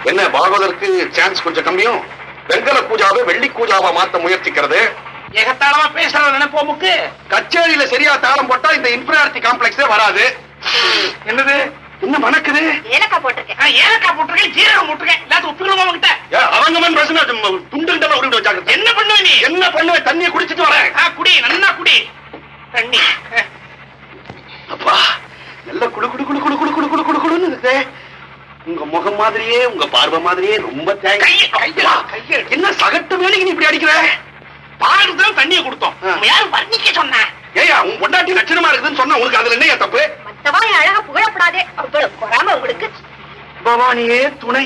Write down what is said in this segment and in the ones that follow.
என்ன பாகவதற்கு சான்ஸ் கொஞ்சம் கம்மியும்? வெங்கல பூஜாவை வெள்ளி பூஜாவா மாத்த முயற்சிக்கிறது. ஏகத்தாளமா பேசுற நினைப்போமுக்கு கச்சேரியில சரியா தாளம் போட்டா இந்த இன்ஃபீரியாரிட்டி காம்ப்ளெக்ஸே வராது. என்னது என்ன மணக்குது? ஏலக்காய் போட்டிருக்கேன். ஏலக்காய் போட்டிருக்கேன், ஜீரகம் போட்டிருக்கேன். எல்லாத்தையும் உப்புக்கணுமா உங்ககிட்ட? அவங்கமன் பிரச்சனை துண்டுகிட்ட உருண்டு வச்சாங்க. என்ன பண்ணுவ நீ? என்ன பண்ணுவேன்? தண்ணியை குடிச்சிட்டு வரேன். குடி, நல்லா குடி தண்ணி. அப்பா நல்ல குடு குடு குடு குடு குடு குடு குடு குடு குடுன்னு இருக்கு. உங்க முகம் மாதிரியே உங்க பார்வை மாதிரியே ரொம்ப என்ன சகட்டு வேலைக்கு நீ இப்படி அடிக்கிற? பாடுதான் தண்ணியை கொடுத்தோம். யாரும் வர்ணிக்க சொன்ன? ஏயா உன் பொண்டாட்டி லட்சணமா இருக்குதுன்னு சொன்னா உனக்கு அதுல என்ன தப்பு? மத்தவா அழகா புகழப்படாதே, அவ்வளவு பொறாம உங்களுக்கு. பவானியே துணை.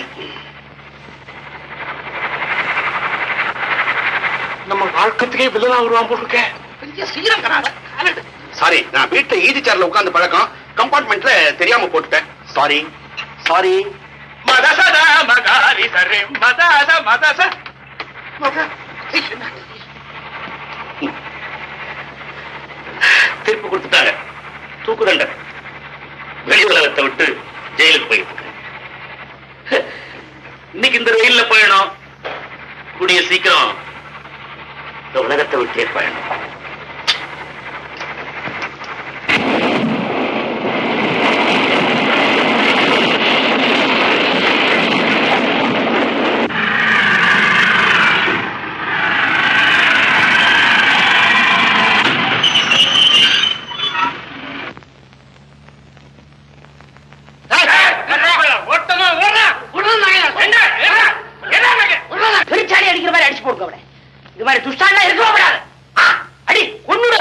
நம்ம வாழ்க்கத்துக்கே வில்லனா வருவான் போட்டுருக்க. சீரங்கராத சாரி, நான் வீட்டுல ஈதி சேர்ல உட்கார்ந்து பழக்கம், கம்பார்ட்மெண்ட்ல தெரியாம போட்டுட்டேன். Sorry sorry. மதசத மகாரி சரே மதச மதச தீர்ப்பு கொடுத்துட்டாங்க. தூக்கு தண்டனை. வெளி உலகத்தை விட்டு ஜெயிலுக்கு போயிட்டு இன்னைக்கு இந்த ரயில்ல பயணம். கூடிய சீக்கிரம் இந்த உலகத்தை விட்டே பயணம். பெருச்சாடி அடிக்கிற மாதிரி அடிச்சு போடுங்க. இது மாதிரி துஷ்டாண்டா இருக்க கூடாது. அடி கொன்னுடு.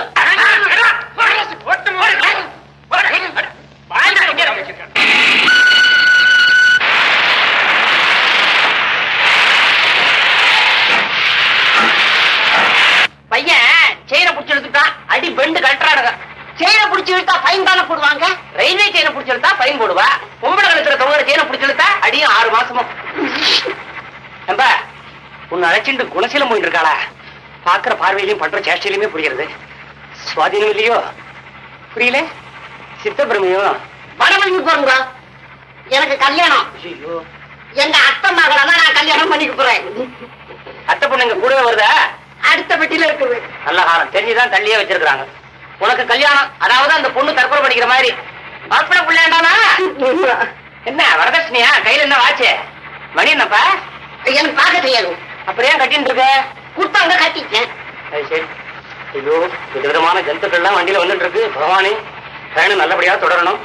பையன் செயினை பிடிச்சி எடுத்துட்டா அடி பெண்டு கட்டுறாடுங்க. செயினை பிடிச்சி எடுத்தா ஃபைன் தானே போடுவாங்க. ரயில்வே செயினை பிடிச்சி எடுத்தா ஃபைன் போடுவா. பொம்பளை கழுத்துல தொங்குற செயினை பிடிச்சி எடுத்தா அடியும் 6 மாசமும். நம்ப உன்னை அழைச்சிட்டு குணசீலம் போயிட்டு இருக்காளா? பாக்குற பார்வையிலையும் பண்ற சேஷ்டையிலுமே புரியுறது. சுவாதீனம் இல்லையோ? புரியல? சித்தப்பிரமையும் வடமொழிக்கு போறா. எனக்கு கல்யாணம். ஐயோ, எங்க அத்தை மகளை தான் நான் கல்யாணம் பண்ணிக்க போறேன். அத்தை பொண்ணுங்க கூடவே வருதா? அடுத்த பெட்டியில இருக்குது. நல்ல காலம் தெரிஞ்சுதான் தள்ளியே வச்சிருக்காங்க. உனக்கு கல்யாணம், அதாவது அந்த பொண்ணு தற்கொலை பண்ணிக்கிற மாதிரி. மாப்பிள்ளை பிள்ளையாண்டானா? என்ன வரதட்சணையா? கையில என்ன வாச்சு? மணி என்னப்பா? எனக்கு பார்க்க தெரியாது. அப்புறம் ஏன் கட்டின்னு இருக்க? கொடுத்தாங்க கட்டிட்டேன். அது சரி. ஐயோ, விதவிதமான ஜந்துக்கள்லாம் வண்டியில வந்துட்டு இருக்கு. பகவானே, பயணம் நல்லபடியா தொடரணும்.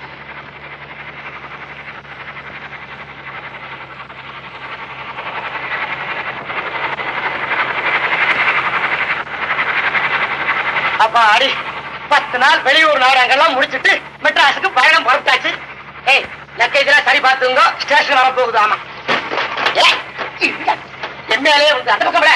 அப்பா அடி 10 நாள் வெளியூர் நாடகங்கள்லாம் முடிச்சுட்டு மெட்ராஸுக்கு பயணம் புறப்பட்டாச்சு. ஏய், லக்கேஜெல்லாம் சரி பார்த்துங்க. ஸ்டேஷன் வர போகுது. ஆமா, எம்ஏலே வந்து அந்த பக்கம்.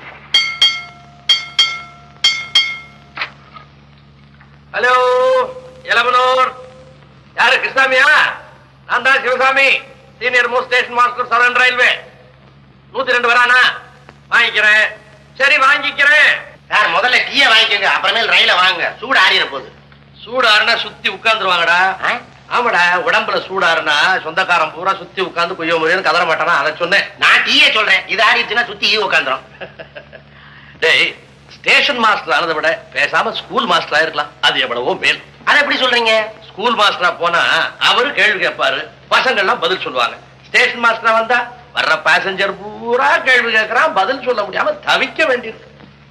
ஹலோ, எலமனூர். யாரு? கிருஷ்ணாமியா? நான் தான் Sivasami, senior most station master, southern railway. 102 வரானா? வாங்கிக்கிறேன். சரி, வாங்கிக்கிறேன். சார், முதல்ல டீயை வாங்கிக்கோங்க, அப்புறமேல் ரயில வாங்க. சூடு ஆறிட போகுது. சூடாருன்னா சுத்தி உட்கார்ந்துருவாங்கடா. ஆமாடா, உடம்புல சூடாருன்னா சொந்தக்காரன் பூரா சுத்தி உட்கார்ந்து கொய்ய முடியும்னு கதற மாட்டானா? அதை சொன்னேன். நான் டீயே சொல்றேன். இது ஆறிடுச்சுன்னா சுத்தி உட்காந்துரும். டேய், ஸ்டேஷன் மாஸ்டர் ஆனதை விட பேசாம ஸ்கூல் மாஸ்டரா இருக்கலாம். அது எவ்வளவோ மேல். அதை எப்படி சொல்றீங்க? ஸ்கூல் மாஸ்டரா போனா அவரு கேள்வி கேட்பாரு, பசங்கள்லாம் பதில் சொல்லுவாங்க. ஸ்டேஷன் மாஸ்டரா வந்தா வர்ற பேசஞ்சர் பூரா கேள்வி கேட்கறான், பதில் சொல்ல முடியாம தவிக்க வேண்டியிருக்கு.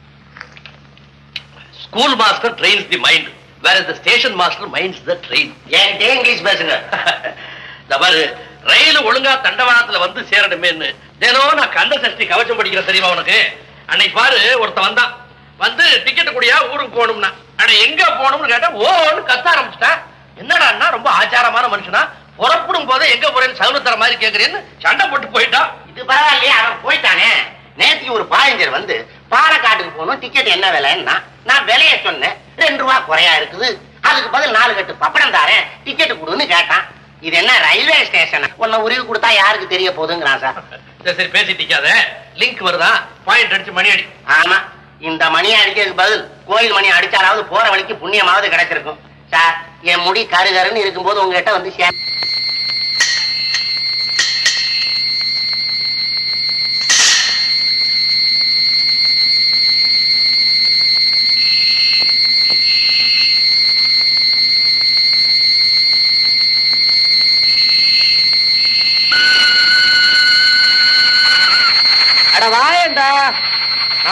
School master trains the mind, whereas the station master minds the train. என்கிட்ட இங்கிலீஷ் பேசுங்க. தவறு. ரயில் ஒழுங்கா தண்டவாளத்துல வந்து சேரணுமேன்னு தினம் நான் கந்த சஷ்டி கவச்சம் படிக்கிற தெரியுமா உனக்கு? அன்னைக்கு பாரு, ஒருத்த வந்தான். வந்து டிக்கெட் கூடியா ஊருக்கு போகணும்னா, அட எங்க போகணும்னு கேட்டா ஓன்னு கத்த ஆரம்பிச்சுட்டான். என்னடா ரொம்ப ஆச்சாரமான மனுஷனா, புறப்படும் போதே எங்க போறேன்னு சகுனத்தர மாதிரி கேக்குறேன்னு சண்டை போட்டு போயிட்டான். இது பரவாயில்லையே, அவன் போயிட்டானே. நேற்றுக்கு ஒரு பாயஞ்சர் வந்து பாலக்காட்டுக்கு போகணும், டிக்கெட் என்ன விலைன்னா நான் விலைய சொன்னேன். 2 ரூபா குறையா இருக்குது, அதுக்கு பதில் 4 கட்டு பப்படம் தாரேன், டிக்கெட் கொடுன்னு கேட்டான். இது என்ன ரயில்வே ஸ்டேஷன்? உன்னை உருவி கொடுத்தா யாருக்கு தெரிய போகுதுங்கிறான் சார். சரி பேசிட்டிக்காத. லிங்க் வருதா? பாயிண்ட் அடிச்சு மணி அடி. ஆமா, இந்த மணி அடிக்கிறதுக்கு பதில் கோயில் மணி அடிச்சாலாவது போற வழிக்கு புண்ணியமாவது கிடைச்சிருக்கும் சார். என் முடி கருகருன்னு இருக்கும்போது உங்ககிட்ட வந்து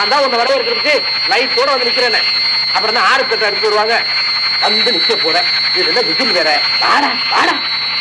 நான் தான் உன்னை வரவேற்கிறதுக்கு லைட்டோட வந்து நிக்கிறேன். அப்புறம் தான் 6 பேர் எடுத்து வருவாங்க. வந்து நிக்க போறேன். இது என்ன விசில் வேற. வாடா வாடா.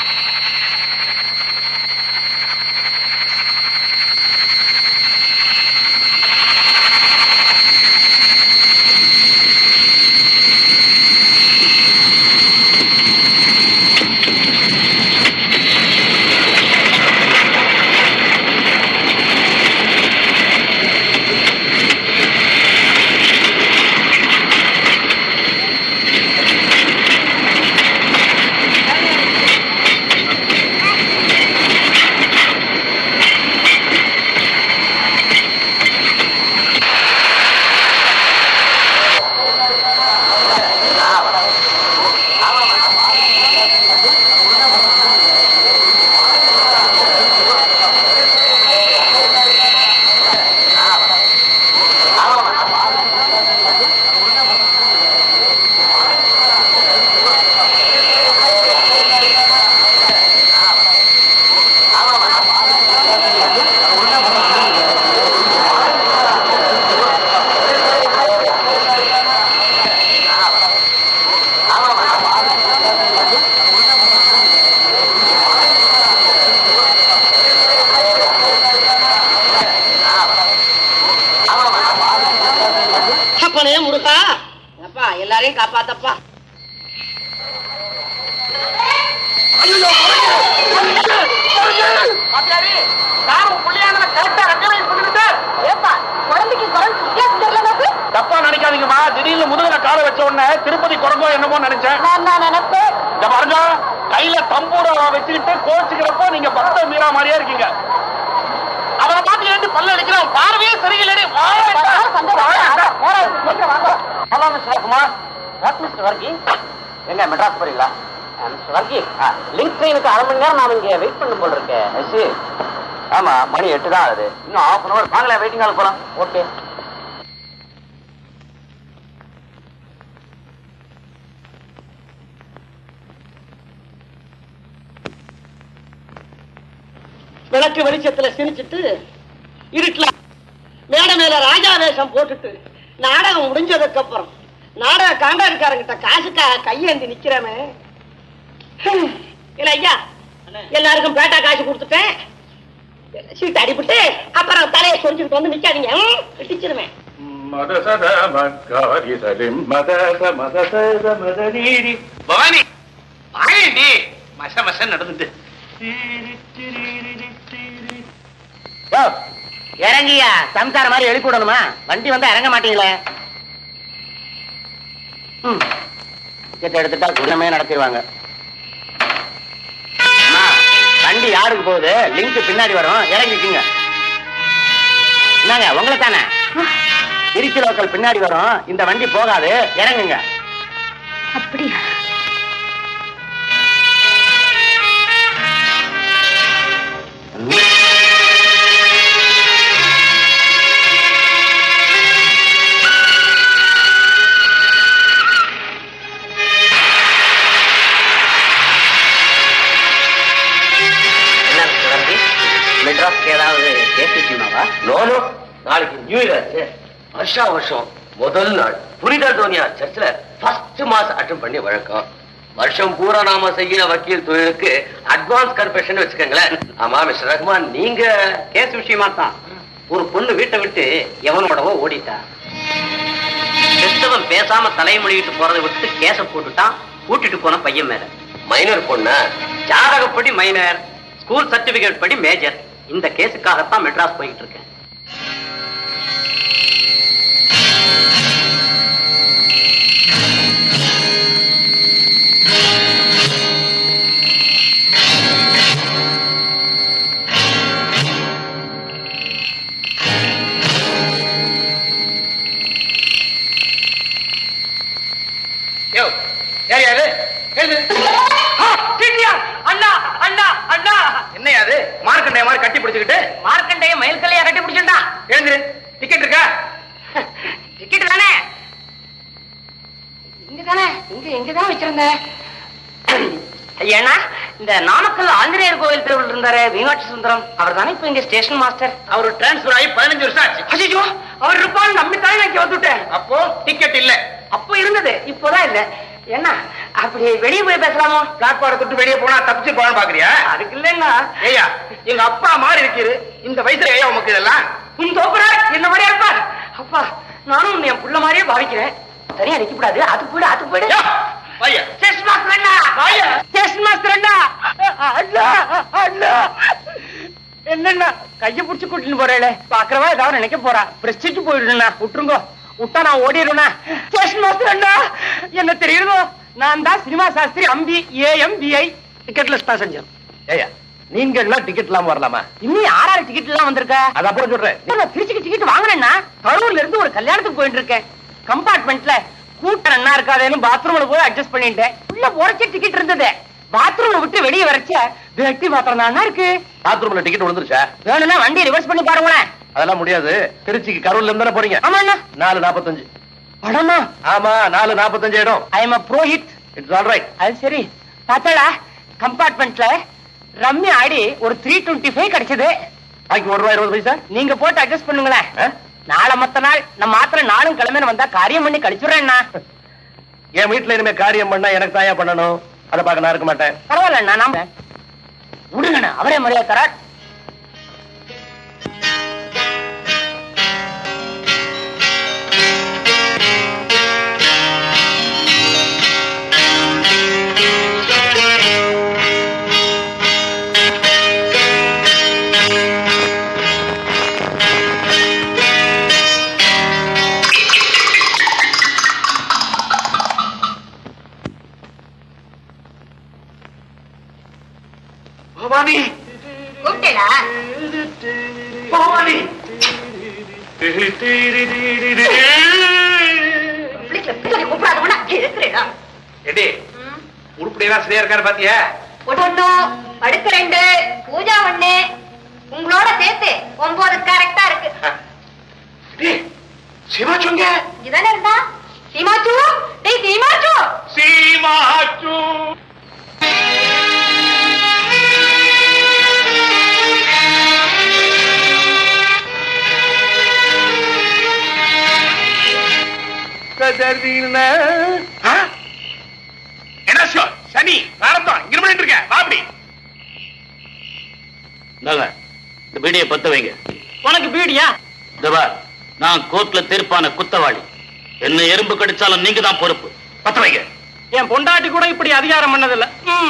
முருகா அப்பா எல்லாரையும் காப்பாத்தப்பா. தப்பா நினைக்காதீங்கம்மா. திடீர்னு முதுகுல காலை வச்ச உடனே திருப்பதி குரங்கோ என்னமோ நினைச்சேன். பாருங்க, கையில தம்பூர வச்சுக்கிட்டு கோச்சுக்கிறப்போ நீங்க பக்த மீரா மாதிரியா இருக்கீங்க. அவரை பார்த்து ஏன் பல்ல அடிக்கிறான்? பார்வையே சரியில்லை. Hello mister Kumar. What mister Varkey? எங்க மெட்ராஸ் போறீங்களா? மிஸ்டர் வர்கி, லிங்க் ட்ரெயினுக்கு 1/2 மணி நேரம் நான் இங்க வெயிட் பண்ணும் போல இருக்கேன். ஆமா, மணி 8 தான் ஆகுது. இன்னும் 1/2 hour வாங்கல, வெயிட்டிங் ஹால் போலாம். ஓகே. விளக்கு வெளிச்சத்துல சிரிச்சுட்டு இருட்டுல மேடை மேல ராஜா வேஷம் போட்டுட்டு நாடகம் முடிஞ்சதுக்கு அப்புறம் நாடக காண்டாடுக்காரங்கிட்ட காசுக்காக கையேந்தி நிக்கிறமே. இல்ல ஐயா, எல்லாருக்கும் பேட்டா காசு கொடுத்துட்டேன், சீட்டு அடிபட்டு அப்புறம் தலையை சொரிஞ்சுட்டு வந்து நிக்காதீங்க, இடிச்சிருவேன். பவானி வாயண்டி, மச மச நடந்துட்டு இறங்கியா சம்சார மாதிரி எழுப்பி விடணுமா? வண்டி வந்தா இறங்க மாட்டீங்களே. டிக்கெட் எடுத்துட்டா குணமே நடத்திடுவாங்க. வண்டி யாருக்கு போகுது? லிங்க் பின்னாடி வரும், இறங்கிக்குங்க. என்னங்க உங்களை தானே? திருச்சி லோக்கல் பின்னாடி வரும், இந்த வண்டி போகாது, இறங்குங்க. அப்படியா? மெட்ராஸ்க்கு ஏதாவது கேஸ் வச்சுமாவா? நோனோ, நாளைக்கு நியூ இயர் ஆச்சு. வருஷா வருஷம் முதல் நாள் புனித தோனியா சர்ச்சில் ஃபர்ஸ்ட் மாஸ் அட்டன் பண்ணி வழக்கம். வருஷம் பூரா நாம செய்யற வக்கீல் தொழிலுக்கு அட்வான்ஸ் கன்ஃபெஷன் வச்சுக்கோங்களேன். ஆமா மிஸ்டர் ரஹ்மான், நீங்க கேஸ் விஷயமா தான் ஒரு பொண்ணு வீட்டை விட்டு எவனோடவோ ஓடிட்டா. கிறிஸ்தவன் பேசாம தலைமொழிகிட்டு போறதை விட்டு கேச போட்டுட்டான். கூட்டிட்டு போன பையன் மேல. மைனர் பொண்ணு, ஜாதகப்படி மைனர், ஸ்கூல் சர்டிபிகேட் படி மேஜர். இந்த கேஸுக்காகத்தான் மெட்ராஸ் போயிட்டு இருக்கேன். என்னையாது மார்க்கண்டைய மாதிரி கட்டி பிடிச்சுக்கிட்டு? மார்க்கண்டைய மயில்கல்லையா கட்டி பிடிச்சிருந்தான். எழுந்துரு. டிக்கெட் இருக்கா? டிக்கெட் தானே இங்க தானே, இங்கதான் வச்சிருந்தேன். ஏன்னா இந்த நாமக்கல் ஆஞ்சநேயர் கோவில் தெருவில் இருந்தாரு மீனாட்சி சுந்தரம், அவர் தானே இப்ப இங்க ஸ்டேஷன் மாஸ்டர். அவரு டிரான்ஸ்பர் ஆகி 15 வருஷம் ஆச்சு. அஜிஜோ, அவர் இருப்பான்னு நம்பித்தானே நான் இங்க வந்துட்டேன். அப்போ டிக்கெட் இல்ல. அப்போ இருந்தது, இப்போதான் இல்ல. என்ன அப்படி வெளியே போய் பேசலாமோ? பிளாட்பார்ம் தொட்டு வெளியே போனா தப்பிச்சு போன பாக்குறியா? அதுக்கு இல்லைன்னா ஏயா எங்க அப்பா மாதிரி இருக்கிறது இந்த வயசுல ஏயா உமக்கு இதெல்லாம்? உன் தோப்புறார் என்ன மாதிரியா இருப்பார். அப்பா நானும் உன்னை என் புள்ள மாதிரியே பாவிக்கிறேன். சரியா நிக்கப்படாது. அது போயிடு, அது போயிடு. பையா ஸ்டேஷன் மாஸ்டர் அண்ணா, ஸ்டேஷன் மாஸ்டர் அண்ணா. அண்ணா அண்ணா என்னண்ணா கையை பிடிச்சு கூட்டின்னு போறேன். பாக்குறவா ஏதாவது நினைக்க போறா. பிரஸ்டிச்சு போயிடுண்ணா. விட்டுருங்கோ. விட்டா நான் ஓடிடுண்ணா. ஸ்டேஷன் மாஸ்டர் அண்ணா என்ன தெரியுதோ, நான் தான் cinema Sastri Ambi AMBI ticketless passenger. ஏயா நீங்க எல்லாம் டிக்கெட் இல்லாம வரலாமா? இன்னும் 6 டிக்கெட் எல்லாம் வந்திருக்கா? அது அப்புறம் சொல்றேன். நான் திருச்சிக்கு டிக்கெட் வாங்கினேன்னா கரூர்ல இருந்து ஒரு கல்யாணத்துக்கு போயிட்டு இருக்கேன். கம்பார்ட்மெண்ட்ல கூட்டம் என்ன இருக்காதுன்னு பாத்ரூம்ல போய் அட்ஜஸ்ட் பண்ணிட்டேன். உள்ள போறச்ச டிக்கெட் இருந்தது. பாத்ரூம்ல விட்டு வெளியே வரச்ச வெட்டி பாத்திரம் தான் இருக்கு. பாத்ரூம்ல டிக்கெட் விழுந்துருச்சா? வேணும்னா வண்டி ரிவர்ஸ் பண்ணி பாருங்களேன். அதெல்லாம் முடியாது. திருச்சிக்கு கரூர்ல இருந்து தானே போறீங்க? ஆமா அண்ணா. 4:45. படமா? ஆமா 4:45 ஆயிடும். I am a pro hit. It's all right. அது சரி. பாத்தடா கம்பார்ட்மெண்ட்ல ரம்மி ஆடி ஒரு 325 கிடைச்சது. பாக்கி ₹1.20. நீங்க போட்டு அட்ஜஸ்ட் பண்ணுங்களேன். நாளை மத்த நாள் நம்ம மாத்திரம் நாளும் கிளம்பி வந்தா காரியம் பண்ணி கழிச்சுடுறேன்னா. என் வீட்டுல இனிமே காரியம் பண்ணா எனக்கு தாயா பண்ணணும். அதை பார்க்க நான் இருக்க மாட்டேன். பரவாயில்ல நாம விடுங்கண்ணா, அவரே மரியாதை தரார். பவானி கூப்பிட்டா பவானி கூப்பிடாத இருக்கிறேடா. எடி உருப்படியெல்லாம் சரியா இருக்காரு பாத்தியா? ஒண்ணு படுக்க 2 பூஜா 1 உங்களோட சேர்த்து 9 கரெக்டா இருக்கு. சிவாச்சுங்க இதானே இருந்தா சீமாச்சு. டேய் சீமாச்சு, சீமாச்சு என்ன சனி நாரத்தம் இங்க பண்ணிட்டு இருக்க பாப்படி. இந்த பீடியை பத்த வைங்க. உனக்கு பீடியா? தவா நான் கோர்ட்ல தீர்ப்பான குத்தவாளி. என்ன எறும்பு கடிச்சாலும் நீங்க தான் பொறுப்பு. பத்த வைங்க. என் பொண்டாட்டி கூட இப்படி அதிகாரம் பண்ணதில்ல.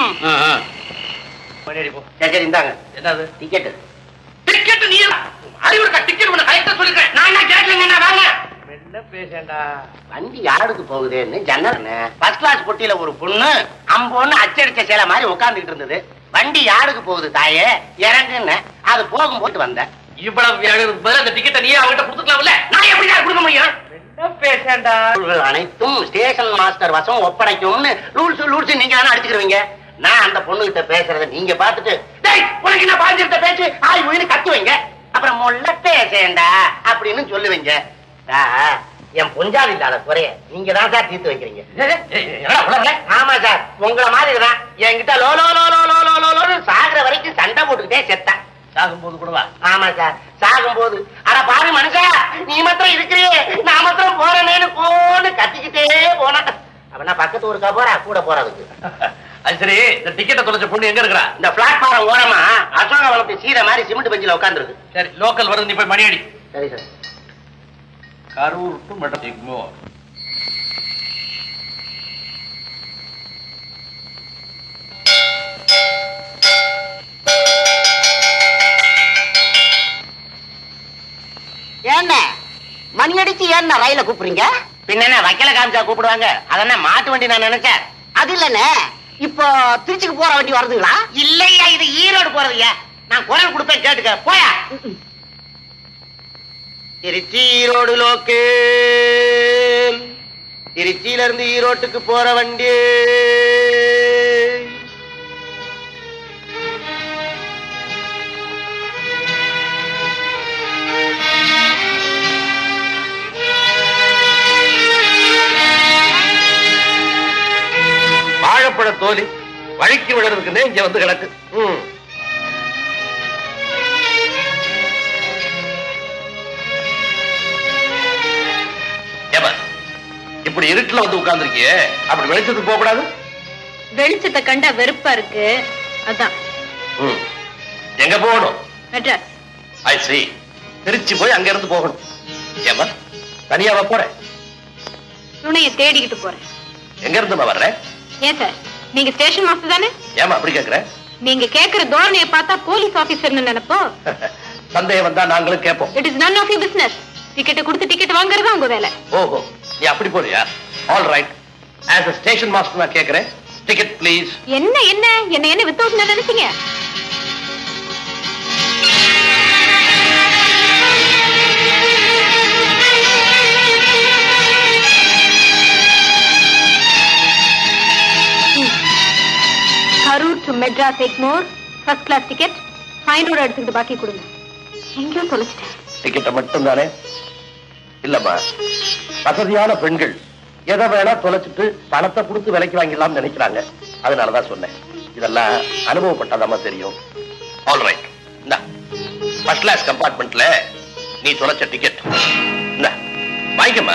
சரி இந்தாங்க. என்னது டிக்கெட்? டிக்கெட் நீ அறிவு இருக்கா? டிக்கெட் உனக்கு கரெக்டா சொல்லிருக்கேன். நான் என்ன கேட்கலங்க, வாங்க. என்ன பேசேண்டா? வண்டி யாருக்கு போகுதுன்னு ஜன்னல் ஃபர்ஸ்ட் கிளாஸ் பொட்டியில ஒரு பொண்ணு அம்பொன்னு அச்சடிச்ச சேலை மாதிரி உட்கார்ந்துட்டு இருந்தது. வண்டி யாருக்கு போகுது தாயே இறங்குன்னு அது போகும்போது வந்தேன். இவ்வளவு எழுதுக்கு பதில் அந்த டிக்கெட்டை நீயே அவங்ககிட்ட கொடுத்துக்கலாம்ல. நான் எப்படி கொடுக்க முடியும்? என்ன பேசேண்டா? அனைத்தும் ஸ்டேஷன் மாஸ்டர் வசம் ஒப்படைக்கும்னு ரூல்ஸ் நீங்க தானே அடிச்சுக்கிறீங்க. நான் அந்த பொண்ணு கிட்ட பேசுறத நீங்க பாத்துட்டு உனக்கு என்ன பாஞ்சிருந்த பேச்சு ஆய் உயிர் கத்துவீங்க. அப்புறம் முள்ள பேசேண்டா அப்படின்னு சொல்லுவீங்க. என் பொஞ்சாதி இல்லாத குறைய நீங்க தான் சார் தீர்த்து வைக்கிறீங்க. ஆமா சார், உங்களை மாதிரி தான் என்கிட்ட லோ லோ லோ லோ லோ லோ லோ சாகுற வரைக்கும் சண்டை போட்டுக்கிட்டே செத்தேன். சாகும்போது கூடவா? ஆமா சார், சாகும்போது அட பாரு மனுஷா நீ மாத்திரம் இருக்கிறியே நான் மாத்திரம் போறேன்னு போன்னு கத்திக்கிட்டே போனேன். அப்படின்னா பக்கத்து ஊருக்கா போறா கூட போறதுக்கு. அது சரி, இந்த டிக்கெட்டை தொலைச்ச பொண்ணு எங்க இருக்கிறா? இந்த பிளாட்பாரம் ஓரமா அசோக வளர்த்து சீரை மாதிரி சிமெண்ட் பெஞ்சில உட்கார்ந்து இருக்கு. சரி, லோக்கல் வருது, நீ போய் மணி அடி. சரி சார். Karur to metro. என்ன மணி அடிச்சு ஏன்னா ரயில கூப்பிடுறீங்க? பின்ன வைக்கல காமிச்சா கூப்பிடுவாங்க. அதென்ன மாட்டு வண்டி நான் நினைச்சேன். அது இல்லன்னு இப்போ திருச்சிக்கு போற வண்டி வருதுங்களா? இல்லையா, இது ஈரோடு போறதுயா. நான் குரல் கொடுப்பேன் கேட்டுக்க போயா. திருச்சி ஈரோடு லோக்கு, திருச்சியில இருந்து ஈரோட்டுக்கு போற வண்டி. வாழைப்பழ தோலி வழுக்கி விடுறதுக்குன்னே இங்க வந்து கிடக்கு. இப்படி இருட்டுல வந்து உட்கார்ந்துருக்கியே, அப்படி வெளிச்சத்துக்கு போக கூடாது? வெளிச்சத்தை கண்டா வெறுப்பா இருக்கு, அதான். எங்க போகணும்? மெட்ராஸ். ஐ சீ. திருச்சி போய் அங்க இருந்து போகணும். ஏமா தனியாவா போறேன்? துணைய தேடிக்கிட்டு போறேன். எங்க இருந்து வர்றேன்? ஏன் சார், நீங்க ஸ்டேஷன் மாஸ்டர் தானே? ஏமா அப்படி கேக்குறேன்? நீங்க கேக்குற தோரணையை பார்த்தா போலீஸ் ஆபீசர்னு நினைப்போம். சந்தேகம் வந்தா நாங்களும் கேட்போம். It is none of your business. Ticket கொடுத்து டிக்கெட் வாங்குறது உங்க வேலை. ஓஹோ, நீ அப்படி போறியா? All right. As a station master நான் கேக்குறேன், டிக்கெட் ப்ளீஸ். என்ன என்ன என்ன என்ன வித்தவுட் நினைச்சீங்க? Karur to Madras Egmore first class ticket 500 எடுத்துக்கிட்டு பாக்கி கொடுங்க. எங்கேயோ தொலைச்சிட்டேன். டிக்கெட்டை மட்டும் தானே? இல்லம்மா, வசதியான பெண்கள் எதை வேணா தொலைச்சிட்டு பணத்தை கொடுத்து விலைக்கு வாங்கிடலாம் நினைக்கிறாங்க. அதனாலதான் சொன்னேன். இதெல்லாம் அனுபவப்பட்டாதாமா தெரியும். ஆல் ரைட், இந்த ஃபர்ஸ்ட் கிளாஸ் கம்பார்ட்மெண்ட்ல நீ தொலைச்ச டிக்கெட் வாங்கிக்கம்மா.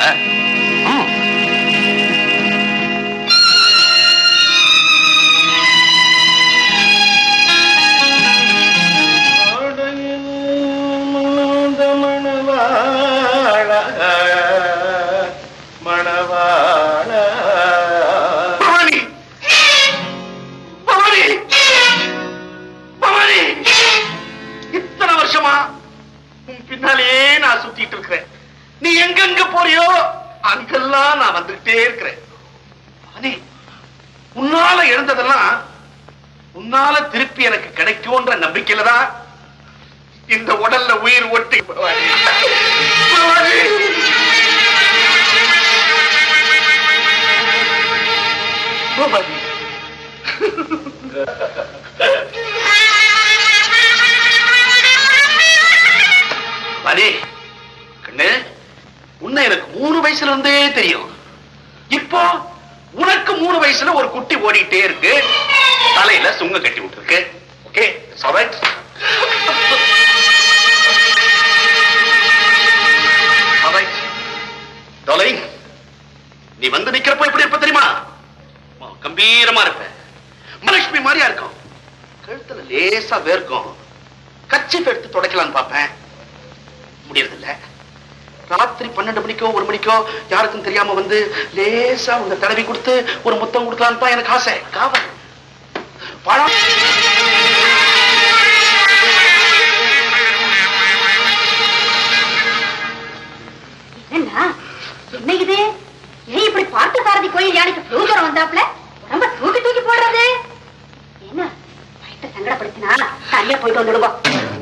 பின்னாலேயே நான் சுத்திட்டு இருக்கிறேன். நீ எங்கெங்க போறியோ அங்கெல்லாம் நான் வந்துகிட்டே இருக்கிறேன். உன்னால இழந்ததெல்லாம் உன்னால திருப்பி எனக்கு கிடைக்கும்ன்ற நம்பிக்கையில தான் இந்த உடல்ல உயிர் ஒட்டி. கண்ணு, உன்னை எனக்கு 3 வயசுல இருந்தே தெரியும். இப்போ உனக்கு 3 வயசுல ஒரு குட்டி ஓடிட்டே இருக்கு, தலையில சுங்க கட்டி விட்டு இருக்கு. ஓகே, நீ வந்து நிக்கிறப்ப எப்படி இருப்ப தெரியுமா? கம்பீரமா இருப்ப, மகாலட்சுமி மாதிரியா இருக்கும். கழுத்துல லேசா வேர்க்கும். கச்சிப் எடுத்து துடைக்கலான்னு பார்ப்பேன், முடியறதில்ல. ராத்திரி 12 மணிக்கோ 1 மணிக்கோ யாருக்கும் தெரியாம வந்து லேசா உங்க தடவி கொடுத்து ஒரு முத்தம் கொடுக்கலான்னு தான் எனக்கு ஆசை. காவல் பழம் என்ன இது? ஏன் இப்படி பார்த்து சாரதி கோயில் யானைக்கு தூரம் வந்தாப்ல ரொம்ப தூக்கி தூக்கி போடுறது என்ன? வயிற்ற சங்கடப்படுத்தினா தனியா போயிட்டு வந்துடுவோம்.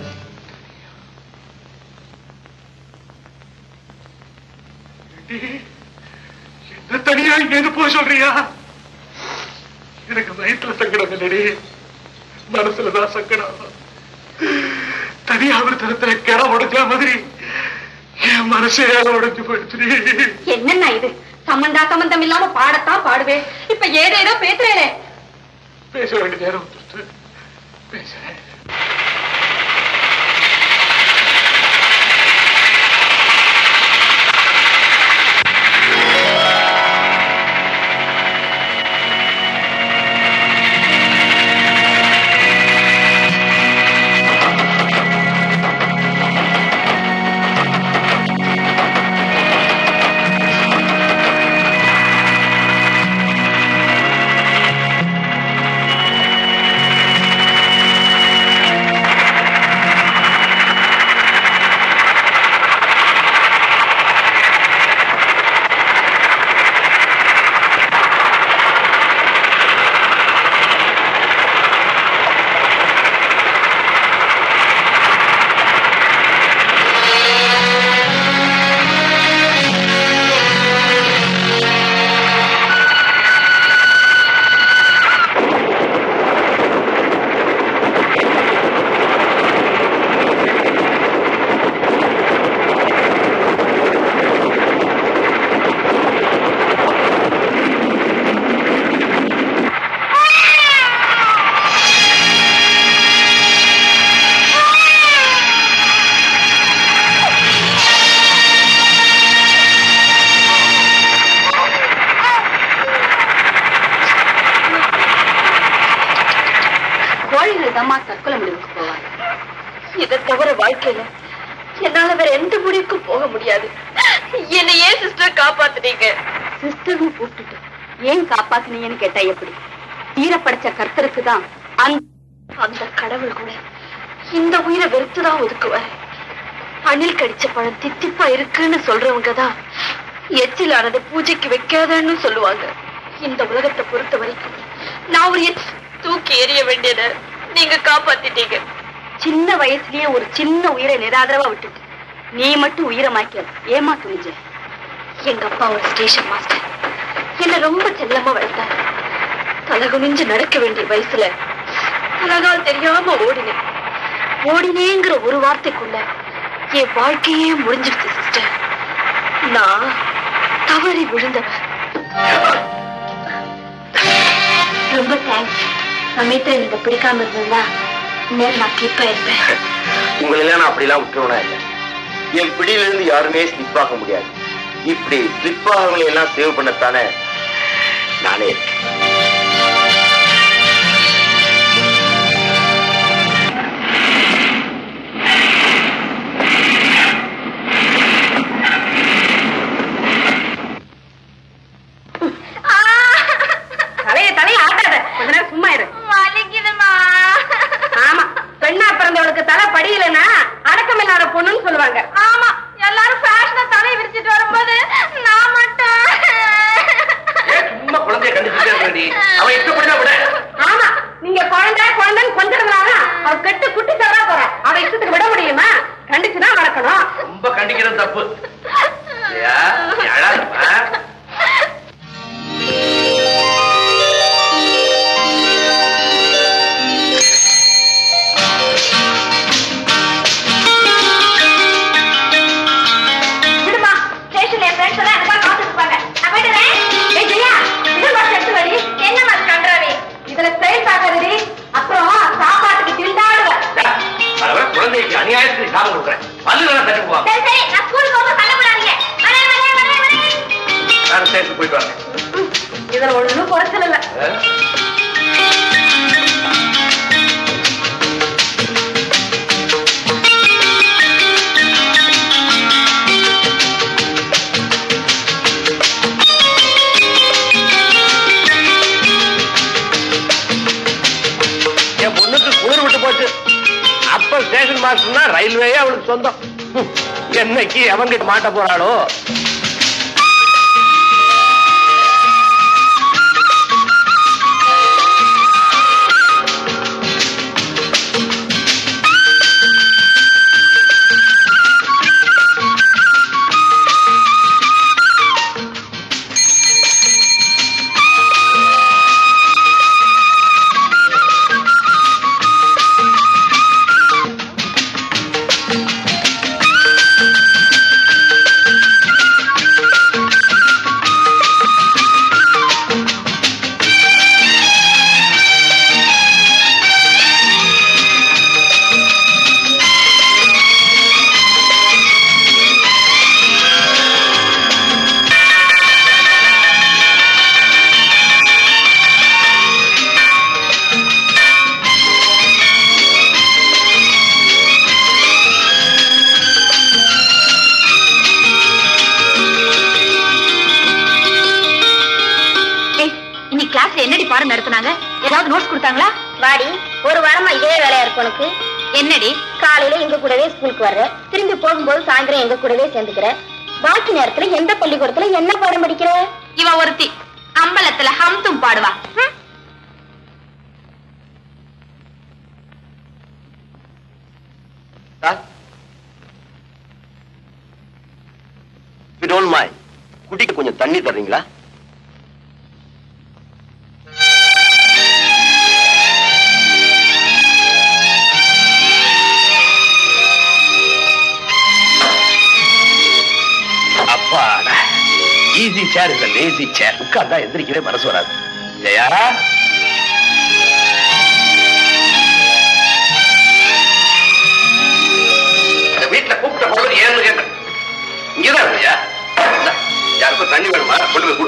தனியா இங்க போக சொல்றியா? எனக்கு வயிற்றுல சங்கடம் இல்லடி, மனசுலதான் சங்கடம். தனியா விருத்தத்துல கிட உடைச்ச மாதிரி என் மனசே உடைஞ்சு போயிடுச்சு. என்னன்னா இது? சம்பந்தம் இல்லாம பாடத்தான் பாடுவேன். இப்ப ஏதேதோ பேசுறேனே. பேச வேண்டிய நேரம் பேசுறேன். அம்மா தற்கொலை முடிவுக்கு போவாங்க. இதை தவிர வாழ்க்கையில என்னால வேற எந்த முடிவுக்கும் போக முடியாது. என்னை ஏன் சிஸ்டர் காப்பாத்துனீங்க? சிஸ்டர்னு கூப்பிட்டுட்டு ஏன் காப்பாத்தினீங்கன்னு கேட்டா எப்படி? ஈரப்படைச்ச கர்த்தருக்கு தான் அந்த கடவுள் கூட இந்த உயிரை வெறுத்துதான் ஒதுக்குவார். அணில் கடிச்ச பழம் தித்திப்பா இருக்குன்னு சொல்றவங்க தான் எச்சிலானது பூஜைக்கு வைக்காதன்னு சொல்லுவாங்க. இந்த உலகத்தை பொறுத்த வரைக்கும் நான் ஒரு தூக்கி எறிய வேண்டியத நீங்க காப்பாத்திட்டீங்க. சின்ன வயசுலயே ஒரு சின்ன உயிரை நிராதரவா விட்டுட்டு நீ மட்டும் உயிரமாக்க ஏமா துணிஞ்ச? எங்க அப்பா ஒரு ஸ்டேஷன் மாஸ்டர். என்ன ரொம்ப செல்லமா வளர்த்தாரு. தலகுனிஞ்சு நடக்க வேண்டிய வயசுல தலகால் தெரியாம ஓடினேங்கிற ஒரு வார்த்தைக்குள்ள என் வாழ்க்கையே முடிஞ்சிருச்சு சிஸ்டர். நான் தவறி விழுந்தவன். ரொம்ப தேங்க்ஸ். சமயத்துல நீங்க பிடிக்காம இருந்தா நான் ஸ்லிப் ஆயிருப்பேன். உங்களெல்லாம் நான் அப்படிலாம் விட்டுருவனா இல்லை. என் பிடியிலிருந்து யாருமே ஸ்லிப் ஆக முடியாது. இப்படி ஸ்லிப் ஆகவங்களை எல்லாம் சேவ் பண்ணத்தானே நானே இருக்கேன். தலைய ஆட்டாத, கொஞ்ச நேரம் சும்மா இரு. ஆமா, பெண்ணா பிறந்தவளுக்கு தலை படியலன்னா அடக்கம் இல்லாத பொண்ணுன்னு சொல்லுவாங்க. ஆமா, எல்லாரும் ஃபேஷனா தலையை விரிச்சிட்டு வரும்போது நான் மட்டும் சும்மா குழந்தைய கண்டிச்சுட்டே அவன் இஷ்டப்படிதான் விட. ஆமா, நீங்க குழந்தைன்னு கொஞ்சதுனால அவ கெட்டு குட்டி தவறா போற. அவ இஷ்டத்துக்கு விட முடியுமா? கண்டிச்சுதான் வளர்க்கணும். ரொம்ப கண்டிக்கிறது தப்பு. அழாதப்பா. குழந்தைக்கு அநியாயத்துக்கு சாபம் கொடுக்குறேன். பல்லு தட்டி போவாங்க. ஸ்டேஷன் போயிட்டு வாங்க. இதுல ஒண்ணும் குறைச்சல் இல்ல. என் பொண்ணுக்கு குளிர் விட்டு போச்சு. அப்ப ஸ்டேஷன் மாஸ்டர்னா ரயில்வேயே அவளுக்கு சொந்தம். என்னைக்கு அவங்கிட்ட மாட்ட போறாளோ. என்னடி பாடம் நடத்துனாங்க? ஏதாவது நோட்ஸ் கொடுத்தாங்களா? வாடி, ஒரு வாரமா இதே வேலையா இருக்கு உனக்கு. என்னடி? காலையில எங்க கூடவே ஸ்கூலுக்கு வர்ற, திரும்பி போகும்போது சாயந்தரம் எங்க கூடவே சேர்ந்துக்கிற. பாக்கி நேரத்துல எந்த பள்ளிக்கூடத்துல என்ன பாடம் படிக்கிற? இவ ஒருத்தி அம்பலத்துல ஹம்தும் பாடுவா. குட்டிக்கு கொஞ்சம் தண்ணி தர்றீங்களா? அப்பாடா, ஈஸி சேர் இல்ல லேசி சேர். உட்கார்ந்தா எந்திரிக்கவே மனசு வராது. ஜெயா, வீட்டுல கூப்பிட்ட போது ஏன்னு கேட்டேன். இங்கதான் இல்லையா? யாருக்கும் தண்ணி வேணுமா? கொண்டு போய் கொடு.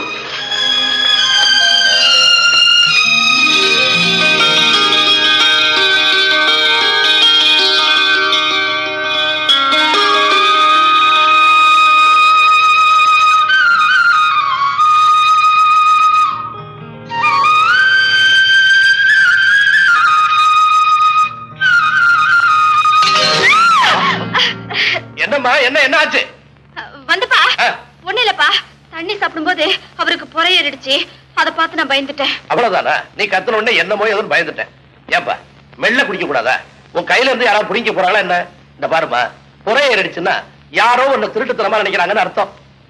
என்னம்மா என்ன ஆச்சு? வந்துப்பா ஒண்ணு இல்லப்பா, தண்ணி சாப்பிடும்போது அவருக்கு புறையேறிடுச்சு, அதை பார்த்து நான் பயந்துட்டேன். அவ்வளவுதானா? நீ கத்துன உடனே என்னமோ எதுவும் பயந்துட்டேன். ஏப்பா மெல்ல குடிக்க கூடாதா? உன் கையில இருந்து யாராவது பிடிக்க போறாங்களா என்ன? இந்த பாருமா, புறையேறிடுச்சுன்னா யாரோ ஒன்னு திருட்டுத்தனமா நினைக்கிறாங்கன்னு அர்த்தம்.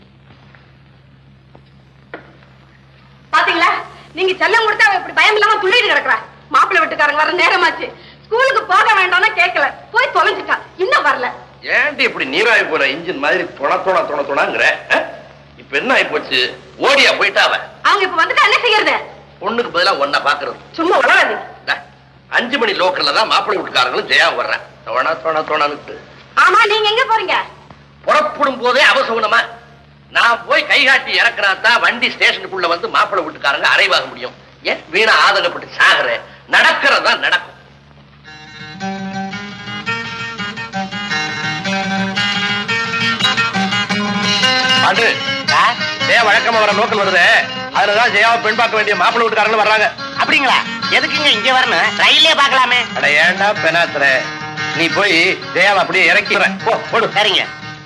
பாத்தீங்களா, நீங்க செல்லம் கொடுத்தா அவன் இப்படி பயம் இல்லாம துள்ளிட்டு கிடக்குறா. மாப்பிள்ளை வீட்டுக்காரங்க வர நேரமாச்சு, ஸ்கூலுக்கு போக வேண்டாம்னு கேட்கல, போய் தொலைஞ்சிட்டா, இன்னும் வரல. ஏன்டி இப்படி நீராவி போற இன்ஜின் மாதிரி துணாங்கிற? இப்ப என்ன ஆயி போச்சு? ஓடியா போயிட்டா அவன்? அவங்க இப்ப வந்துட்டா என்ன செய்யறது? பொண்ணுக்கு பதிலா ஒன்ன பாக்குறது. சும்மா வளராது. 5 மணி லோக்கல்ல தான் மாப்பிள்ளை வீட்டுக்காரங்களும் ஜெயா வர்றேன். தோணான்னு. ஆமா, நீங்க எங்க போறீங்க? புறப்படும் போதே அவசகுணமா நான் போய் கை காட்டி இறக்குறாதான் வண்டி ஸ்டேஷனுக்குள்ள வந்து மாப்பிள்ளை வீட்டுக்காரங்க அறைவாக முடியும். ஏன் வீணா ஆதங்கப்பட்டு சாகுற? நடக்கிறதா நடக்கும். ஜெயா வழக்கமா வர லோக்கல் வருது, அதுலதான் ஜெயாவை பெண் பார்க்க வேண்டிய மாப்பிள்ளை வீட்டுக்காரங்களும் வர்றாங்க. அப்படிங்களா? எதுக்குங்க இங்க வரணும்? ரயிலே பார்க்கலாமே. அட ஏண்டா பெனாத்துற, நீ போய் ஜெயாவை அப்படியே இறக்கிற. போடு. சரிங்க.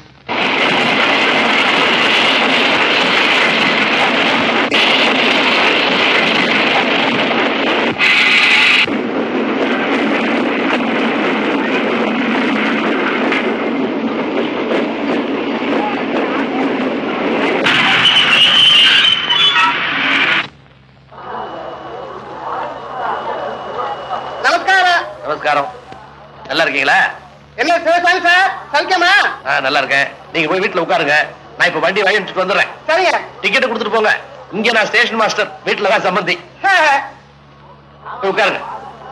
நமஸ்காரம். நல்லா இருக்கீங்களா? என்ன சிவசாமி சார், சௌக்கியமா? நல்லா இருக்கேன். நீங்க போய் வீட்டுல உட்காருங்க, நான் இப்ப வண்டி வாங்கிட்டு வந்துடுறேன். சரிங்க. டிக்கெட் கொடுத்துட்டு போங்க. இங்க நான் ஸ்டேஷன் மாஸ்டர், வீட்டுல தான் சம்பந்தி. போய் உட்காருங்க.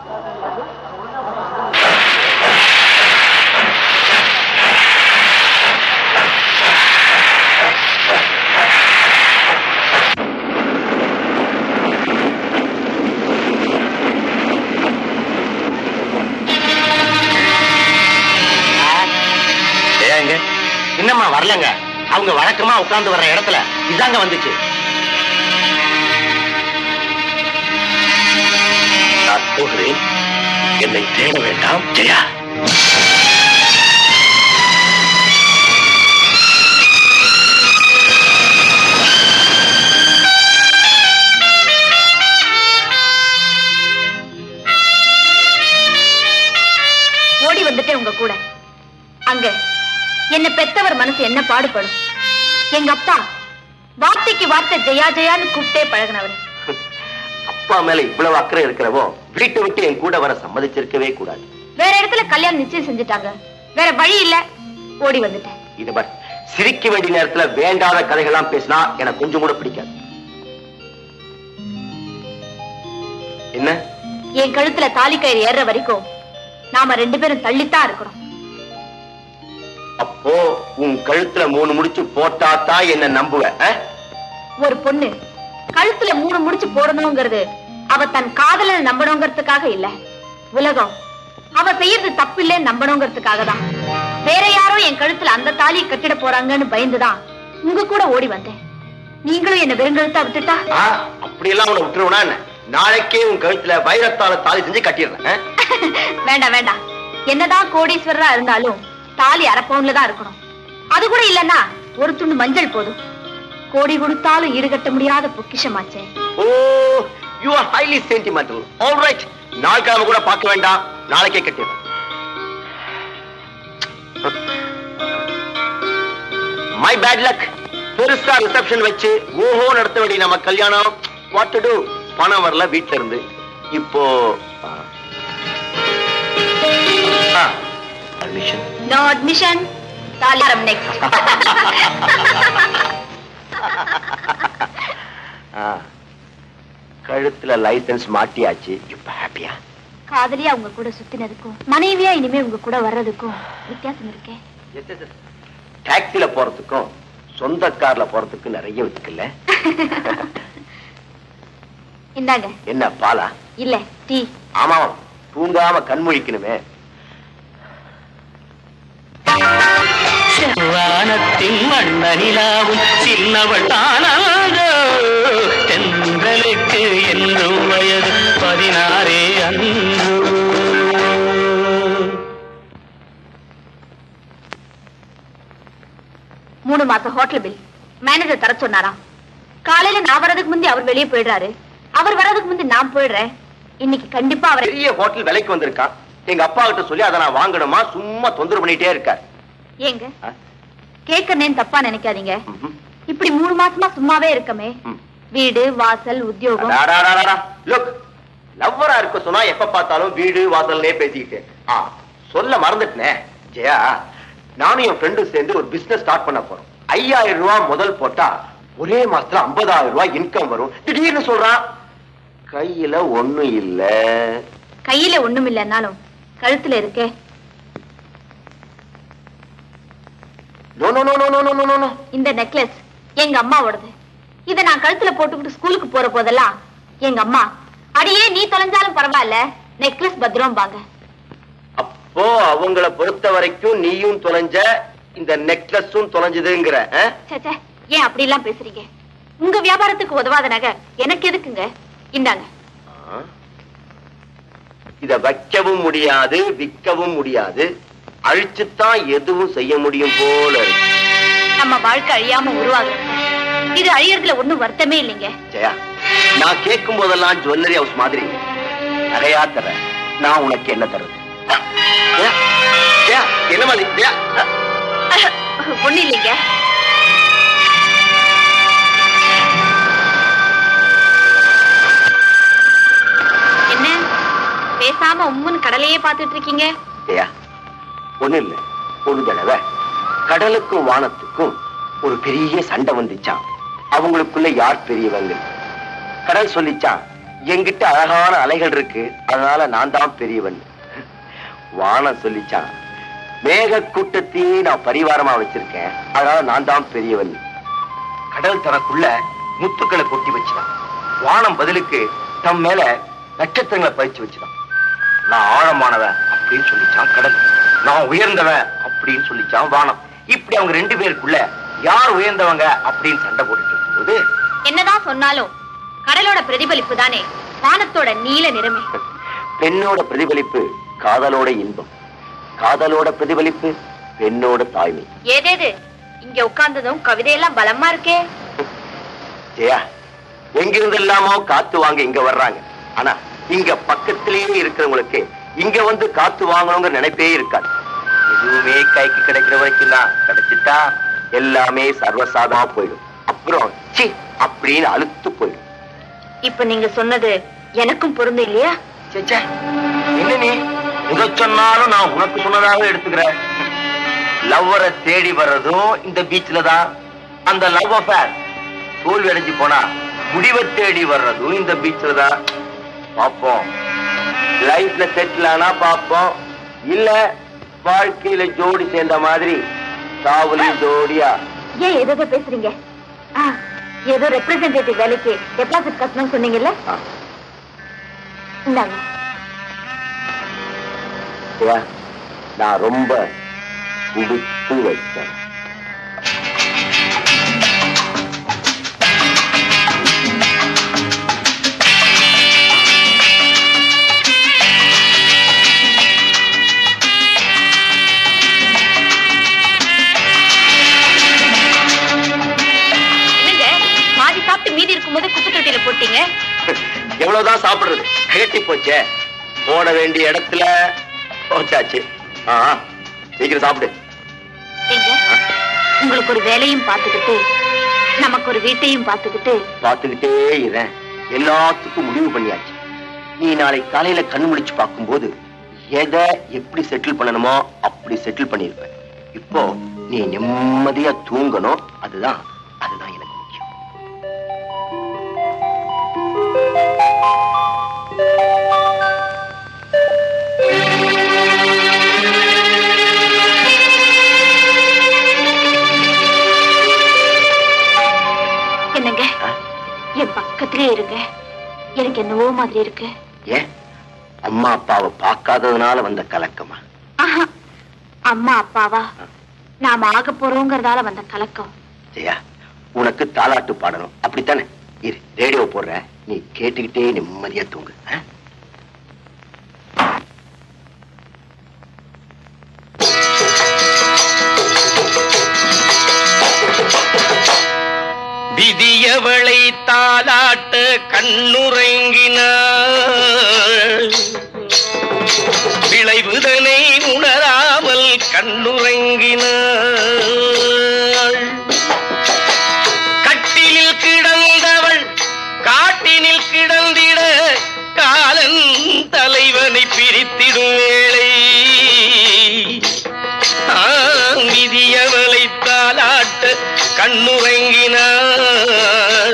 இன்னமா வரலங்க, அவங்க வழக்கமா உட்கார்ந்து வர்ற இடத்துல இதாங்க வந்துச்சு. நான் போகிறேன், என்னை தேட வேண்டாம் ஜெயா. ஓடி வந்துட்டேன் உங்க கூட. அங்க என்ன பெத்தவர் மனசு என்ன பாடுபடும். எங்க அப்பா வார்த்தைக்கு வார்த்தை ஜெயா ஜெயான்னு கூப்பிட்டே பழகினவர். அப்பா மேல இவ்வளவு அக்கறை இருக்கிறவோ வீட்டை விட்டு என் கூட வர சம்மதிச்சிருக்கவே கூடாது. வேற இடத்துல கல்யாணம் நிச்சயம் செஞ்சுட்டாங்க, வேற வழி இல்ல, ஓடி வந்துட்டேன். இது பார், சிரிக்க வேண்டிய நேரத்துல வேண்டாத கதைகள்லாம் பேசினா எனக்கு கொஞ்சம் கூட பிடிக்காது. என்ன? என் கழுத்துல தாலி கயிறு ஏற வரைக்கும் நாம 2 பேரும் தள்ளித்தான் இருக்கணும். அப்போ உன் கழுத்துல 3 முடிச்சு போட்டாதான் என்ன நம்புவ? ஒரு பொண்ணு கழுத்துல 3 முடிச்சு போடணுங்கிறது அவ தன் காதல நம்பணுங்கிறதுக்காக இல்ல, உலகம் அவ செய்யறது தப்பு இல்ல நம்பணுங்கிறதுக்காக தான். வேற யாரோ என் கழுத்துல அந்த தாலியை கட்டிட போறாங்கன்னு பயந்துதான் உங்க கூட ஓடி வந்தேன். நீங்களும் என்ன வெறுங்கழுத்தா விட்டுட்டா? அப்படி எல்லாம் உன்னை விட்டுருவனா? நாளைக்கே உன் கழுத்துல வைரத்தால தாலி செஞ்சு கட்டிடுறேன். வேண்டாம் வேண்டாம், என்னதான் கோடீஸ்வரரா இருந்தாலும் தாலி அரைப்பவுன்ல தான் இருக்கணும். அது கூட இல்லன்னா ஒரு துண்டு மஞ்சள் போதும். கோடி கொடுத்தாலும் ஈடுகட்ட முடியாத பொக்கிஷமாச்சே. ஓ, you are highly sentimental. All right, நாளைக்கு கூட பார்க்க வேண்டாம், நாளைக்கே கட்டிடுறேன். My bad luck. பெருசா ரிசப்ஷன் வச்சு ஓஹோ நடத்த வேண்டிய நம்ம கல்யாணம் what to do? பணம் வரல வீட்ல இருந்து. இப்போ admission. No admission. தாலியாரம் next. கழுத்துல லைசன்ஸ் மாட்டியாச்சு. இப்ப ஹாப்பியா? காதலியா உங்க கூட சுத்தினதுக்கும் மனைவியா இனிமே உங்க கூட வர்றதுக்கும் வித்தியாசம் இருக்கே. டாக்ஸில போறதுக்கும் சொந்த கார்ல போறதுக்கும் நிறைய இருக்குல்ல. இந்தாங்க. என்ன பாலா? இல்ல, டீ. ஆமா, தூங்காம கண்முழிக்கணுமே. வானத்தின் மண்ணனிலாவும் சின்னவள் தானாக தென்றலுக்கு என்றும் வயது 16 அன்று. 3 மாசம் ஹோட்டல் பில் மேனேஜர் தர சொன்னாராம். காலையில நான் வரதுக்கு முந்தி அவர் வெளியே போயிடுறாரு, அவர் வரதுக்கு முந்தி நான் போயிடுறேன். இன்னைக்கு கண்டிப்பா அவர் பெரிய ஹோட்டல் விலைக்கு வந்திருக்கான். எங்க அப்பா கிட்ட சொல்லி அதை நான் வாங்கணுமா? சும்மா தொந்தரவு பண்ணிட்டே இருக்கார். ஏங்க கேட்கறேன்னு தப்பா நினைக்காதீங்க. இப்படி 3 மாசமா சும்மாவே இருக்கமே, வீடு வாசல் உத்தியோகம். லவ்வரா இருக்க சொன்னா எப்ப பார்த்தாலும் வீடு வாசல்லே பேசிக்கிட்டு. சொல்ல மறந்துட்டேன் ஜெயா, நானும் என் ஃப்ரெண்டும் சேர்ந்து ஒரு பிசினஸ் ஸ்டார்ட் பண்ண போறோம். 5000 ரூபாய் முதல் போட்டா ஒரே மாசத்துல 50,000 ரூபாய் இன்கம் வரும். திடீர்னு சொல்றான் கையில ஒண்ணும் இல்ல. கையில ஒண்ணும் இல்லன்னாலும் கழுத்துல இருக்கே. இந்த நெக்லஸ் எங்க அம்மாவோடது. இத நான் கழுத்துல போட்டுக்கிட்டு ஸ்கூலுக்கு போற போதெல்லாம் எங்க அம்மா, அடியே நீ தொலைஞ்சாலும் பரவாயில்ல, நெக்லஸ் பத்திரம் பாங்க. அப்போ அவங்கள பொறுத்த வரைக்கும் நீயும் தொலைஞ்ச, இந்த நெக்லஸும் தொலைஞ்சதுங்கிற. ஏன் அப்படி எல்லாம் பேசுறீங்க? உங்க வியாபாரத்துக்கு உதவாத நகை எனக்கு எதுக்குங்க? இந்தாங்க. இத வைக்கவும் முடியாது, விற்கவும் முடியாது, அழிச்சுத்தான் எதுவும் செய்ய முடியும் போல இருக்கு. நம்ம வாழ்க்கை அழியாம உருவாகுது. இது அழியறதுல ஒண்ணும் வருத்தமே இல்லைங்க. ஜெயா, நான் கேட்கும் போதெல்லாம் ஜுவல்லரி ஹவுஸ் மாதிரி நகையா தர, நான் உனக்கு என்ன தர்றது? என்ன மாதிரி? ஒண்ணு இல்லைங்க. என்ன பேசாம உம்முன்னு கடலையே பாத்துட்டு இருக்கீங்க? ஒண்ணு இல்ல. ஒரு தடவை கடலுக்கும் வானத்துக்கும் ஒரு பெரிய சண்டை வந்துச்சான். அவங்களுக்குள்ள யார் பெரியவங்க? கடல் சொல்லிச்சான், என்கிட்ட அழகான அலைகள் இருக்கு, அதனால நான் தான் பெரியவன். வானம் சொல்லிச்சான், மேக கூட்டத்தையே நான் பரிவாரமா வச்சிருக்கேன், அதனால நான் தான் பெரியவன். கடல் தனக்குள்ள முத்துக்களை கொட்டி வச்சுதான். வானம் பதிலுக்கு தம் மேல நட்சத்திரங்களை பறிச்சு வச்சுதான். நான் ஆழமானவன் அப்படின்னு சொல்லிச்சான் கடல், நான் உயர்ந்தவன் அப்படின்னு சொல்லிச்சான் வானம். இப்படி அவங்க 2 பேருக்குள்ள யார் உயர்ந்தவங்க அப்படின்னு சண்டை போட்டுட்டு இருக்கும்போது, என்னதான் சொன்னாலும் கடலோட பிரதிபலிப்பு தானே வானத்தோட நீல நிறமே. பெண்ணோட பிரதிபலிப்பு காதலோட இன்பம், காதலோட பிரதிபலிப்பு பெண்ணோட தாய்மை. ஏதேது இங்க உட்கார்ந்ததும் கவிதையெல்லாம் பலமா இருக்கே. ஜெயா, எங்கிருந்து எல்லாமோ காத்து வாங்க இங்க வர்றாங்க. ஆனா இங்க பக்கத்திலேயே இருக்கிறவங்களுக்கு இங்க வந்து காத்து வாங்கணுங்கிற நினைப்பே இருக்காது. எதுவுமே கைக்கு கிடைக்கிற வரைக்கும் தான், கிடைச்சிட்டா எல்லாமே சர்வசாதமா போயிடும். அப்புறம் சி அப்படின்னு அழுத்து போயிடும். இப்ப நீங்க சொன்னது எனக்கும் பொருந்தும் இல்லையா? என்ன நீ எதை சொன்னாலும் நான் உனக்கு சொன்னதாக எடுத்துக்கிறேன். லவ்வரை தேடி வர்றதும் இந்த பீச்ல தான். அந்த லவ் அஃபேர் தோல்வி அடைஞ்சு போனா முடிவை தேடி வர்றதும் இந்த பீச்ல தான். பாப்போம், லைஃப்ல செட்டில் ஆனா பாப்போம், இல்ல வாழ்க்கையில ஜோடி சேர்ந்த மாதிரி சாவலையும் ஜோடியா. ஏன் ஏதோ பேசுறீங்க? ஏதோ ரெப்ரசன்டேட்டிவ் வேலைக்கு டெபாசிட் கட்டணும்னு சொன்னீங்கல்ல, நான் ரொம்ப குடித்து வைத்தேன். மீதி இருக்கும்போது குப்பைத்தொட்டியில போட்டீங்க. எவ்வளவுதான் சாப்பிடுறது, கட்டி போச்சே. போட வேண்டிய இடத்துல போச்சாச்சு. சீக்கிரம் சாப்பிடு. உங்களுக்கு ஒரு வேலையும் பார்த்துக்கிட்டு நமக்கு ஒரு வீட்டையும் பார்த்துக்கிட்டே இருந்தேன். எல்லாத்துக்கும் முடிவு பண்ணியாச்சு. நீ நாளை காலையில கண்ணு முடிச்சு பார்க்கும்போது எதை எப்படி செட்டில் பண்ணணுமோ அப்படி செட்டில் பண்ணிருப்ப. இப்போ நீ நிம்மதியா தூங்கணும். அதுதான் எனக்கு முக்கியம். என்னங்க, என் பக்கத்திலே இருங்க. எனக்கு என்னவோ மாதிரி இருக்கு. ஏன், அம்மா அப்பாவை பார்க்காததுனால வந்த கலக்கமா? அம்மா அப்பாவா நாம ஆக போறோங்கிறதால வந்த கலக்கம். ஜெயா, உனக்கு தாலாட்டு பாடணும் அப்படித்தானே? இரு, ரேடியோ போடுற, நீ கேட்டுக்கிட்டே நிம்மதியா தூங்கு. விதியவளை தாலாட்ட கண்ணுறங்கினாள். விளைவுதனை உணராமல் கண்ணுறங்கினாள். கட்டிலில் கிடந்தவள் காட்டினில் கிடந்திட காலன் தலைவனை பிரித்திடும் வேளை விதியவளை தாலாட்ட கண்ணுறங்கினாள்.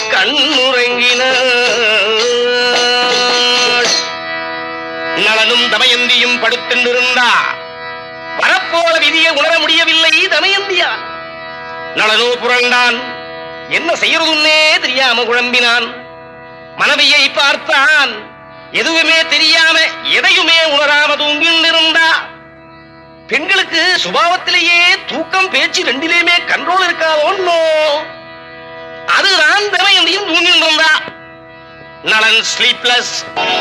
கண்ணுறங்கினாள். நளனும் தமயந்தியும் படுத்திருந்தா வரப்போல விதியை உணர முடியவில்லை தமயந்தியா. நளனோ புரண்டான். என்ன செய்யறதுன்னே தெரியாம குழம்பினான். மனைவியை பார்த்தான். எதுவுமே தெரியாம எதையுமே உணராம தூங்கிருந்தா. பெண்களுக்கு சுபாவத்திலேயே தூக்கம் பேச்சு ரெண்டிலேயுமே கண்ட்ரோல் இருக்காதோன்னோ. அதுதான் தமயந்தியும் தூங்கிருந்தா. நளன் ஸ்லீப்லெஸ்.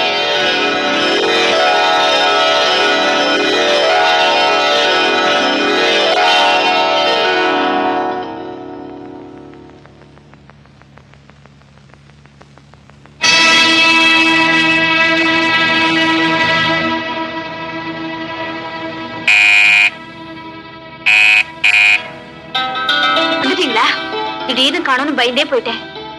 திடீர்னு காணும்னு பயந்தே போயிட்டேன்.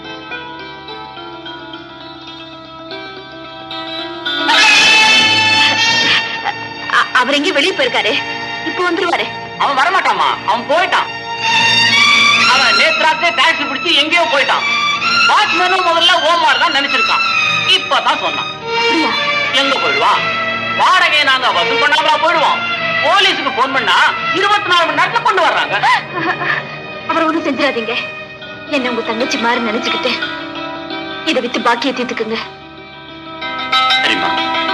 அவர் எங்க வெளியே போயிருக்காரு. இப்ப வந்துருவாரு. அவன் வரமாட்டாமா. அவன் போயிட்டான். அவன் நேற்று டாக்ஸி பிடிச்சு எங்கேயோ போயிட்டான். வாட்ச்மேனும் முதல்ல ஓமார் தான் நினைச்சிருக்கான். இப்பதான் சொன்னான். எங்க போயிடுவா? வாடகையை நாங்க வசூல் பண்ணாமலா போயிடுவோம். போலீஸுக்கு போன் பண்ணா 24 மணி நேரத்துல கொண்டு வர்றாங்க. அவரை ஒண்ணும் செஞ்சிடாதீங்க. என்ன உங்க தங்கச்சி மாதிரி நினைச்சுக்கிட்டு இதை வித்து பாக்கிய தீர்த்துக்குங்க. சரிம்மா.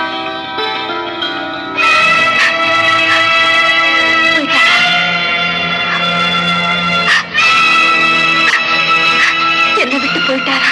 என்ன விட்டு போயிட்டாரா?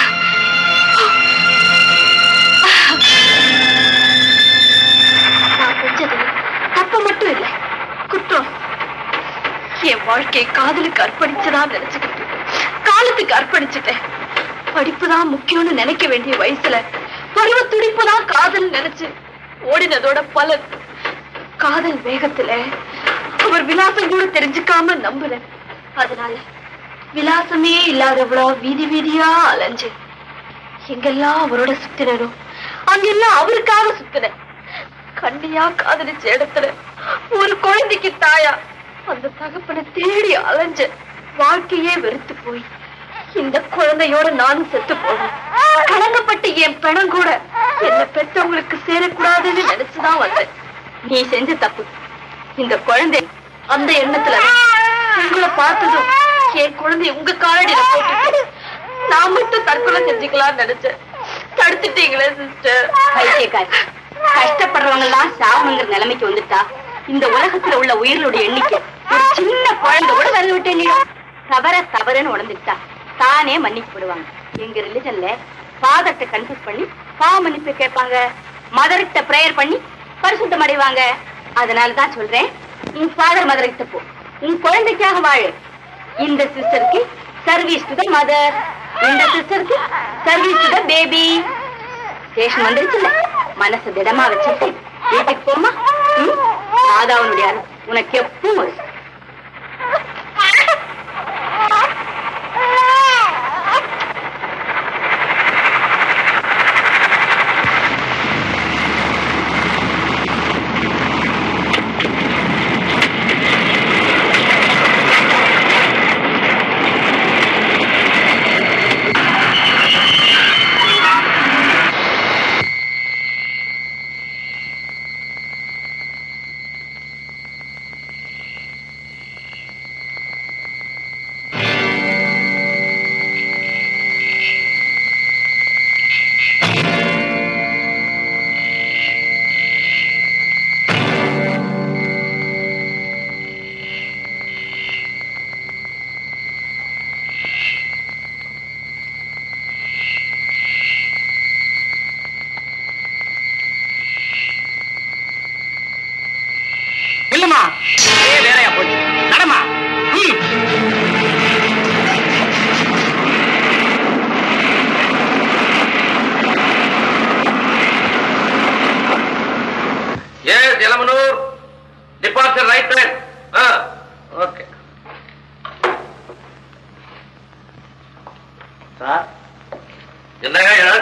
நான் செஞ்சது தப்பு மட்டும் இல்லை, குற்றம். என் வாழ்க்கையை காதலுக்கு அர்ப்பணிச்சுதான் நினைச்சுக்கிட்டு காலத்துக்கு அர்ப்பணிச்சுட்டேன். படிப்புதான் முக்கியம்னு நினைக்க வேண்டிய வயசுல பருவ துடிப்புதான் காதல் நினைச்சு ஓடினதோட பலன். காதல் வேகத்துல அவர் விலாசம் கூட தெரிஞ்சுக்காம நம்புற. அதனால விலாசமே இல்லாதவளோ வீதி வீதியா அலைஞ்சு எங்கெல்லாம் அவரோட சுத்தினோ அங்கெல்லாம் அவருக்காக சுத்தின. கண்ணியா காதலிச்ச இடத்துல ஒரு குழந்தைக்கு தாயா அந்த தகப்பனை தேடி அலைஞ்ச. வாழ்க்கையே வெறுத்து போய் இந்த குழந்தையோட நானும் செத்து போனேன். கலங்கப்பட்டு என் பெணம் கூட என்ன பெற்றவங்களுக்கு சேரக்கூடாதுன்னு நினைச்சுதான் வந்தேன். நீ செஞ்ச தப்பு. இந்த குழந்தை அந்த எண்ணத்துல உங்களை பார்த்ததும் என் குழந்தை உங்க காலடியில போட்டு நான் மட்டும் தற்கொலை செஞ்சுக்கலாம்னு நினைச்சேன். தடுத்துட்டீங்களே சிஸ்டர். பைத்தியக்காரி, கஷ்டப்படுறவங்க எல்லாம் சாவுங்கிற நிலைமைக்கு வந்துட்டா இந்த உலகத்துல உள்ள உயிர்களுடைய எண்ணிக்கை ஒரு சின்ன குழந்தை கூட வந்து விட்டேன். தவறுன்னு உணர்ந்துட்டா தானே மன்னிக்கப்படுவாங்க. எங்க ரிலிஜன்ல ஃபாதர்ட்ட கன்ஃபியூஸ் பண்ணி மன்னிப்பு கேட்பாங்க. மதர்கிட்ட பிரேயர் பண்ணி பரிசுத்தம் அடைவாங்க. அதனாலதான் சொல்றேன், உன் ஃபாதர் மதர் கிட்ட போ, உன் குழந்தைக்காக வாழு. இந்த சிஸ்டருக்கு சர்வீஸ் டு த மதர், இந்த சிஸ்டருக்கு service to the baby. Station வந்துருச்சுல்ல, மனசு திடமா வச்சுட்டு வீட்டுக்கு போமா. மாதாவனுடைய உனக்கு எப்பவும் வரும்.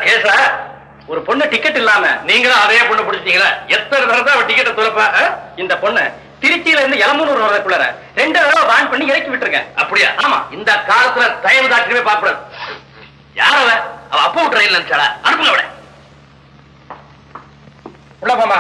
கேசா ஒரு பொண்ணு டிக்கெட் இல்லாம நீங்களும் அதே பொண்ணு பிடிச்சீங்களா? எத்தனை தடவை தான் டிக்கெட்டை துறப்ப? இந்த பொண்ணு திருச்சியில இருந்து எலம்பூர் வரக்குள்ள 2 தடவை வான் பண்ணி இறக்கி விட்டுருங்க. அப்படியா? ஆமா. இந்த காலத்துல தயவு தாக்கவே பார்க்கக்கூடாது. யார் அவ? அவ அப்பா ட்ரெயின்ல இருந்துச்சாளா? அனுப்புங்க அவளை. உள்ள போமா.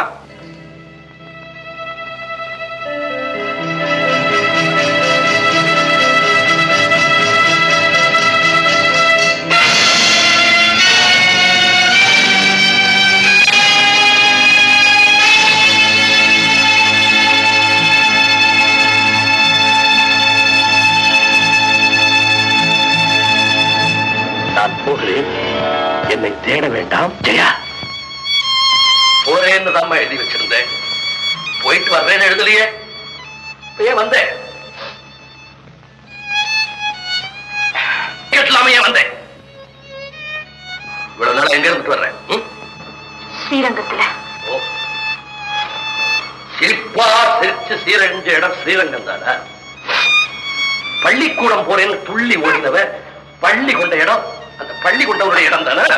போகிறேன், என்னை தேட வேண்டாம். ஜெயா, போறேன்னு தான் எழுதி வச்சிருந்தேன். போயிட்டு வர்றேன்னு எழுதலையே. ஏன் வந்தேன்? கேட்கலாமே வந்தேன். இவ்வளவு நாள் எங்க இருந்துட்டு வர்றேன்? ஸ்ரீரங்கத்துல. சிரிப்பா சிரிச்சு சீரழிஞ்ச இடம் ஸ்ரீரங்கம் தானே. பள்ளிக்கூடம் போறேன்னு துள்ளி ஓடினவ பள்ளி கொண்ட இடம் அந்த பள்ளி கொண்டவருடைய இடம் தானே.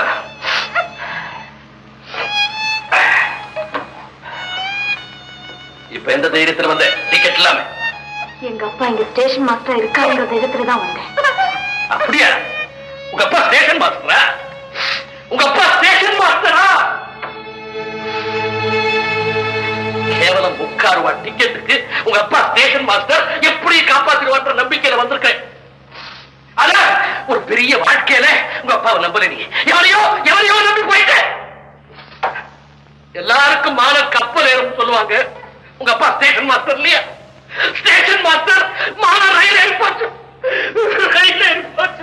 இப்ப எந்த தைரியத்துல வந்த? டிக்கெட் இல்லாம. எங்க அப்பா இங்க ஸ்டேஷன் மாஸ்டர் இருக்காருங்கிற தைரியத்துல தான் வந்தேன். அப்படியா? உங்க அப்பா ஸ்டேஷன் மாஸ்டரா? உங்க அப்பா ஸ்டேஷன் மாஸ்டரா? கேவலம் 3 ரூபாய் டிக்கெட்டுக்கு உங்க அப்பா ஸ்டேஷன் மாஸ்டர் எப்படி காப்பாத்திடுவான்ற நம்பிக்கையில வந்திருக்கேன். ஆனா ஒரு பெரிய வாழ்க்கையில உங்க அப்பாவை நம்பல. நீ எவரையோ நம்பி போயிட்ட. எல்லாருக்கும் மான கப்பல் ஏறும் சொல்லுவாங்க. உங்க அப்பா ஸ்டேஷன் மாஸ்டர் இல்லையா? ஸ்டேஷன் மாஸ்டர் மான ரயில் ஏறி போச்சு. ரயில் ஏறி போச்சு.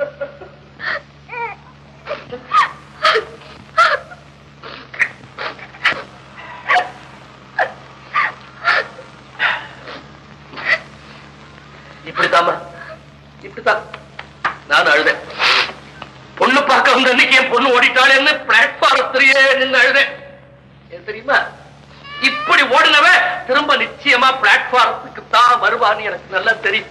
இப்படித்தாமா? இப்படித்தான் நான் அழுதேன். பொண்ணு பார்க்க வந்த அன்னைக்கு என் பொண்ணு ஓடிட்டாளேன்னு பிளாட்பாரத்திலேயே நின்று அழுதேன். ஏன் தெரியுமா? இப்படி ஓடினவ திரும்ப நிச்சயமா பிளாட்பாரத்துக்கு தான் வருவான்னு எனக்கு நல்லா தெரியும்.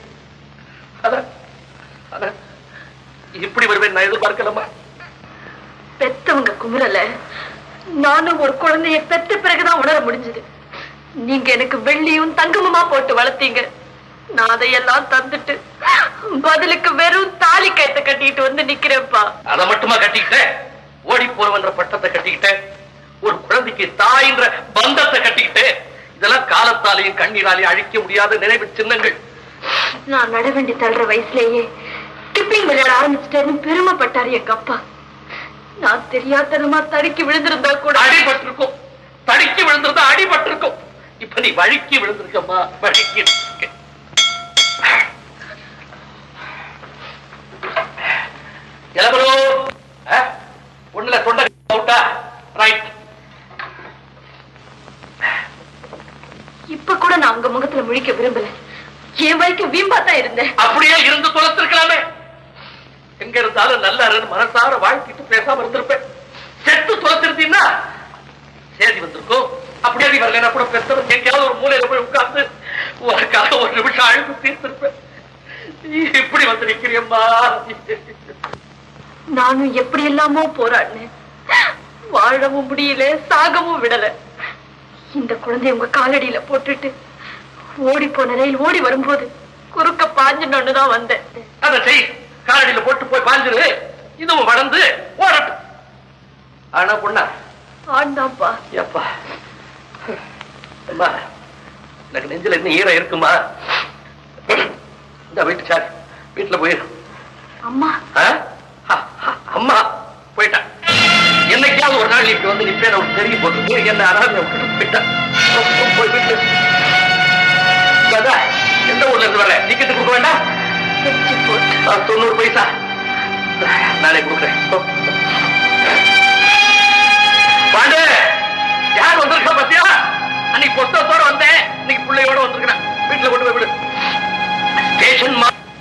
இப்படி வருவேன் நான் எதிர்பார்க்கலாமா? பெத்தவங்க குமுறல. நானும் ஒரு குழந்தைய பெத்த பிறகுதான் உணர முடிஞ்சது. நீங்க எனக்கு வெள்ளியும் தங்கமுமா போட்டு வளர்த்தீங்க. நான் அதையெல்லாம் தந்துட்டு பதிலுக்கு வெறும் தாலி கயத்தை கட்டிட்டு வந்து நிக்கிறேன்ப்பா. அதை மட்டுமா கட்டிக்கிட்டேன்? ஓடி போறவன்ற பட்டத்தை கட்டிக்கிட்டேன். ஒரு குழந்தைக்கு தாயின்ற பந்தத்தை கட்டிக்கிட்டேன். இதெல்லாம் காலத்தாலையும் கண்ணீராலையும் அழிக்க முடியாத நினைவு சின்னங்கள். நான் நடவேண்டி தள்ளுற வயசுலேயே டிப்பிங் விளையாட ஆரம்பிச்சிட்டேன்னு பெருமைப்பட்டாரு எங்க அப்பா. நான் தெரியாதனமா தடுக்கி விழுந்திருந்தா கூட அடிபட்டிருக்கும். தடுக்கி விழுந்திருந்தா அடிபட்டிருக்கும். இப்ப நீ வழுக்கி விழுந்திருக்கம்மா. வழுக்கி எலவலோ ஒண்ணுல தொண்டை அவுட்டா? ரைட். இப்ப கூட நான் உங்க முகத்துல முழிக்க விரும்பல. என் வரைக்கும் வீம்பா தான் இருந்தேன். அப்படியே இருந்து தொலைச்சிருக்கலாமே. எங்க இருந்தாலும் நல்லா மனசார வாழ்க்கிட்டு பேசாம இருந்திருப்பேன். செத்து தொலைச்சிருந்தீங்கன்னா சேதி வந்திருக்கும். அப்படியே நீ வரல கூட பெற்றவன் எங்கேயாவது ஒரு மூலையில போய் உட்கார்ந்து உனக்காக ஒரு நிமிஷம் அழுது தீர்த்திருப்பேன். இப்படி வந்து நிக்கிறியம்மா. நானும் எப்படி எல்லாமோ போராடினேன். வாழவும் முடியல, சாகவும் விடல. இந்த குழந்தை உங்க காலடியில போட்டுட்டு ஓடி போன ரயில் ஓடி வரும்போது குறுக்க பாஞ்சுன்னு வந்தேன். அதை செய். காலடியில போட்டு போய் பாஞ்சிரு. இதுவும் வளர்ந்து ஓடட்டும். ஆனா பொண்ணா? ஆண்டாப்பா. எப்பா அம்மா, எனக்கு நெஞ்சில இன்னும் ஈரம் இருக்குமா? இந்த வீட்டு சார் வீட்டுல போயிரு. அம்மா அம்மா போயிட்டா. என்னைக்காவது ஒரு நாள் இப்படி வந்து நிப்பேன் அவருக்கு தெரிய போட்டு என்ன அனாதை விட்டுட்டு போயிட்டான். போய் வீட்டு எந்த ஊர்ல இருந்து வர டிக்கெட்டு கொடுக்க வேண்டாம்? 90 பைசா நாளை கொடுக்குறேன். பாண்டு யார் வந்திருக்கா பத்தியா? அன்னைக்கு புத்தகத்தோட வந்தேன், இன்னைக்கு பிள்ளையோட வந்திருக்கிறேன். வீட்டுல கொண்டு போய் விடு. ஸ்டேஷன்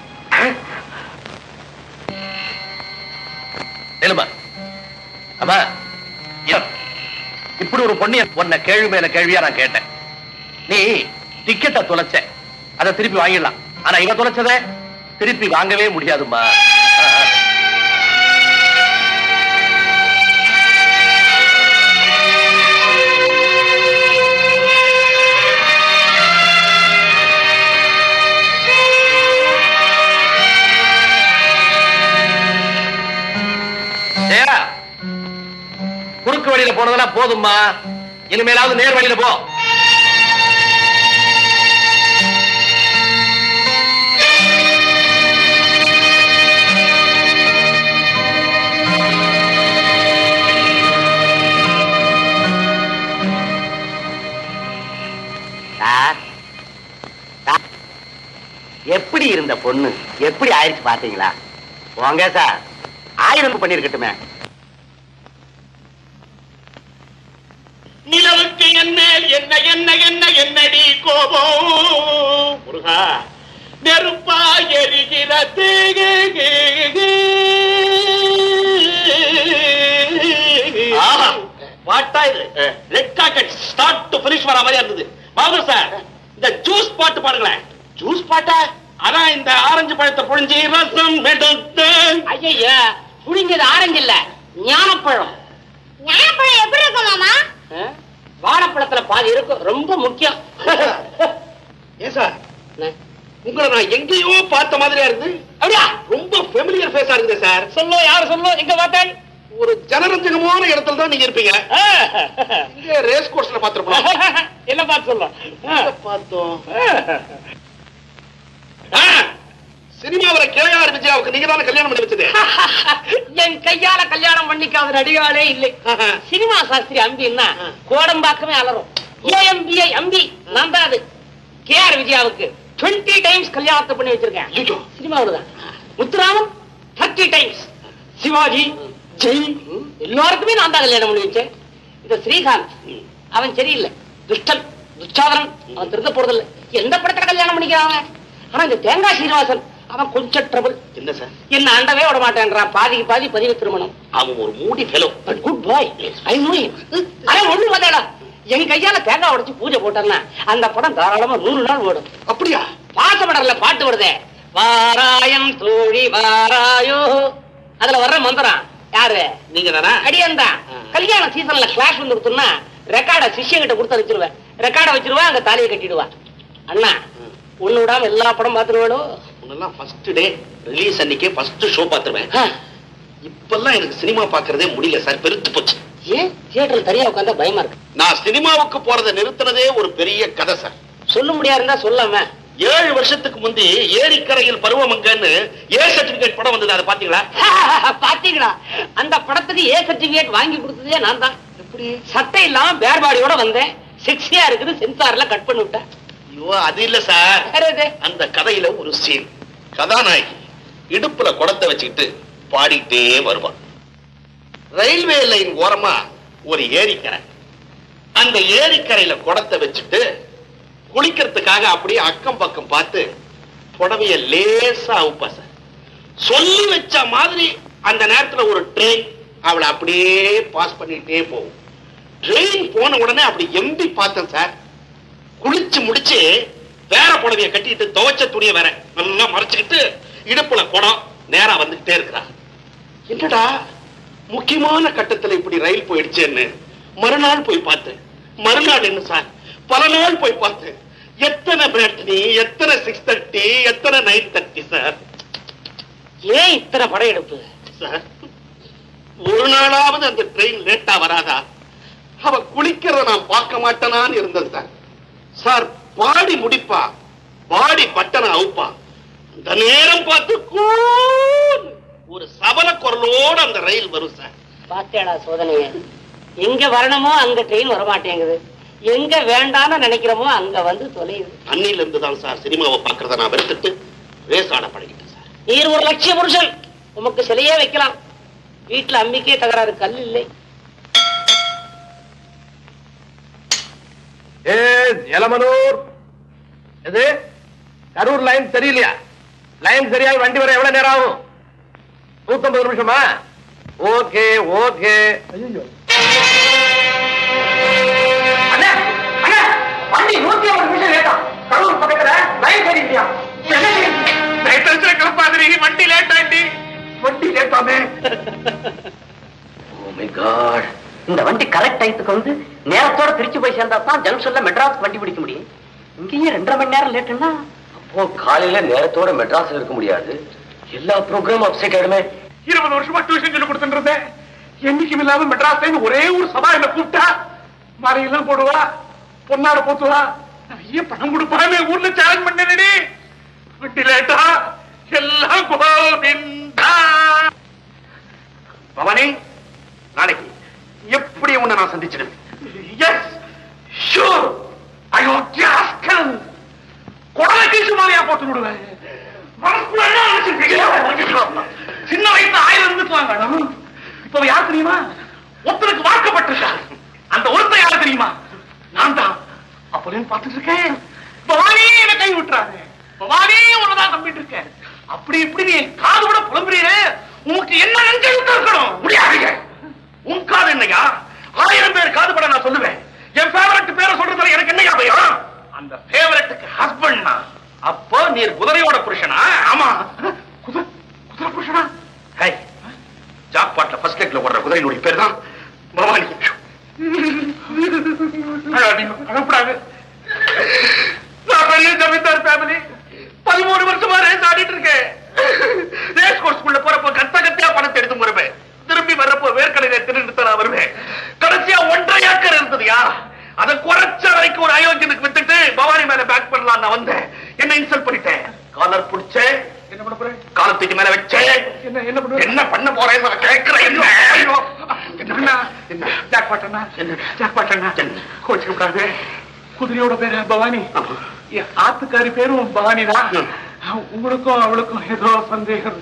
அம்மா, இப்படி ஒரு பொண்ணிய பொண்ண கேள்வி மேல கேள்வியா நான் கேட்டேன். நீ டிக்கெட்டை தொலைச்ச, அதை திருப்பி வாங்கிடலாம். ஆனா இவ தொலைச்சத திருப்பி வாங்கவே முடியாதுமா. போதும்மா, இனிமேலாவது நேர் வழியில போ. எப்படி இருந்த பொண்ணு எப்படி ஆயிடுச்சு பாத்தீங்களா? வாங்க சார், 1000 பண்ணிருக்கட்டுமே. நிலவுக்கு என்ன என்ன என்ன என்ன என்னடி கோபம் முருகா, நெருப்பா எரிகிறது. பாட்டா இது red carpet start to finish வர மாதிரி இருந்தது. பாபு சார், இந்த ஜூஸ் பாட்டு பாடுங்களேன். ஜூஸ் பாட்டா? அதான் இந்த ஆரஞ்சு பழத்தை புழிஞ்சி ரசம் எடுத்து. ஐயா, புழிஞ்சது ஆரஞ்சு இல்ல, ஞானப்பழம். ஞானப்பழம் எப்படி இருக்கும் மாமா? வாழைப்பழத்துல பாதி இருக்கும், ரொம்ப முக்கியம். ஏன் சார், உங்களை நான் எங்கேயோ பார்த்த மாதிரியா இருக்கு. அப்படியா? ரொம்ப ஃபெமிலியர் ஃபேஸா இருக்குது சார். சொல்லு, யாரு சொல்லு, எங்க பார்த்தேன்? ஒரு ஜனரஞ்சகமான இடத்துல தான் நீங்க இருப்பீங்க. இங்க ரேஸ் கோர்ஸ்ல பாத்துருப்போம். என்ன பார்த்து சொல்ல பார்த்தோம். சினிமாவில கேஆர் விஜயாவுக்கு நீங்க தானே கல்யாணம் பண்ணி வச்சது? என் கையால கல்யாணம் பண்ணிக்காத நடிகாலே இல்லை. சினிமா சாஸ்திரி அம்பின்னா கோடம்பாக்கமே அலரும். ஏஎம்பிஐ அம்பி நான் தான். அது கேஆர் விஜயாவுக்கு 20 டைம்ஸ் கல்யாணத்தை பண்ணி வச்சிருக்கேன். சினிமாவில் தான். முத்துராமன் 30 டைம்ஸ். சிவாஜி, ஜெய் எல்லாருக்குமே நான் தான் கல்யாணம் பண்ணி வச்சேன். இந்த ஸ்ரீகாந்த் அவன் சரியில்லை, துஷ்டன், துச்சாதனன். அவன் திருந்த போறதில்லை. எந்த படத்துல கல்யாணம் பண்ணிக்கிறாங்க? ஆனா இந்த தேங்காய் சீனிவாசன் அவன் கொஞ்சம் ட்ரபிள். என்ன சார், என்ன ஆண்டவே விட மாட்டேன்றான். பாதிக்கு பாதி பதிவு திருமணம். அவன் ஒரு moody fellow, but good boy. I know him. ஆனா ஒண்ணு பார்த்தேடா, என் கையால தேங்காய் உடைச்சு பூஜை போட்டேன்னா அந்த படம் தாராளமா 100 நாள் ஓடும். அப்படியா? பாசப்படல பாட்டு வருதே, வாராயம் தோழி வாராயோ, அதுல வர்ற மந்திரம் யாரு? நீங்க தானா? அடியன் தான். கல்யாண சீசன்ல கிளாஸ் வந்து கொடுத்தோம்னா ரெக்கார்ட சிஷ்யங்கிட்ட கொடுத்து வச்சிருவேன். ரெக்கார்ட வச்சிருவா, அங்க தாலியை கட்டிடுவா. அண்ணா ஒண்ணு விடாம எல்லா படம் பாத்துருவாளோ? முன்னெல்லாம் ஃபர்ஸ்ட் டே ரிலீஸ் அன்னைக்கே ஃபர்ஸ்ட் ஷோ பாத்துருவேன். இப்பெல்லாம் எனக்கு சினிமா பாக்குறதே முடியல சார், பெருத்து போச்சு. ஏன் தியேட்டர்ல தனியா உட்கார்ந்தா பயமா இருக்கு? நான் சினிமாவுக்கு போறதை நிறுத்தினதே ஒரு பெரிய கதை சார். சொல்ல முடியா இருந்தா சொல்லாம. 7 வருஷத்துக்கு முந்தி ஏரிக்கரையில் பருவமங்கன்னு ஏ சர்டிபிகேட் படம் வந்தது, அதை பாத்தீங்களா? பாத்தீங்களா? அந்த படத்துக்கு ஏ சர்டிபிகேட் வாங்கி கொடுத்ததே நான் தான். எப்படி? சட்டை இல்லாம பேர்பாடியோட வந்தேன். செக்ஸியா இருக்குது, சென்சார்ல கட் பண்ணி விட்டேன். ஐயோ, அது இல்ல சார். அந்த கதையில ஒரு சீன், கதாநாயகி இடுப்புல குடத்தை வச்சுக்கிட்டு பாடிட்டே வருவான். ரயில்வே லைன் ஓரமா ஒரு ஏரிக்கரை. அந்த ஏரிக்கரையில குடத்தை வச்சுட்டு குளிக்கிறதுக்காக அப்படியே அக்கம் பக்கம் பார்த்து புடவைய லேசா அவுப்பா சார். சொல்லி வச்ச மாதிரி அந்த நேரத்துல ஒரு ட்ரெயின் அவளை அப்படியே பாஸ் பண்ணிட்டே போகும். ட்ரெயின் போன உடனே அப்படி எம்பி பார்த்தேன் சார். குளிச்சு முடிச்சு வேற புடவைய கட்டிட்டு துவைச்ச துணிய வேற நல்லா மறைச்சுக்கிட்டு இடுப்புல குடம் நேரா வந்துகிட்டே இருக்கிறா. என்னடா முக்கியமான கட்டத்துல இப்படி ரயில் போயிடுச்சேன்னு மறுநாள் போய் பார்த்தேன். மறுநாள் என்ன சார், பல நாள் போய் பார்த்தேன். எத்தனை பிராட்னி, எத்தனை 6:30, எத்தனை 9:30 சார். ஏன் இத்தனை படையெடுப்பு சார்? ஒரு நாளாவது அந்த ட்ரெயின் லேட்டா வராதா? அவ குளிக்கிறத நான் பார்க்க மாட்டேனான்னு இருந்தேன் சார். சார் பாடி முடிப்பா, பாடி பட்டனை அவுப்பா. அந்த நேரம் பார்த்து ஒரு சபல குரலோடு அந்த ரயில் வரும் சார். பாத்தேடா சோதனைய. எங்க வரணுமோ அங்க ட்ரெயின் வரமாட்டேங்குது, எங்க வேண்டாம்னு நினைக்கிறோமோ அங்க வந்து தொலையுது. அன்னில இருந்துதான் சார் சினிமாவை பார்க்கறத நான் வெறுத்துட்டு ரேசாட பழகிட்டேன் சார். நீர் ஒரு லட்சிய புருஷன், உமக்கு சிலையே வைக்கலாம். வீட்டுல அம்மிக்கே தகராறு, கல் இல்லை. எலமனூர் எது? கரூர் லைன் சரியில்லையா? லைன் சரியாய் வண்டி வர எவ்வளவு நேரம் ஆகும்? 150 நிமிஷமா? Okay okay. வண்டி 150 நிமிஷம் லேட்டா. கரூர் பக்கத்துல லைன் சரியில்லையா? கிளப்பாதிரி, வண்டி லேட் ஆண்டி. வண்டி லேட்டாமே. Oh my God. இந்த வண்டி கரெக்ட் டைத்துக்கு வந்து நேரத்தோட திருச்சி போய் சேர்ந்தா தான் ஜங்ஷன்ல மெட்ராஸ் வண்டி பிடிக்க முடியும். இங்கேயே 2.5 மணி நேரம் லேட்டுன்னா அப்போ காலையில நேரத்தோட மெட்ராஸ்ல இருக்க முடியாது. எல்லா ப்ரோக்ராம் அப்செட் ஆயிடுமே. 20 வருஷமா டியூஷன் சொல்லி கொடுத்துட்டு என்னைக்கும் இல்லாம மெட்ராஸ்ல ஒரே ஒரு சபா என்ன கூப்பிட்டா மாலையெல்லாம் போடுவா, பொன்னாட போத்துவா, நிறைய பணம் கொடுப்பான்னு ஊர்ல சேலஞ்ச் பண்ணேனடி. லேட்டா எல்லாம் கோவிந்தா. பவானி, நாளைக்கு எப்படி உன்னை நான் சந்திச்சிடுவேன். Yes sure. ஐயோ ஜாஸ்கல், குடலை கீசு மாலையா போட்டு விடுவேன். சின்ன வயசுல 1000 இருந்துட்டு வாங்க. இப்ப யார் தெரியுமா? ஒருத்தருக்கு வாக்கப்பட்டிருக்காரு. அந்த ஒருத்தர் யாரு தெரியுமா? நான் தான். அப்போலேன்னு பார்த்துட்டு இருக்கேன். பவானி என்ன கை விட்டுறாரு. பவானி உன்னதான் நம்பிட்டு இருக்கேன். அப்படி இப்படி நீ காது கூட புலம்புறீரு. உங்களுக்கு என்ன நெஞ்சு இருக்கணும்? முடியாது. உன் காது என்னையா? 1000 பேர் காதுபட நான் சொல்லுவேன். என் ஃபேவரட் பேரை சொல்றதுல எனக்கு என்னையா பயம்? அந்த ஃபேவரட்டுக்கு ஹஸ்பண்ட் நான். அப்போ நீர் குதிரையோட புருஷனா? ஆமா. குதிரை புருஷனா? ஹை, ஜாக்பாட்ல ஃபர்ஸ்ட் லெக்ல ஓடுற குதிரையினுடைய பேர் தான் பவானி. அனுப்படாது. நான் பெரிய ஜமீன்தார் ஃபேமிலி. 13 வருஷமா ரேஸ் ஆடிட்டு இருக்கேன். ரேஸ் கோர்ஸ்குள்ள போறப்போ கத்த கத்தியா பணத்தை எடுத்து வருவேன். திரும்பி வர்றப்போ வேர்க்கடையில திருட்டு நான் வருவேன். கடைசியா 1.5 ஏக்கர் இருந்ததுயா. அதை குறைச்ச வரைக்கும் ஒரு அயோக்கியனுக்கு வித்துட்டு பவானி மேல பேக் பண்ணலாம் நான் வந்தேன். என்ன இன்சல்ட் பண்ணிட்டேன். காலர் புடிச்சேன். என்ன பண்ண போறேன்? காலத்துக்கு மேல வச்சேன். என்ன பண்ண போறேன் கேட்கிறேன். என்ன ஜாக்பாட்டனா? ஜாக்பாட்டனா கோச்சுக்க கூடாது. குதிரையோட பேரு பவானி, ஆத்துக்காரி பேரும் பவானி தான். உங்களுக்கும் அவளுக்கும் ஏதோ சந்தேகம்.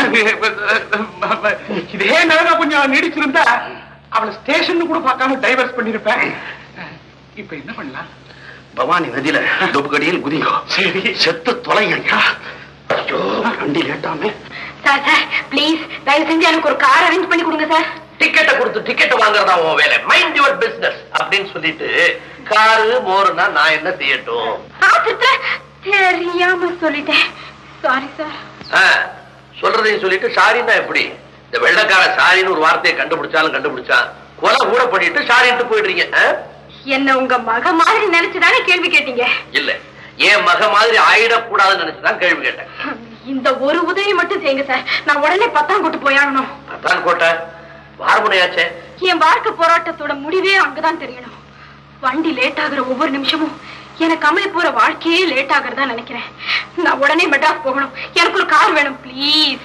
இதே நேரம் கொஞ்சம் நீடிச்சிருந்தா அவளை ஸ்டேஷன் கூட பார்க்காம டைவர்ஸ் பண்ணிருப்பேன். இப்ப என்ன பண்ணலாம்? பவானி நதியில தொப்புக்கடியில் குதிங்கோ. சரி, செத்து தொலைங்க. ஐயோ, வண்டி லேட்டாமே. சார் சார் ப்ளீஸ் தயவு செஞ்சு எனக்கு ஒரு கார் அரேஞ்ச் பண்ணி கொடுங்க சார். டிக்கெட்டை கொடுத்து டிக்கெட் வாங்குறதா உன் வேலை. மைண்ட் யுவர் பிசினஸ் அப்படின்னு சொல்லிட்டு காரு மோருனா நான் என்ன செய்யட்டும்? தெரியாம சொல்லிட்டேன். Sorry sir. சொல்றதையும் சொல்லிட்டு சாரின்னா எப்படி? இந்த வெள்ளக்கார சாரின்னு ஒரு வார்த்தையை கண்டுபிடிச்சான் கொலை கூட பண்ணிட்டு சாரின்ட்டு போயிடுறீங்க. என்ன உங்க மக மாதிரி நினைச்சுதானே கேள்வி கேட்டீங்க? இல்ல, என் மக மாதிரி ஆயிடக்கூடாதுன்னு நினைச்சுதான் கேள்வி கேட்டேன். இந்த ஒரு உதவி மட்டும் செய்யுங்க சார். நான் உடனே பத்தான்கோட்டு போயாகணும். பத்தான்கோட்டை வாரமுனையாச்சே. என் வாழ்க்கை போராட்டத்தோட முடிவே அங்கதான் தெரியணும். வண்டி லேட் ஆகுற ஒவ்வொரு நிமிஷமும் எனக்கு அமைய போற வாழ்க்கையே லேட் ஆகுறதா நினைக்கிறேன். நான் உடனே மெட்ராஸ் போகணும். எனக்கு ஒரு கார் வேணும் ப்ளீஸ்.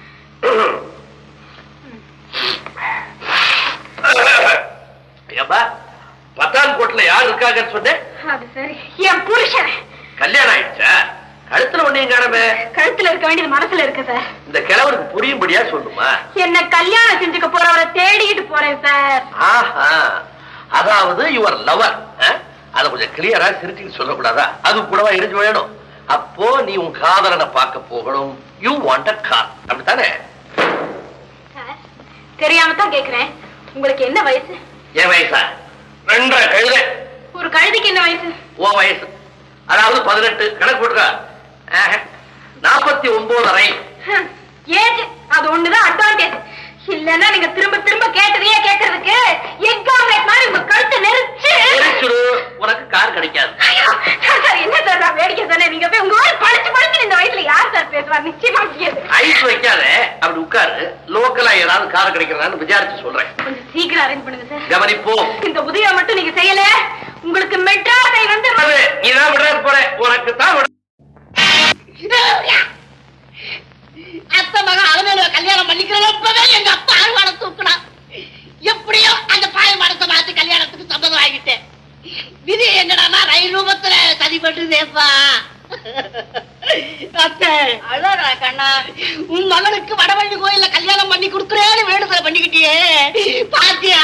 பத்தான்கோட்ல யார் இருக்காங்கன்னு சொன்னேன்? அது சரி, என் புருஷன். கல்யாணம் ஆயிடுச்சா? கழுத்துல ஒண்ணையும் காணமே. கழுத்துல இருக்க வேண்டியது மனசுல இருக்கு சார். இந்த கிழவருக்கு புரியும்படியா சொல்லுமா? என்ன கல்யாணம் செஞ்சுக்க போறவரை தேடிட்டு போறேன் சார். ஆஹா, அதாவது யுவர் லவர். அத கொஞ்சம் கிளியரா சிரிச்சு சொல்லக்கூடாதா? அது கூடவா இருந்து வேணும். அப்போ நீ உன் காதலனை பார்க்க போகணும். யூ வாண்ட் அ கார், அப்படித்தானே? தெரியாம தான் கேக்குறேன். உங்களுக்கு என்ன வயசு? என் வயசா? 2 கழுதை. ஒரு கழுதைக்கு என்ன வயசு? ஓ வயசு, அதாவது 18. கணக்கு போட்டுக்கா. 49.5. ஏஜ் அது ஒண்ணுதான் அட்வான்டேஜ். இல்லன்னா நீங்க திரும்ப திரும்ப கேட்டதையே கேட்கறதுக்கு எக் ஆம்லெட் மாதிரி உங்க கழுத்தை நெரிச்சு உனக்கு கார் கிடைக்காது. என்ன சார் நான் வேடிக்கை தானே. நீங்க போய் உங்க படிச்சு இந்த வயசுல யார் சார் பேசுவார்? நிச்சயமா முடியாது. ஐஸ் வைக்காத, அப்படி உட்காரு. லோக்கலா ஏதாவது கார் கிடைக்கிறதான்னு விசாரிச்சு சொல்றேன். கொஞ்சம் சீக்கிரம் அரேஞ்ச் பண்ணுங்க சார். கவனிப்போ. இந்த உதவியை மட்டும் நீங்க செய்யல, உங்களுக்கு மெட்ராஸை வந்து நீதான் மெட்ராஸ் போற. உனக்கு தான் அத்தை மக அலமேல கல்யாணம் பண்ணிக்கிறப்பவே எங்க அப்பா அறுவாடை தூக்கினான். எப்படியோ அந்த பாயமாடத்தை மாத்தி கல்யாணத்துக்கு சம்மதம் ஆகிட்டேன். விதி என்னடானா ரயில் ரூபத்துல சதி பண்றதேப்பா. அத்தை அழறா கண்ணா, உன் மகனுக்கு வடவள்ளி கோயில்ல கல்யாணம் பண்ணி கொடுக்குறேன்னு வேண்டுதலை பண்ணிக்கிட்டியே பாத்தியா?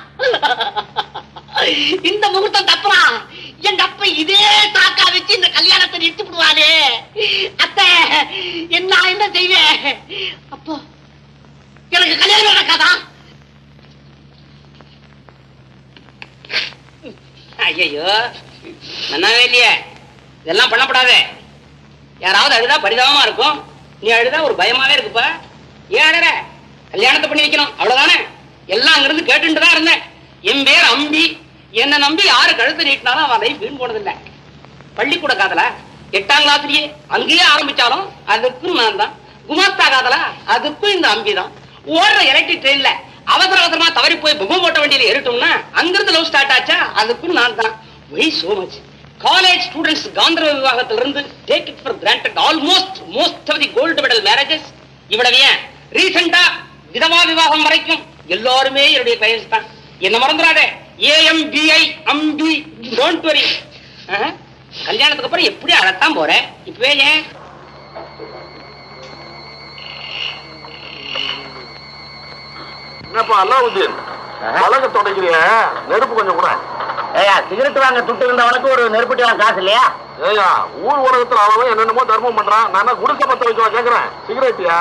இந்த முகூர்த்தம் தப்புறான். எங்க அப்பா இதே தாக்கா வச்சு இந்த கல்யாணத்தை நிறுத்தி விடுவானே. அத்தை என்ன செய்வேன்? அப்போ எனக்கு கல்யாணம் நடக்காதா? ஐயோ நன்னாவே இல்லையே. இதெல்லாம் பண்ணப்படாதே. யாராவது அழுதா பரிதாபமா இருக்கும். நீ அழுதா ஒரு பயமாவே இருக்குப்பா. ஏன் அழற? கல்யாணத்தை பண்ணி வைக்கணும் அவ்வளவுதானே. எல்லாம் அங்கிருந்து கேட்டுட்டு தான் இருந்தேன். என் பேர் அம்பி. என்ன நம்பி யாரு கழுத்து நீட்டினாலும் அவன் லைஃப் வீண் போனதில்லை. பள்ளிக்கூட காதல 8ஆம் கிளாஸ்லயே அங்கேயே ஆரம்பிச்சாலும் அதுக்கும் நான் தான். குமாஸ்தா காதலா அதுக்கும் இந்த அம்பி தான். ஓடுற எலக்ட்ரிக் ட்ரெயின்ல அவசர அவசரமா தவறி போய் பொம்மை போட்ட வண்டியில ஏறிட்டோம்னா அங்கிருந்து லவ் ஸ்டார்ட் ஆச்சா அதுக்கும் நான் தான் why so much college students காந்தர்வ விவாகத்திலிருந்து take it for granted almost most of the gold medal marriages இவ்வளவு ஏன் ரீசெண்டா விதவா விவாகம் வரைக்கும் எல்லாருமே என்னுடைய கிளையன்ஸ் தான். என்ன மறந்துடாதே AMBI அம்பி டோன்ட் வரி. கல்யாணத்துக்கு அப்புறம் எப்படி அழத்தான் போறேன் இப்பவே ஏன் என்னப்பா அல்லாவுதீன் பழக தொடங்கிறிய நெருப்பு கொஞ்சம் கூட. ஏயா சிகரெட் வாங்க துட்டு இருந்தவனுக்கு ஒரு நெருப்புட்டி காசு இல்லையா? ஏயா ஊர் உலகத்துல அவன் என்னென்னமோ தர்மம் பண்றான். நான் குடிசை பத்த வச்சு கேக்குறேன் சிகரெட்டியா?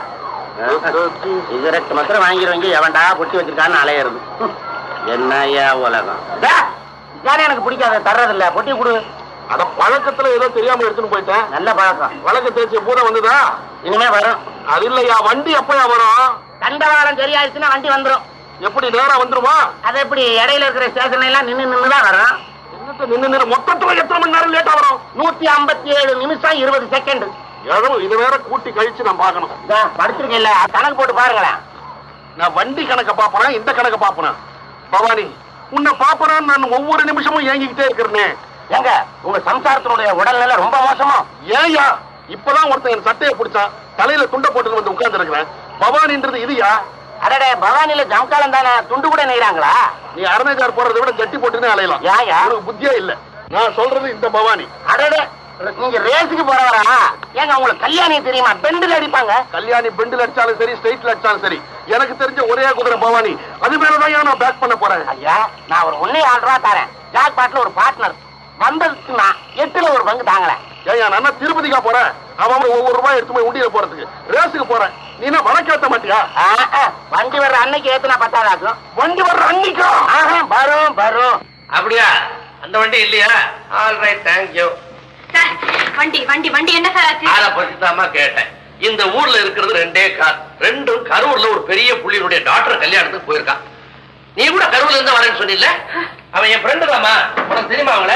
சிகரெட் மாத்திரம் வாங்கிடுவீங்க எவன்டா பொட்டி வச்சிருக்கான்னு அலையிறது. என்னையா உலகம் யாரும் எனக்கு பிடிக்காத தர்றதில்ல பொட்டி கொடு. அட பழக்கத்துல ஏதோ தெரியாம எடுத்துன்னு போயிட்டேன். நல்ல பழக்கம். வழக்கு தேய்ச்சி பூரா வந்ததா? இனிமே வரும். அது இல்லையா வண்டி எப்பயா வரும்? தண்டவாளம் சரியாயிடுச்சுன்னா வண்டி வந்துடும். எப்படி நேரா வந்துருமா? அது எப்படி இடையில இருக்கிற ஸ்டேஷன்ல எல்லாம் நின்னுதான் வரும். நின்று மொத்தத்துல எத்தனை மணி நேரம் லேட்டா வரும்? 157 நிமிஷம் 20 செகண்ட். இது வேற கூட்டி கழிச்சு நான் பாக்கணும். படிச்சிருக்கேன் கணக்கு போட்டு பாருங்களேன். நான் வண்டி கணக்க பாப்பறேன் இந்த கணக்க பாப்பறேன். பவானி உன்னை பாப்பறேன் நான் ஒவ்வொரு நிமிஷமும் ஏங்கிக்கிட்டே இருக்கிறேனே. ஏங்க உங்க சம்சாரத்தினுடைய உடல்நிலை ரொம்ப மோசமா? ஏயா இப்பதான் ஒருத்தன் என் சட்டையை பிடிச்சான் தலையில துண்டை போட்டு வந்து உட்கார்ந்து இருக்கிறேன். பவானின்றது இதுயா? அடடே பவானில ஜம்காலம் தானே துண்டு கூட நெய்றாங்களா? நீ அரணைக்கார் போறதை விட ஜட்டி போட்டுனே அலையலாம். ஏயா உனக்கு புத்தியே இல்ல. நான் சொல்றது இந்த பவானி. அடடே நீங்க ரேஸுக்கு போறவரா? ஏங்க உங்களுக்கு கல்யாணி தெரியுமா? பெண்டில் அடிப்பாங்க. கல்யாணி பெண்டில் அடிச்சாலும் சரி ஸ்ட்ரெயிட்ல அடிச்சாலும் சரி எனக்கு தெரிஞ்ச ஒரே குதிரை பவானி. அது மேலதான் நான் பேக் பண்ண போறேன். ஐயா நான் ஒரு 1.5 ரூபா தரேன். ஜாக் பாட்ல ஒரு பார்ட்னர் வந்ததுக்கு நான் 8ல ஒரு பங்கு தாங்கல. ஏயா நான் திருப்பதிக்கா போறேன். அவன் ஒவ்வொரு ரூபாய் எடுத்து போய் உண்டியில போறதுக்கு ரேஸுக்கு போறேன். நீ என்ன வழக்கு ஏத்த மாட்டியா? வண்டி வர்ற அன்னைக்கு ஏத்துனா பத்தாதாக்கும். வண்டி வர்ற அன்னைக்கா? வரும் வரும். அப்படியா? அந்த வண்டி இல்லையா? All right thank you. வண்டி வண்டி வண்டி என்ன சார் ஆச்சு? அதை பத்தி தாமா கேட்டேன். இந்த ஊர்ல இருக்கிறது 2 கார். ரெண்டும் கரூர்ல ஒரு பெரிய புள்ளியினுடைய டாக்டர் கல்யாணத்துக்கு போயிருக்கான். நீ கூட கரூர்ல இருந்து வரேன்னு சொன்னில்ல? அவன் என் ஃப்ரெண்டு தாமா. உனக்கு தெரியுமா அவங்கள?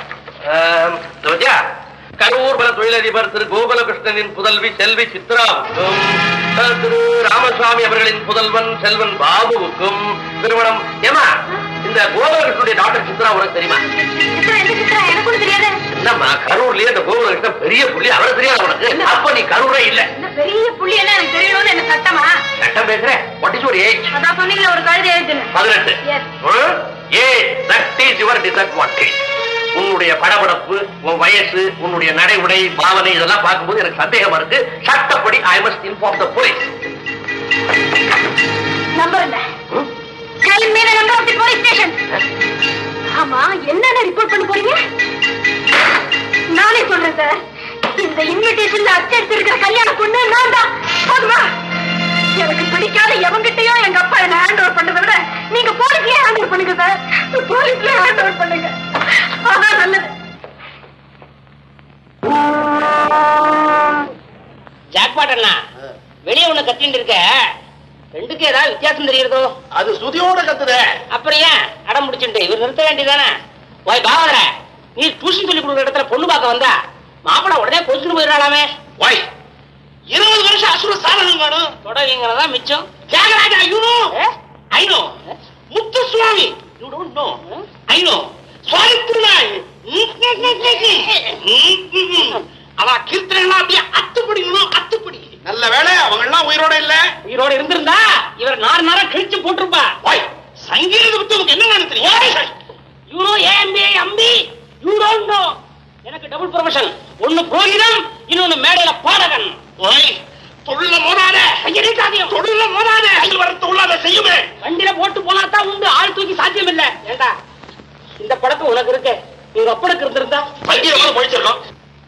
பாக்கலாம். கரூர் பல தொழிலதிபர் திரு கோபாலகிருஷ்ணனின் புதல்வி செல்வி சித்ராவுக்கும் திரு ராமசுவாமி அவர்களின் புதல்வன் செல்வன் பாபுவுக்கும் திருமணம். ஏமா இந்த கோபாலகிருஷ்ணனுடைய டாக்டர் சித்ரா உனக்கு தெரியுமா? எனக்கு தெரியாது. என்னம்மா கரூர்லயே இந்த கோபாலகிருஷ்ணன் பெரிய புள்ளி அவரை தெரியாது உனக்கு? அப்ப நீ கரூரே இல்ல. பெரிய புள்ளி எல்லாம் எனக்கு தெரியணும்னு என்ன சட்டமா? சட்டம் பேசுறேன். What is your age? அதான் சொன்னீங்களா ஒரு கழுதை ஏஜ்னு. 18. that is your disadvantage. உன்னுடைய படபடப்பு, உன் வயசு, உன்னுடைய நடை உடை பாவனை இதெல்லாம் பார்க்கும்போது எனக்கு சந்தேகமா இருக்கு. சட்டப்படி I must inform the police. Number என்ன? Tell me the number of the police station. ஆமா என்னென்ன ரிப்போர்ட் பண்ண போறீங்க? நானே சொல்றேன் சார். இந்த இன்விடேஷன்ல அச்சடிச்சு இருக்கிற கல்யாண பொண்ணு நான் தான். போதுமா? எனக்கு பிடிக்காத எவங்கிட்டயோ எங்க அப்பா என்ன ஹேண்ட் ஓவர் பண்ணதை விட நீங்க போலீஸ்லயே ஹேண்ட் ஓவர் பண்ணுங்க சார். போலீஸ்லயே ஹேண்ட் ஓவர் பண்ணுங்க. அதான் நல்லது. ஜாக்பாட் அண்ணா வெளியே ஒண்ணு கத்திட்டு இருக்க. ரெண்டுக்கு ஏதாவது வித்தியாசம் தெரியுறதோ? அது சுதியோட கத்துதே. அப்புறம் ஏன் அடம் முடிச்சுட்டு இவர் நிறுத்த வேண்டியதானே? ஓய் பாவர நீ டியூஷன் சொல்லி கொடுக்குற இடத்துல பொண்ணு பார்க்க வந்தா மாப்பிள உடனே பொசுன்னு போயிடலாமே. வாய் 20 வருஷம் அசுர சாதனம் காணும். தொடங்கிங்கிறதா மிச்சம். Thyagaraja you know I know Muthuswami you don't know I know சுவாமித்துனாய் அவ கீர்த்தனைலாம் அப்படியே அத்துப்படிக்கணும் அத்துப்படி. நல்ல வேலை அவங்க எல்லாம் உயிரோட இல்ல. உயிரோட இருந்திருந்தா இவர் நார கிழிச்சு போட்டிருப்பா. வாய் சங்கீத புத்தகம் என்ன தெரியும்? You know AMBI Ambi you don't know. எனக்கு டபுள் ப்ரொமோஷன். ஒன்னு புரோகிதம் இன்னொன்னு மேடையில பாடகன். ஓய் தொழில மோதாத ஐயனே சாத்தியம். தொழில மோதாத வரத்து உள்ளாத செய்யுமே. வண்டியில போட்டு போனாதான் உண்டு. ஆள் தூக்கி சாத்தியம் இல்ல. ஏண்டா இந்த படத்து உனக்கு இருக்கு. உங்க அப்பனுக்கு இருந்திருந்தா பைத்தியம் போயிச்சிருக்கோம்.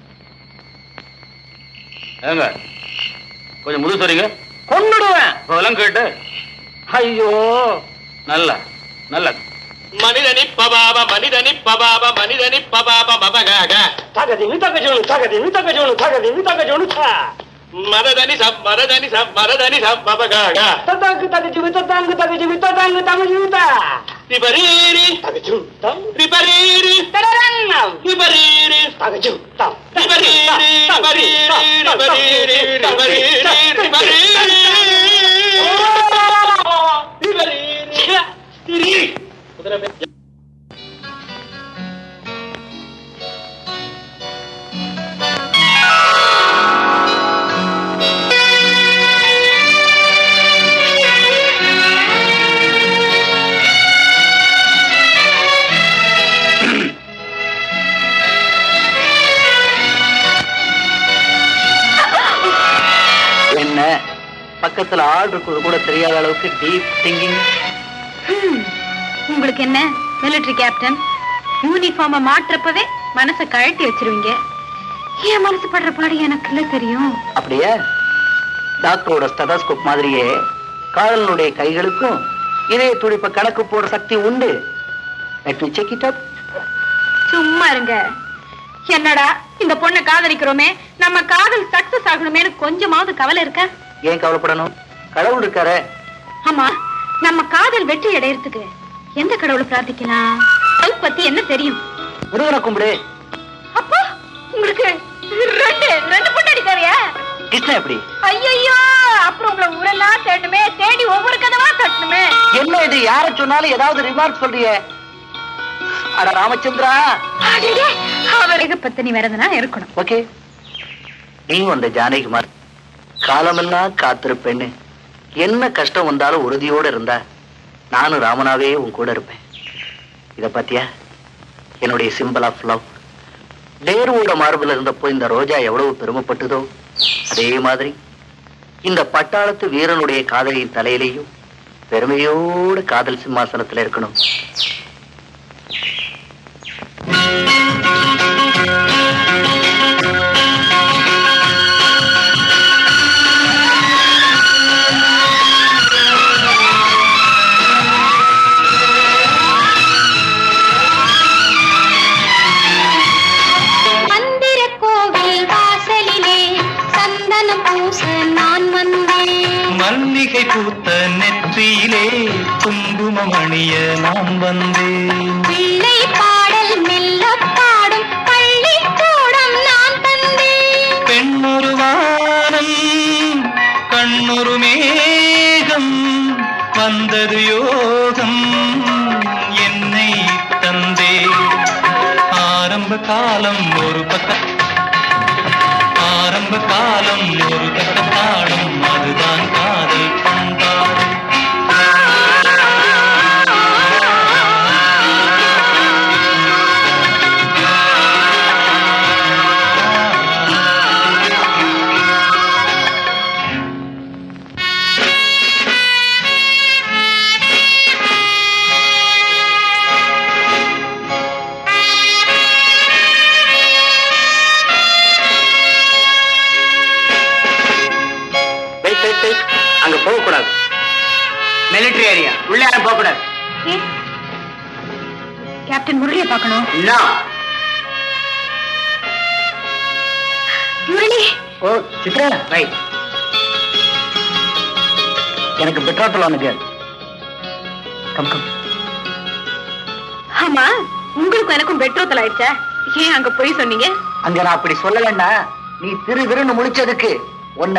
ஏங்க கொஞ்சம் முது சரிங்க கொன்னுடுவேன். அதெல்லாம் கேட்டு ஐயோ நல்ல நல்ல மனிதனி பபாப மனிதனி பபாப மனிதனி பபாப மபகாக தகதி தகஜோனு தகதி தகஜோனு தகதி தகஜோனு தா மரதனி சப் மரதனி சப் மரதனி சப் மபகாக ததாங்கு தகஜு ததாங்கு தகஜு தா ரிபரீரி தகஜு தம் ரிபரீரி தரரன்னம் ரிபரீரி தகஜு தம் ரிபரீரி ரிபரீரி ரிபரீரி ரிபரீரி ரிபரீரி பக்கத்துல ஆள் இருக்கிறது கூட தெரியாத அளவுக்கு டீப் திங்கிங். உங்களுக்கு என்ன மிலிட்டரி கேப்டன், யூனிஃபார்மை மாற்றப்பவே மனசை கழட்டி வச்சிருவீங்க. என் மனசு படுற பாடு எனக்கு இல்ல தெரியும். அப்படியே டாக்டரோட ஸ்டெதோஸ்கோப் மாதிரியே காதலனுடைய கைகளுக்கும் இதய துடிப்ப கணக்கு போடுற சக்தி உண்டு. Let me check it out. சும்மா இருங்க. என்னடா இந்த பொண்ணை காதலிக்கிறோமே, நம்ம காதல் சக்சஸ் ஆகணுமேனு கொஞ்சமாவது கவலை இருக்கா? ஏன் கவலைப்படணும்? கடவுள் இருக்காரு. ஆமா, நம்ம காதல் வெற்றி அடையறதுக்கு எந்த கடவுளை பிரார்த்திக்கலாம்? அது பத்தி என்ன தெரியும்? முருகனை கும்பிடு. அப்போ உங்களுக்கு ரெண்டு பொண்ணு தேவையா? கிருஷ்ணன் எப்படி? ஐயோ, அப்புறம் உங்களை ஊரெல்லாம் தேடணுமே, தேடி ஒவ்வொரு கதவா தட்டணுமே. என்ன இது? யார சொன்னாலும் ஏதாவது ரிமார்க் சொல்றியே. அட ராமச்சந்திரா, அவருக்கு பத்தினி வேறதுனா இருக்கணும். ஓகே, நீ அந்த ஜானகிமார் காலமெல்லாம் காத்திருப்பேன்னு என்ன கஷ்டம் வந்தாலும் உறுதியோட இருந்தா நானும் ராமனாவே உன் கூட இருப்பேன். இத பாத்தியா, என்னுடைய சிம்பிள் ஆஃப் லவ். நேருவோட மார்பில் இருந்தப்போ இந்த ரோஜா எவ்வளவு பெருமைப்பட்டதோ, அதே மாதிரி இந்த பட்டாளத்து வீரனுடைய காதலியின் தலையிலேயும் பெருமையோடு காதல் சிம்மாசனத்தில் இருக்கணும். மல்லிகை பூத்த நெற்றியிலே குங்குமம் அணிய நான் வந்தேன். பிள்ளை பாடல் மெல்ல பாடும் பள்ளிக்கூடம் நான் தந்தேன். பெண்ணொரு வானம் கண்ணொரு மேகம் வந்தது யோகம் என்னை தந்தே. ஆரம்ப காலம் ஒரு பக்கம், ஆரம்ப காலம் ஒரு கட்டத்தாடும், அதுதான் காதல் பண்பாடு. அங்க போக கூடாது. மிலிட்டரி ஏரியா, உள்ள யாரும் போக கூடாது. கேப்டன் முரளியை பார்க்கணும். முரளி. ஓ சித்ரா, ரைட். எனக்கு பெட்ரோல் ஒண்ணுக்கு. Come come. ஆமா, உங்களுக்கும் எனக்கும் பெட்ரோல் ஆயிடுச்சா? ஏன் அங்க போய் சொன்னீங்க? அங்க நான் அப்படி சொல்லலன்னா நீ திருன்னு முழிச்சதுக்கு ஒன்ன.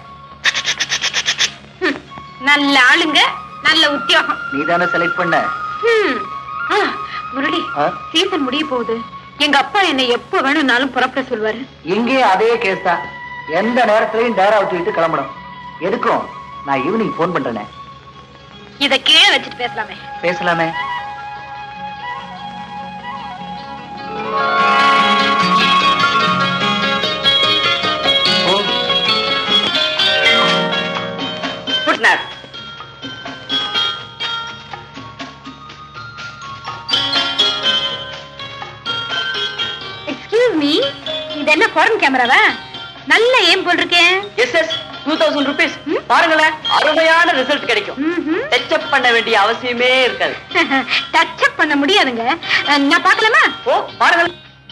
நல்ல ஆளுங்க, நல்ல உத்தியோகம். நீதானே செலக்ட் பண்ண. முரளி, சீசன் முடிய போகுது. எங்க அப்பா என்னை எப்ப வேணும்னாலும் புறப்பட சொல்வாரு. இங்கேயும் அதே கேஸ் தான். எந்த நேரத்திலையும் டேரா விட்டு கிளம்பணும். எதுக்கும் நான் ஈவினிங் போன் பண்றேனே. இத கீழே வச்சுட்டு பேசலாமே. பேசலாமே. எக்ஸ்கியூஸ் மீ, இது என்ன ஃபாரின் கேமராவா? நல்ல ஏம் போல் இருக்கேன். Yes 2000 rupees. பாருங்களேன், அருமையான ரிசல்ட் கிடைக்கும். டச் அப் பண்ண வேண்டிய அவசியமே இருக்காது. டச் அப் பண்ண முடியாதுங்க. நான் பார்க்கலாமா? ஓ பாருங்க.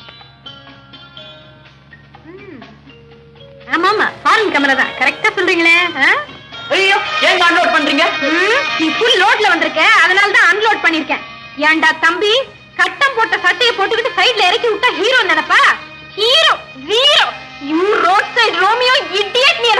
ஆமாமா, ஃபாரின் கேமரா தான். கரெக்டா சொல்றீங்களே. ஐயோ, ஏன் அன்லோட் பண்றீங்க? நீ ஃபுல் லோட்ல வந்திருக்க, அதனால தான் அன்லோட் பண்ணிருக்கேன். ஏண்டா தம்பி, கட்டம் போட்ட சட்டையை போட்டுக்கிட்டு சைடுல இறக்கி விட்டா ஹீரோ நினைப்பா? Hero zero. You road side Romeo idiot. நீ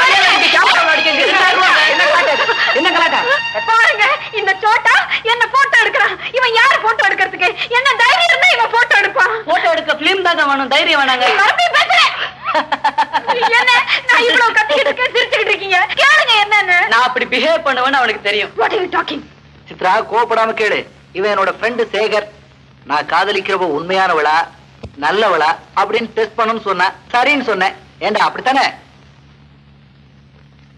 என்ன கலாட்டா? பாருங்க, இந்த சோட்டா என்ன போட்டோ எடுக்கிறான். இவன் யாரு போட்டோ எடுக்கிறதுக்கு? என்ன தைரியம் இருந்தா இவன் போட்டோ எடுப்பான். போட்டோ எடுக்க பிலிம் தான் வேணும், தைரியம் வேணாங்க. மறுபடியும் பேசுறேன். என்ன நான் இவ்வளவு கத்திக்கிட்டு இருக்கேன், சிரிச்சுக்கிட்டு இருக்கீங்க? கேளுங்க என்னன்னு. நான் அப்படி பிஹேவ் பண்ணுவேன்னு அவனுக்கு தெரியும். What are you talking? Chitra, கோபப்படாம கேளு. இவன் என்னோட ஃப்ரெண்டு சேகர். நான் காதலிக்கிறப்ப உண்மையானவளா நல்லவளா அப்படின்னு டெஸ்ட் பண்ணணும்னு சொன்ன. சரின்னு சொன்னேன். ஏண்டா அப்படித்தானே?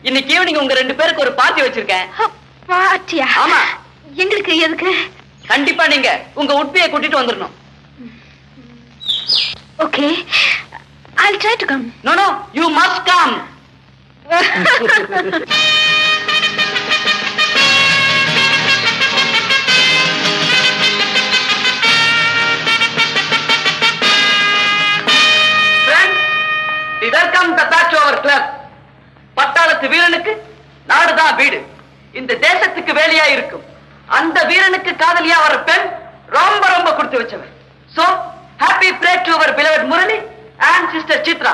இன்னைக்கு ஈவினிங் உங்க 2 பேருக்கு ஒரு பார்ட்டி வச்சிருக்கேன். பார்ட்டியா? ஆமா. எங்களுக்கு எதுக்கு? கண்டிப்பா நீங்க உங்க உட்பியை கூட்டிட்டு வந்துடணும். Okay, I'll try to come. No, you must come. Friends, welcome back to our club. பட்டாளத்து வீரனுக்கு நாடுதான் வீடு. இந்த தேசத்துக்கு வேலையா இருக்கும் அந்த வீரனுக்கு காதலியா வர பெண் ரொம்ப ரொம்ப கொடுத்து வச்சவன். So, happy pray to our beloved Murali and sister Chitra.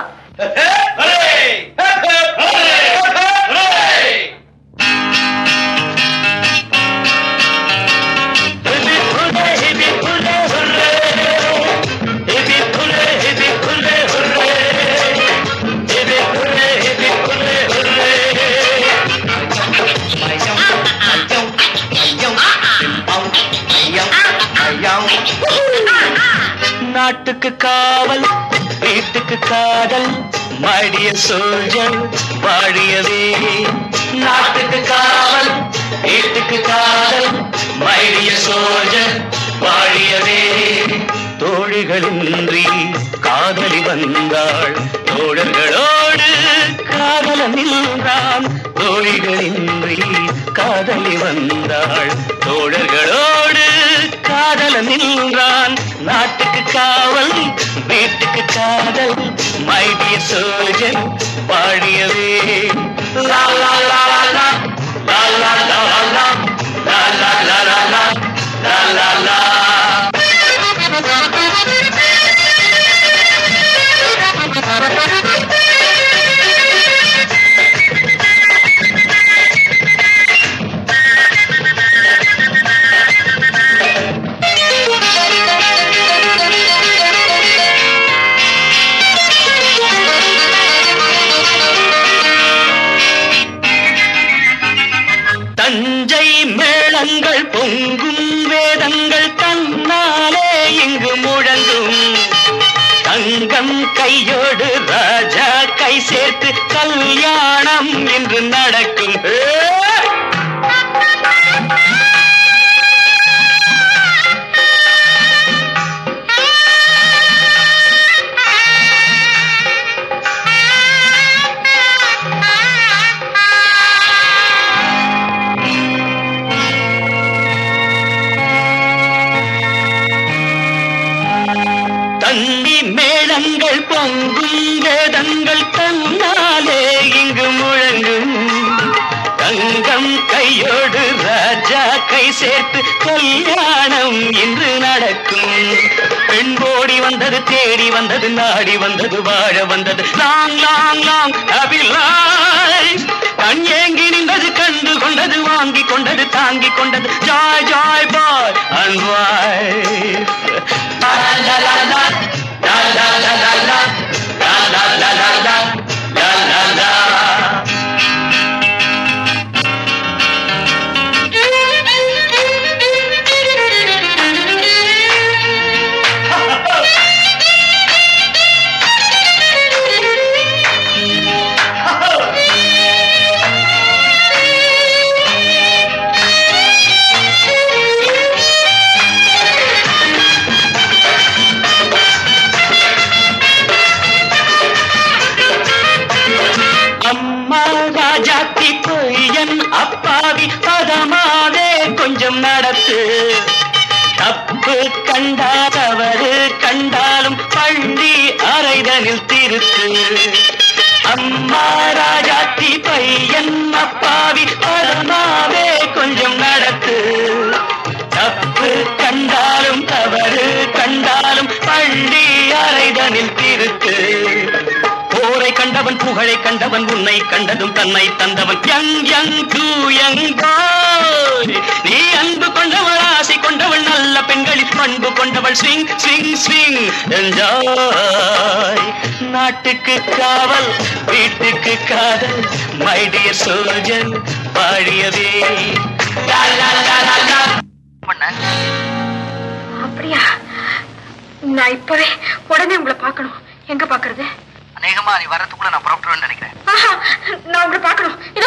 நாட்டுக்கு காவல் வீட்டுக்கு காதல் my dear soldier வாழியவே. நாட்டுக்கு காவல் வீட்டுக்கு காதல் my dear soldier வாழியவே. தோழிகளின்றி காதலி வந்தாள் தோழர்களோடு காதலன் நின்றான். தோழிகளின்றி காதலி வந்தாள் தோழர்களோடு காதலன் நின்றான். நாட்டுக்கு காவல் வீட்டுக்கு காதல் my dear soldier வாழியவே. லா லா லா லா லா லா லா லா லா லா லா லா லா லா லா லா. தஞ்சை மேளங்கள் பொங்கும் வேதங்கள் தன்னாலே இங்கு முழங்கும். தங்கம் கையோடு ராஜா கை சேர்த்து கல்யாணம் இன்று நடக்கும். தண்ணி மேளங்கள் பொங்கும் வேதங்கள் தன்னாலே இங்கு முழங்கும். தங்கம் கையோடு ராஜா கை சேர்த்து கல்யாணம் இன்று நடக்கும். பெண் ஓடி வந்தது தேடி வந்தது நாடி வந்தது வாழ வந்தது long long long happy life. கண் ஏங்கி நின்றது கண்டு கொண்டது வாங்கி கொண்டது தாங்கி கொண்டது joy joy boy and wife. La la la la la la la la la la la la la la la la. அம்மா ராஜாத்தி பொய்யன் அப்பாவி பதமாவே கொஞ்சம் நடத்து. தப்பு கண்டாதவரு கண்டாலும் பள்ளி அறைதனில் திருத்து. அம்மா ராஜாத்தி பையன் அப்பாவி பதமாவே கொஞ்சம் நடத்து. தப்பு கண்டாலும் தவறு கண்டாலும் பள்ளி அறைதனில் திருத்து. போரை கண்டவன் புகழை கண்டவன் உன்னை கண்டதும் தன்னை தந்தவன் young young too young boy. நீ அன்பு கொண்டவள் ஆசை கொண்டவள் நல்ல பெண்களில் பண்பு கொண்டவள் ஸ்விங் ஸ்விங் ஸ்விங் என்ஜாய். நாட்டுக்கு காவல் வீட்டுக்கு காதல் my dear soldier வாழியவே. லா லா லா லா லா. அப்படியா? நான் இப்பவே உடனே உங்களை பார்க்கணும். எங்க பாக்குறது? அநேகமா நீ வரதுக்குள்ள நான் புறப்பட்டுருவேன்னு நினைக்கிறேன். நான் உங்களை பார்க்கணும். இதோ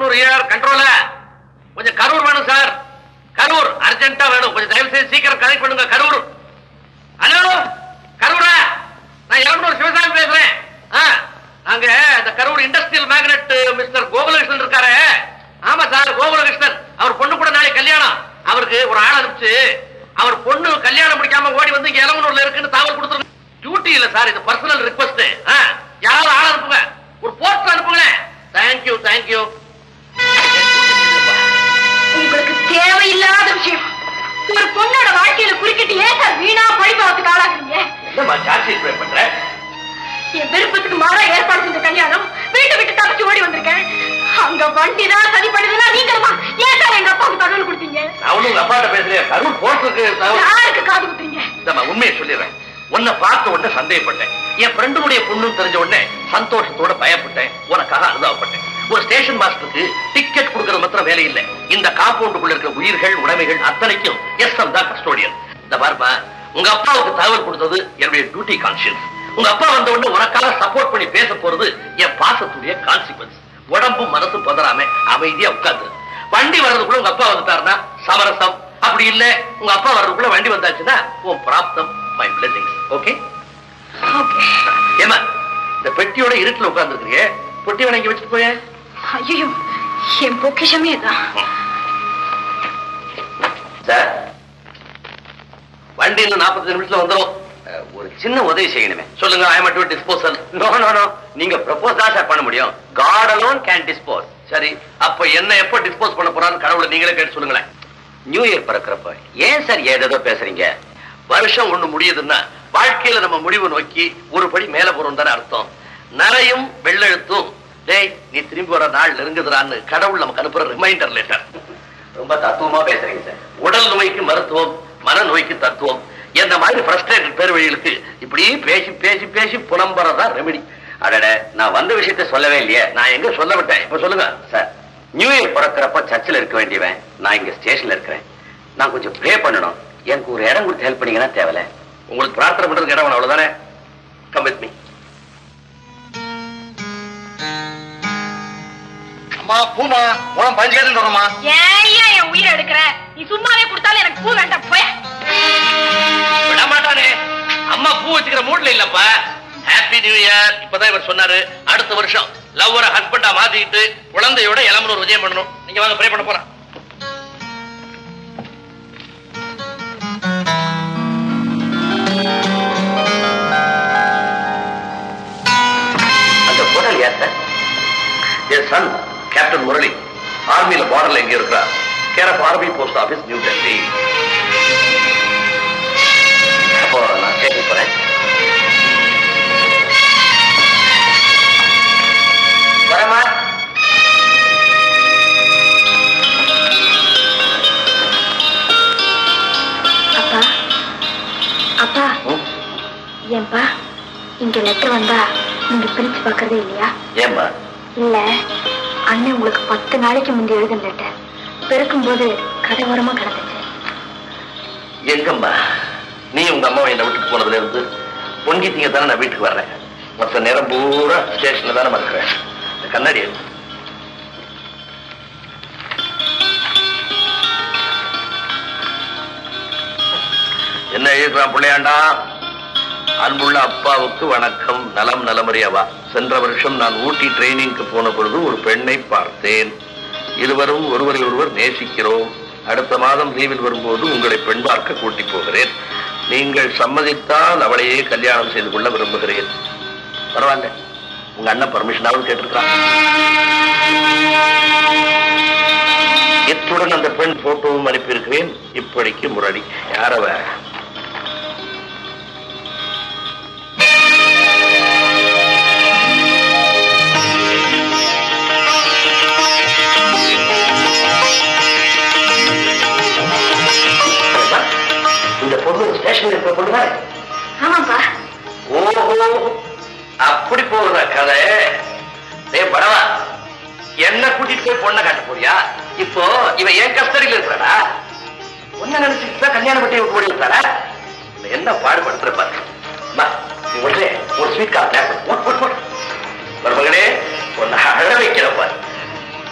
எலமனூர் ஏஆர் கண்ட்ரோல கொஞ்சம் கரூர் வேணும் சார். கரூர் அர்ஜென்ட்டா வேணும். கொஞ்சம் தயவு செய்து சீக்கிரம் கனெக்ட் பண்ணுங்க. கரூர். ஹலோ கரூரா, நான் எலமனூர் சிவசாமி பேசுறேன். நாங்க இந்த Karur industrial magnet mister Gokulakrishnan இருக்காரு. ஆமா சார், கோகுலகிருஷ்ணன். அவர் பொண்ணு கூட நாளைக்கு கல்யாணம். அவருக்கு ஒரு ஆள் அனுப்பிச்சு அவர் பொண்ணு கல்யாணம் முடிக்காம ஓடி வந்து இங்க எலமனூர்ல இருக்குன்னு தகவல் கொடுத்துருங்க. டியூட்டி இல்ல சார், இது பர்சனல் ரிக்வெஸ்ட். யாராவது ஆள் அனுப்புங்க, ஒரு போஸ்ட் அனுப்புங்க. Thank you thank you. உங்களுக்கு தேவையில்லாத விஷயம். ஒரு பொண்ணோட வாழ்க்கையில குறுக்கிட்டு ஏன் சார் வீணா படிப்பாவத்துக்கு ஆளாக்குறீங்க? என்னம்மா சார்ஜ் பண்ற? என் விருப்பத்துக்கு மாறா ஏற்பாடு செஞ்ச கல்யாணம், வீட்டை விட்டு தப்பிச்சு ஓடி வந்திருக்கேன். அங்க வண்டிதான் சரி பண்ணுதுன்னா நீங்களுமா ஏன் சார் எங்க அப்பாவுக்கு தகவல் கொடுத்தீங்க? அவனு உங்க அப்பாட்ட பேசுறேன். கரூர் போறதுக்கு யாருக்கு காது குத்துறீங்க? உண்மையை சொல்லிடுறேன். உன்னை பார்த்த உடனே சந்தேகப்பட்டேன். என் ஃப்ரெண்டுடைய பொண்ணுன்னு தெரிஞ்ச உடனே சந்தோஷத்தோட பயப்பட்டேன். உனக்காக அனுதாபப்பட்டேன். ஒரு ஸ்டேஷன் மாஸ்டருக்கு டிக்கெட் கொடுக்கறது மாத்திரம் வேலை இல்லை. இந்த காம்பவுண்டுக்குள்ள இருக்கிற உயிர்கள் உடைமைகள் அத்தனைக்கும் எஸ்எம் தான் கஸ்டோடியன். இந்த பார்ப்பா, உங்க அப்பாவுக்கு தகவல் கொடுத்தது என்னுடைய டியூட்டி கான்சியன்ஸ். உங்க அப்பா வந்த உடனே உனக்காக சப்போர்ட் பண்ணி பேச போறது என் பாசத்துடைய கான்சிக்வன்ஸ். உடம்பும் மனசும் பதறாம அமைதியா உட்கார்ந்து வண்டி வர்றதுக்குள்ள உங்க அப்பா வந்துட்டாருன்னா சமரசம். அப்படி இல்ல உங்க அப்பா வர்றதுக்குள்ள வண்டி வந்தாச்சுன்னா உன் பிராப்தம். My blessings. Okay okay. ஏமா இந்த பெட்டியோட இருட்டுல உட்கார்ந்து இருக்கீங்க, பொட்டி வணங்கி வச்சுட்டு போய. ஐயோ, என் பொக்கிஷமே தான். சார், வண்டி இன்னும் 45 நிமிஷத்துல வந்துடும். ஒரு சின்ன உதவி செய்யணுமே. சொல்லுங்க. I am to disposal. No no no, நீங்க ப்ரப்போஸ் தான் சார் பண்ண முடியும். God alone can dispose. சரி, அப்ப என்ன எப்ப டிஸ்போஸ் பண்ண போறான்னு கடவுளை நீங்களே கேட்டு சொல்லுங்களேன். நியூ இயர் பிறக்கிறப்ப ஏன் சார் ஏதேதோ பேசுறீங்க? வருஷம் ஒண்ணு முடியுதுன்னா வாழ்க்கையில நம்ம முடிவு நோக்கி ஒரு படி மேல போறோம் தானே அர்த்தம். நரையும் வெள்ளெழுத்தும் டேய் நீ திரும்பி வர நாள் நெருங்குதுறான்னு கடவுள் நமக்கு அனுப்புற ரிமைண்டர் லெட்டர். ரொம்ப தத்துவமா பேசுறீங்க சார். உடல் நோய்க்கு மருத்துவம், மன நோய்க்கு தத்துவம். என்ன மாதிரி ஃப்ரஸ்ட்ரேட்டட் பேர் வழிகளுக்கு இப்படி பேசி பேசி பேசி புலம்புறதா ரெமெடி. அடட, நான் வந்த விஷயத்த சொல்லவே இல்லையே. நான் எங்க சொல்ல விட்டேன், இப்ப சொல்லுங்க. சார், நியூ இயர் பிறக்கிறப்ப சர்ச்சில் இருக்க வேண்டியவன் நான் இங்க ஸ்டேஷன்ல இருக்கிறேன். நான் கொஞ்சம் ப்ரே பண்ணணும். எனக்கு ஒரு இடம் கொடுத்து ஹெல்ப் பண்ணீங்கன்னா தேவையில்ல. உங்களுக்கு பிரார்த்தனை பண்றதுக்கு இடம் அவ்வளவுதானே. Come with me. அம்மா பூமா உரம் 5 கேட்டு வரமா. ஏய்யா என் உயிரை எடுக்கிற? நீ சும்மாவே கொடுத்தாலும் எனக்கு பூ வேண்டாம். போய் விட மாட்டானே. அம்மா பூ வச்சுக்கிற மூட்ல இல்லப்பா. Happy new year. இப்பதான் இவர் சொன்னாரு அடுத்த வருஷம் லவ்வரை ஹஸ்பண்டா மாத்திட்டு குழந்தையோட எலமனூர் விஜயம் பண்ணணும். நீங்க வாங்க, ப்ரே பண்ண போறேன். அந்த போட்டல் யார் சார்? என் சன் கேப்டன் முரளி. ஆர்மியில பார்டர்ல எங்க இருக்கிறார். Care of army post office, new Delhi. அப்போ நான் கேட்க போறேன். வரமா? அப்பா அப்பா, ஏன்பா இங்க லெட்டர் வந்தா நீங்க பிரிச்சு பாக்குறதே இல்லையா? ஏம்பா? இல்ல, அண்ணன் உங்களுக்கு 10 நாளைக்கு முந்தைய எழுதின லெட்டர் பிறக்கும் போது கதவோரமா கிடந்துச்சு. எங்கம்மா நீ உங்க அம்மாவை என்ன விட்டுட்டு போனதுல இருந்து பொங்கிட்டீங்க தானே நான் வீட்டுக்கு வர்றேன். மற்ற நேரம் பூரா ஸ்டேஷன்ல தானே இருக்கிறேன். கண்ணாடி என்ன எழுதுறான் பிள்ளையாண்டா? அன்புள்ள அப்பாவுக்கு வணக்கம். நலம் நலமறியவா. சென்ற வருஷம் நான் ஊட்டி ட்ரைனிங்க்கு போன பொழுது ஒரு பெண்ணை பார்த்தேன். இருவரும் ஒருவரை ஒருவர் நேசிக்கிறோம். அடுத்த மாதம் லீவில் வரும்போது உங்களை பெண் பார்க்க கூட்டி போகிறேன். நீங்கள் சம்மதித்தால் அவளையே கல்யாணம் செய்து கொள்ள விரும்புகிறேன். பரவாயில்ல, உங்க அண்ணன் பர்மிஷனாவது கேட்டிருக்கிறான். இத்துடன் அந்த பெண் போட்டோவும் அனுப்பியிருக்கிறேன். இப்படிக்கு முரளி. யாரவ? இந்த பொண்ணு ஸ்டேஷன்ல இருக்கிற பொண்ணு. ஆமாப்பா. ஓஹோ, அப்படி போகுற கதை. படவா, என்ன கூட்டிட்டு போய் பொண்ணை காட்ட போறியா? இப்போ இவன் என் கஸ்டடியில் இருக்கிறாடா. ஒன்ன நினைச்சுட்டு கல்யாணம் பட்டி ஓடி விட்டாடா. என்ன பாடுபடுத்துறப்பாரு. உடனே ஒரு ஸ்வீட் கார் மருமகனே ஒன்னு அழ வைக்கிறப்பாரு.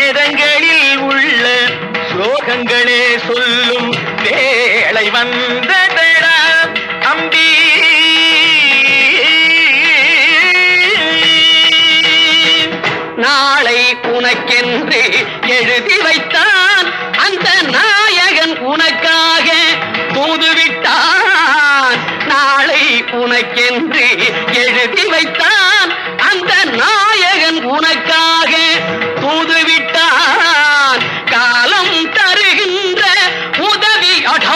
வேதங்களில் உள்ள ஸ்லோகங்களே சொல்லும் வேளை வந்ததடா அம்பி. நாளை உனக்கென்று எழுதி வைத்தான் அந்த நாயகன் உனக்காக தூதுவிட்டான். நாளை உனக்கென்று எழுதி வைத்தான் அந்த நாயகன் உனக்காக தூதுவிட்டான் காலம் தருகின்ற உதவி அடா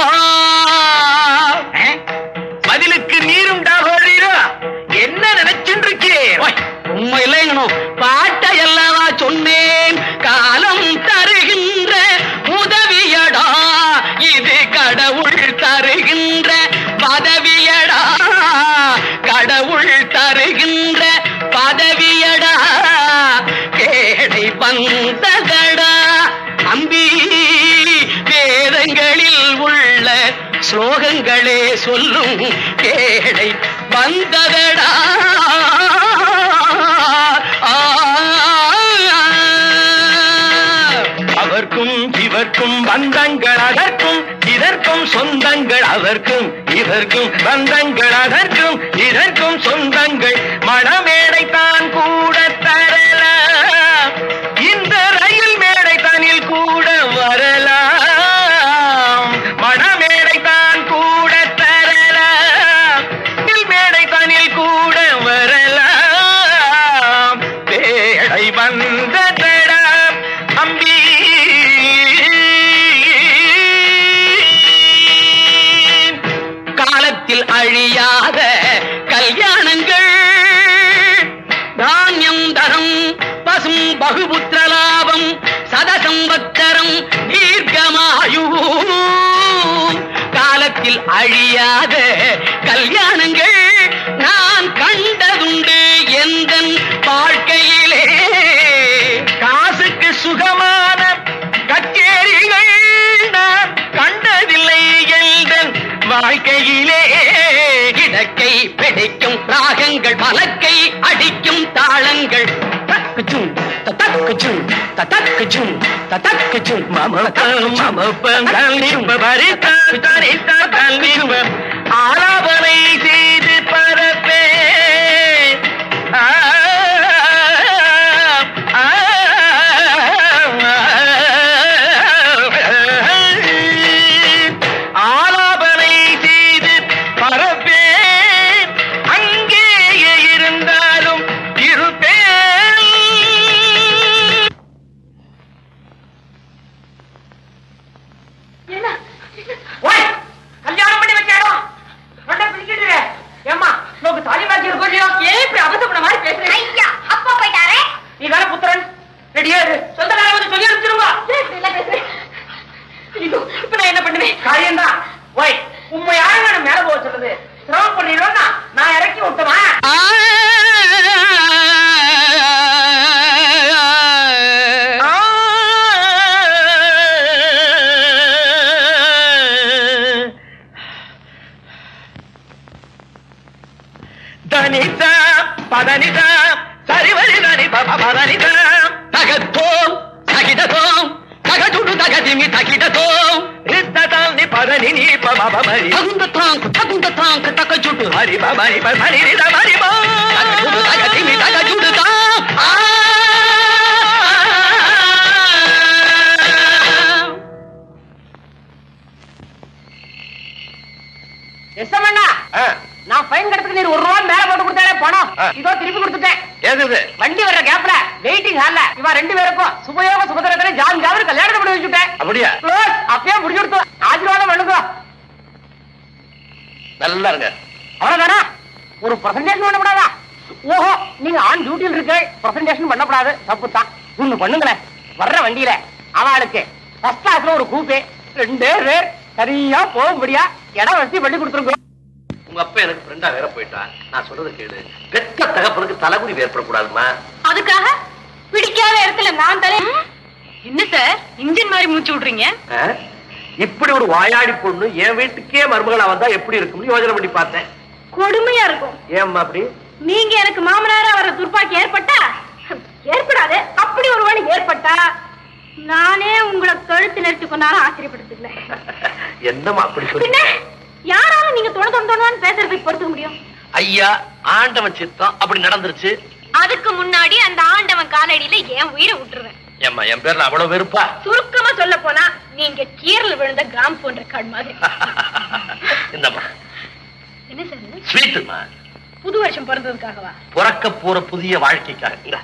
பதிலுக்கு நீருண்டா என்ன நினைச்சுருக்கே உண்மை இல்லைங்கணும் பாட்டை எல்லாம் சொன்னேன் காலம் தருகின்ற உதவியடா இது கடவுள் தருகின்ற பதவியடா கடவுள் தருகின்ற பதவியடா கேடை வந்ததடா அம்பி வேதங்களில் உள்ள ஸ்லோகங்களே சொல்லும் கேடை வந்ததடா அவர்க்கும் இவர்க்கும் பந்தங்கள் அதற்கும் இதற்கும் சொந்தங்கள் அவர்க்கும் இதற்கும் பந்தங்கள் அதற்கும் இதற்கும் சொந்தங்கள் மணமேடை தான் கூட தரலாம் இந்த ரயில் மேடை தனில் கூட வரலாம் மணமேடை தான் கூட தரலாம் மேடை தனில் கூட வரலாம் பேடை வந்ததடா அம்பி காலத்தில் அழியாத கல்யாணங்கள் தானியம் தரம் பசும் பகுபுத்திர லாபம் சதசம்பத்தரம் தீர்க்கமாயு காலத்தில் அழியாத கல்யாணங்கள் நான் கண்டதுண்டு எந்தன் வாழ்க்கையிலே காசுக்கு சுகமான கச்சேரிகள் நான் கண்டதில்லை எந்தன் வாழ்க்கையிலே இடக்கை பிடிக்கும் ராகங்கள் மலக்கை அடிக்கும் தாளங்கள் தக்குச்சும் தக்குச்சும் தக்குச்சும் தக்குச்சும் ஆலாபனை செய்து பரப்பே ஆலாபனை செய்து பரப்பேன் அங்கேயே இருந்தாலும் இருப்பேன் கல்யாணம் பண்ணி வச்சாடும் பிடிக்கிட்டு ஏமா நோக்கு தாலி பாக்கி இருக்கோ ஏன் இப்படி அவசப்பட மாதிரி பேசுறேன் ஐயா அப்பா போயிட்டாரே நீ தானே புத்திரன் ரெடியா சொந்தக்கார வந்து சொல்லி அனுப்பிச்சிருவா இப்ப நான் என்ன பண்ணுவேன் காரியம் தான் ஓய் உண்மை யாருங்க மேல போக சொல்றது சிரமம் பண்ணிடுவோம்னா நான் இறக்கி விட்டுமா தனிதா பதனிதா சரிவரி தனி பதனிதா தகத்தோம் தகிதத்தோம் தகதுடு தகதிமி தகிதத்தோம் ரித்ததாம் நி பதனி நீ பமபமரி தகுந்ததாம் தகஜுடு ஹரி பமரி பமரி ரித மரி பா தகதுடு தகதிமி தகஜுடு தா எஸ்எம்ண்ணா நான் ஃபைன் கட்டத்துக்கு நீர் ₹1 மேல போட்டு கொடுத்தாலே பணம் இதோ திருப்பி கொடுத்துட்டேன் ஏது வண்டி வர்ற கேப்ல வெயிட்டிங் ஹால்ல இவ 2 பேருக்கும் சுபயோக சுபதரத்துல ஜான் ஜாவர் கல்யாணத்தை பண்ணி வச்சுட்டேன் அப்படியா அப்பயே முடிச்சு கொடுத்து ஆசீர்வாதம் பண்ணுங்க நல்லா இருங்க அவ்வளவுதானா ஒரு பிரசன்டேஷன் பண்ணப்படாதா ஓஹோ நீங்க ஆன் டியூட்டியில் இருக்க பிரசன்டேஷன் பண்ணப்படாது தப்பு தான் ஒண்ணு பண்ணுங்களேன் வர்ற வண்டியில அவளுக்கு ஃபர்ஸ்ட் கிளாஸ்ல ஒரு கூப்பே 2 பேர் சரியா போகும்படியா இடம் வசதி பண்ணி கொடுத்துருங்க உங்க அப்பா எனக்கு ஃப்ரெண்டா வேற போயிட்டான் நான் சொல்றது கேளு பெத்த தகப்பனுக்கு தலைகுறி ஏற்படக்கூடாதுமா அதுக்காக பிடிக்காத இடத்துல நான் தலை என்ன சார் இன்ஜின் மாதிரி மூச்சு விடுறீங்க இப்படி ஒரு வாயாடி பொண்ணு என் வீட்டுக்கே மருமகளா வந்தா எப்படி இருக்கும்னு யோசனை பண்ணி பார்த்தேன் கொடுமையா இருக்கும் ஏம்மா அப்படி நீங்க எனக்கு மாமனாரா வர துர்ப்பாக்கி ஏற்பட்டா ஏற்படாது அப்படி ஒரு வழி ஏற்பட்டா நானே உங்களை கழுத்து நெரிச்சு கொண்டாலும் ஆச்சரியப்படுத்திக்கல என்னம்மா அப்படி சொல்லி யாராலும் நீங்க தொணு பேசுறதுக்கு பொறுத்துக்க முடியும் ஐயா ஆண்டவன் சித்தம் அப்படி நடந்துருச்சு அதுக்கு முன்னாடி அந்த ஆண்டவன் காலடியில என் உயிரை விட்டுருவேன் ஏம்மா என் பேர்ல அவ்வளவு வெறுப்பா சுருக்கமா சொல்ல போனா நீங்க கீரல் விழுந்த கிராம் போன்ற காடு மாதிரி இந்தம்மா என்ன சார்? ஸ்வீட்டுமா. புது வருஷம் பிறந்ததுக்காகவா? பிறக்க போற புதிய வாழ்க்கைக்காக.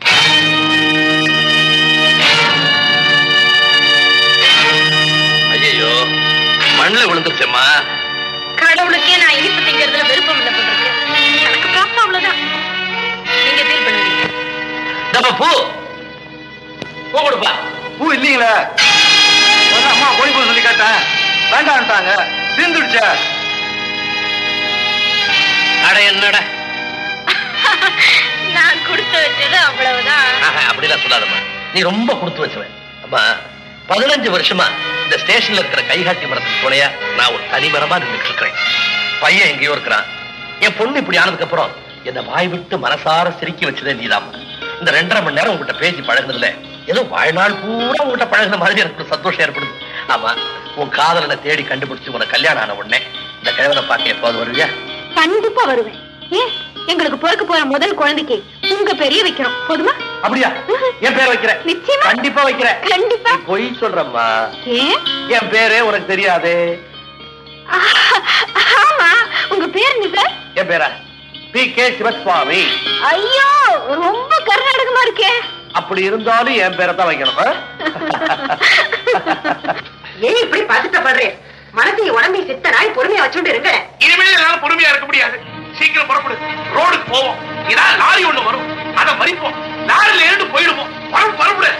ஐயோ, மண்ணில் விழுந்துருச்சேம்மா. கடவுளுக்கே நான் இனிப்பு திங்கிறதுல விருப்பம் இல்லை போட்டிருக்கு. எனக்கு ப்ராப்ளம் அவ்வளவுதான். நீங்க ஃபீல் பண்ணுவீங்க. பூ பூ கொடுப்பா. பூ இல்லீங்களா? அம்மா கோழி பூ சொல்லி கேட்டேன், வேண்டான்ட்டாங்க. தீர்ந்துடுச்ச. அட என்னடா, நான் கொடுத்து வச்சது அவ்வளவுதான். அப்படிலாம் சொல்லாதம்மா, நீ ரொம்ப கொடுத்து வச்சுவேன். அம்மா 15 வருஷமா இந்த ஸ்டேஷன்ல இருக்கிற கைகாட்டி மரத்துக்கு துணையா நான் ஒரு தனி மரமா நின்றுட்டு இருக்கிறேன். பையன் எங்கேயோ இருக்கிறான். என் பொண்ணு இப்படி ஆனதுக்கு அப்புறம் என்ன வாய் விட்டு மனசார சிரிக்கி வச்சதே நீதான். இந்த 2.5 மணி நேரம் உங்ககிட்ட பேசி பழகுனதுல ஏதோ வாழ்நாள் பூரா உங்ககிட்ட பழகுன மாதிரி எனக்கு ஒரு சந்தோஷம் ஏற்படுது. ஆமா, உன் காதலனை தேடி கண்டுபிடிச்சு உனக்கு கல்யாணம் ஆன உடனே இந்த கிழவனை பார்க்க எப்போது வருவியா? கண்டிப்பா வருவேன். ஏன், எங்களுக்கு பிறக்க போற முதல் குழந்தைக்கு உங்க பெரிய வைக்கிறோம். போதுமா? அப்படியா? என் பேர் வைக்கிறேன். நிச்சயமா. கண்டிப்பா வைக்கிறேன். கண்டிப்பா. பொய் சொல்றம்மா. ஏன்? என் பேரே உனக்கு தெரியாது. ஆமா, உங்க பேர் என்ன சார்? என் பேரா பி.கே. சிவசுவாமி. ஐயோ, ரொம்ப கர்நாடகமா இருக்கே. அப்படி இருந்தாலும் என் பேரை தான் வைக்கணும். ஏன் இப்படி பதட்டப்படுறேன்? மனசையும் உடம்பையும் சித்த நாய் பொறுமையா வச்சுட்டு இருங்க. இனிமேல் என்னால பொறுமையா இருக்க முடியாது. சீக்கிரம் புறப்படு, ரோடுக்கு போவோம். இதான் லாரி ஒண்ணு வரும், அதை மறிப்போம். லாரில ஏறிட்டு போயிடுவோம். புறப்படு.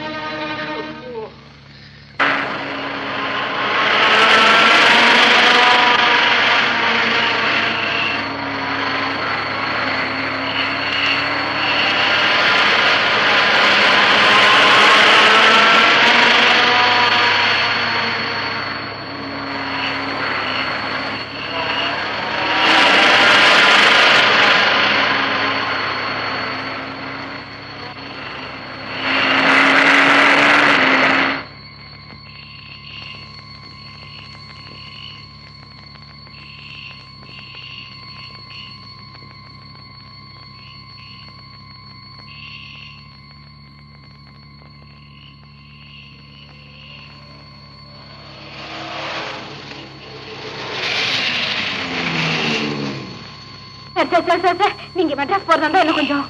சார், நீங்க மெட்ராஸ் போறதா என்ன கொஞ்சம்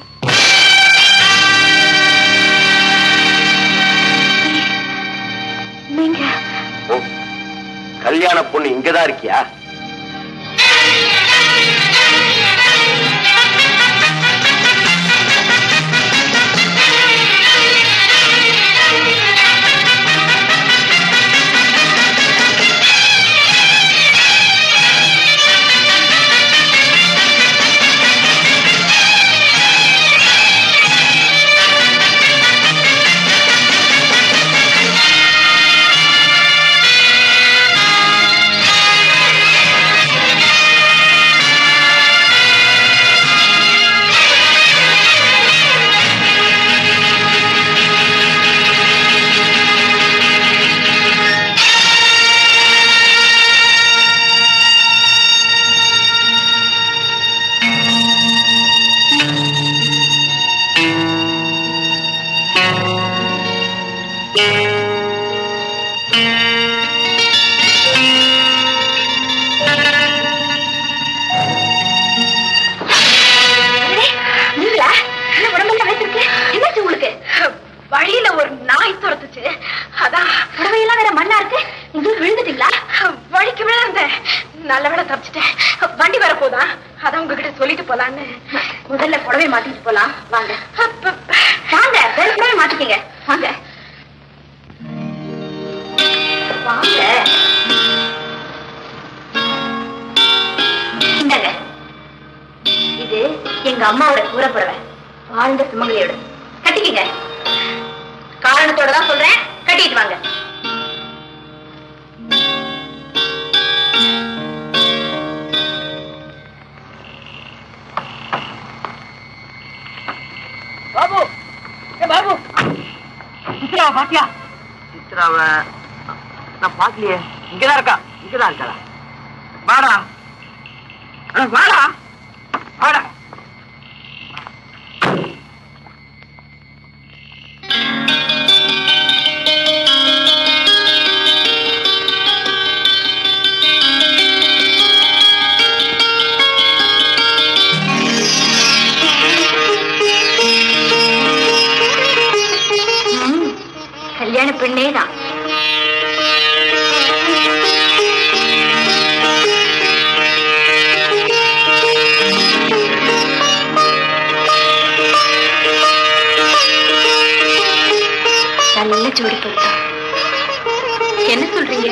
நீங்க கல்யாண பொண்ணு இங்கதான் இருக்கியா? வழியில ஒரு நாய் துரத்துச்சு. அதான் புடவையெல்லாம் வேற மண்ணா இருக்கு. இங்க விழுந்துட்டீங்களா? வழிக்கு விழுந்தேன். நல்ல வேலை தப்பிச்சிட்டேன். வண்டி வர போதா, அதான் உங்ககிட்ட சொல்லிட்டு போலான்னு. முதல்ல புடவை மாட்டிட்டு போலாம். வாங்க வாங்க, வேற புடவை மாட்டிக்கீங்க. வாங்க வாங்க. இந்தாங்க, இது எங்க அம்மாவோட கூரை புடவை. வாழ்ந்த சுமங்கலியோட கட்டிக்கீங்க. காரணத்தோட தான் சொல்றேன், கட்டிட்டு வாங்க. பாபு, பாபு, சித்ராவை பாத்தியா? சித்ராவை நான் பாக்கலையே. இங்கதான் இருக்கா? இங்கதான் இருக்காளா? வாடா வாடா வாடா. பெண்ணேதான். நல்ல ஜோடி பொருத்தம். என்ன சொல்றீங்க?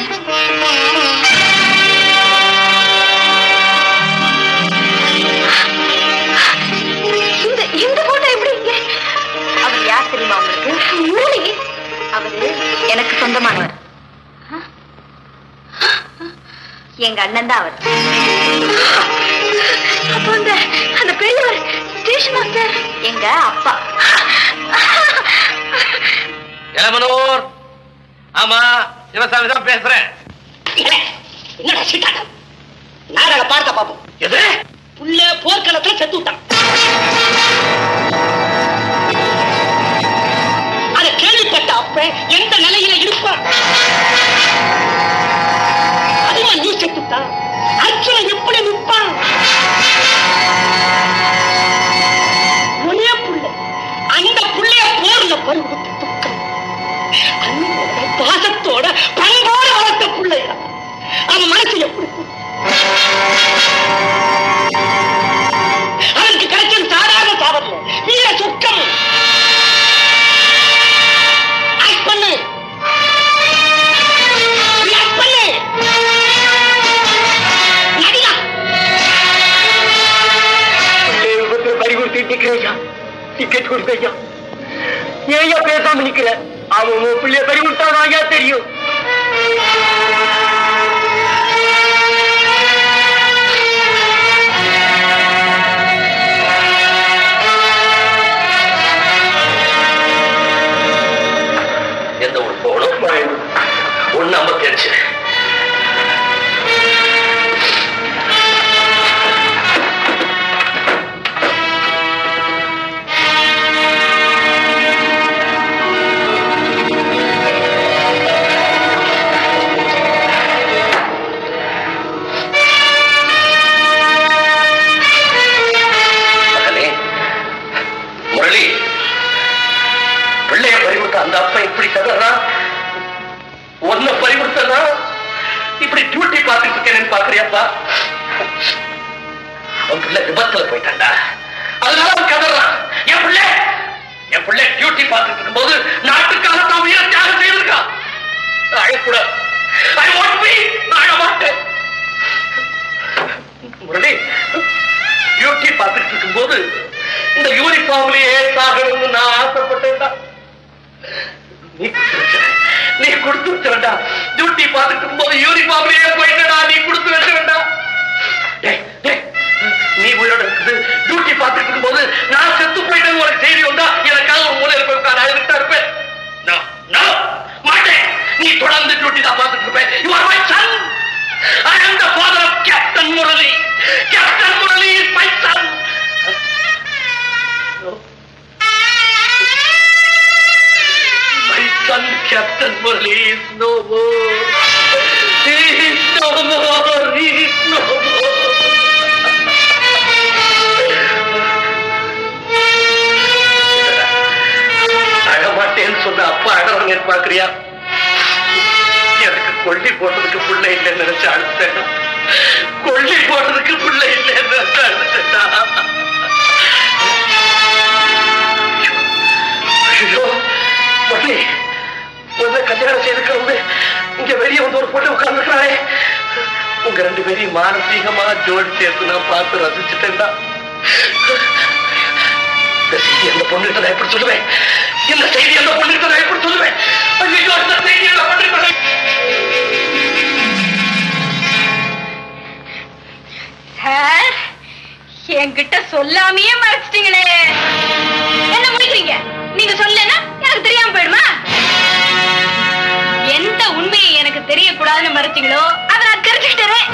இந்த போட்டோ எப்படி இங்க? அவர் யார் தெரியுமா உங்களுக்கு? அவரு எனக்கு சொந்தமானவர். எங்க அண்ணன் தான் அவர். அப்போ அந்த பெரியவர் ஸ்டேஷன் மாஸ்டர் எங்க அப்பா. இளமனூர். ஆமா, சிவசாமி தான் பேசுறேன். என்னடா சீட்டாட்டம்? நாடக பார்த்த பாப்போம். எது? புள்ள போர்க்களத்துல செத்து விட்டான். அதை கேள்விப்பட்ட அப்ப எந்த நிலையில இருப்பான்? அதுமா நீ செத்துட்டான். அர்ஜுனன் எப்படி நிற்பான்? ஒரே புள்ள, அந்த புள்ளைய போர்ல பருவத்தை பாசத்தோட பண்போட வளர்த்த பிள்ளையா அவன் மனசு எப்படி? அவனுக்கு கிடைச்சது சாதாரண சாபம், வீர சொர்க்கம். பண்ணு நடிகா பறிகொடுத்துக்கிறையா, டிக்கெட் கொடுக்கையா, ஏயா பேசாம நிக்கிற? அவன் பிள்ளைய பறி விட்டாதான் தெரியும். எந்த ஊர் போகணும்? ஒண்ணு 55. அந்த அப்பா இப்படி கதறான், ஒன்ன பறிமுறுத்தா இப்படி டியூட்டி பார்த்துட்டு இருக்கேன்னு பாக்குறியாப்பா? அவன் பிள்ளை விபத்துல போயிட்டான்டா, அதனால அவன் கதறான். என் பிள்ளை டியூட்டி பார்த்துட்டு இருக்கும் போது நாட்டுக்காக தான் உயிரை தியாகம் செய்திருக்கான். அழக்கூடாது, அழ மாட்டேன். முரளி, டியூட்டி பார்த்துட்டு இருக்கும் போது இந்த யூனிஃபார்ம்லயே சாகணும்னு நான் ஆசைப்பட்டேன்டா. நீ கொடுத்து வச்சா டியூட்டி பார்த்துட்டு போது யூனிஃபார்ம்லயே போயிட்டா. நீ கொடுத்து வச்ச வேண்டாம். நீ உயிரோட இருக்குது டியூட்டி பார்த்துட்டு இருக்கும் போது நான் செத்து போயிட்டேன்னு உனக்கு செய்தி வந்தா எனக்காக ஒரு மூலையில போய் உட்கார அழுதுட்டா இருப்பேன். மாட்டேன். நீ தொடர்ந்து டியூட்டி தான் பார்த்துட்டு இருப்பேன். You are my son. I am the father of Captain Murali. Captain Murali is my son. My son, Captain Murali, is no more. He is no more. He is no more. அழமாட்டேன்னு சொன்ன அப்பா அழவங்க பாக்குறியா? எனக்கு கொல்லி போட்டதுக்கு பிள்ளை இல்லைன்னு நினைச்சு அழுத்தேன். கொல்லி போட்டதுக்கு பிள்ளை இல்லைன்னு நினைச்சு அழுத்தேன். ஐயோ பொண்ணு, பொண்ணு கல்யாணம் செய்துக்க வந்து இங்க வெளியே வந்து ஒரு பொண்ணு உட்கார்ந்துக்கிறாளே. உங்க ரெண்டு பேரையும் மானசீகமா ஜோடி சேர்த்து நான் பார்த்து ரசிச்சுட்டேன்டா. இந்த செய்தி அந்த பொண்ணுகிட்ட நான் எப்படி சொல்லுவேன்? இந்த செய்தி அந்த பொண்ணுகிட்ட நான் எப்படி சொல்லுவேன்? ஐயோ, இந்த செய்தி அந்த பொண்ணுகிட்ட சார், என்கிட்ட சொல்லாமையே மறைச்சிட்டீங்களே. என்ன முடிக்கிறீங்க? நீங்க சொல்லனா எனக்கு தெரியாம போயிடுமா? எந்த உண்மையை எனக்கு தெரியக்கூடாதுன்னு மறைச்சிங்களோ அதை நான் தெரிஞ்சுக்கிட்டேன்.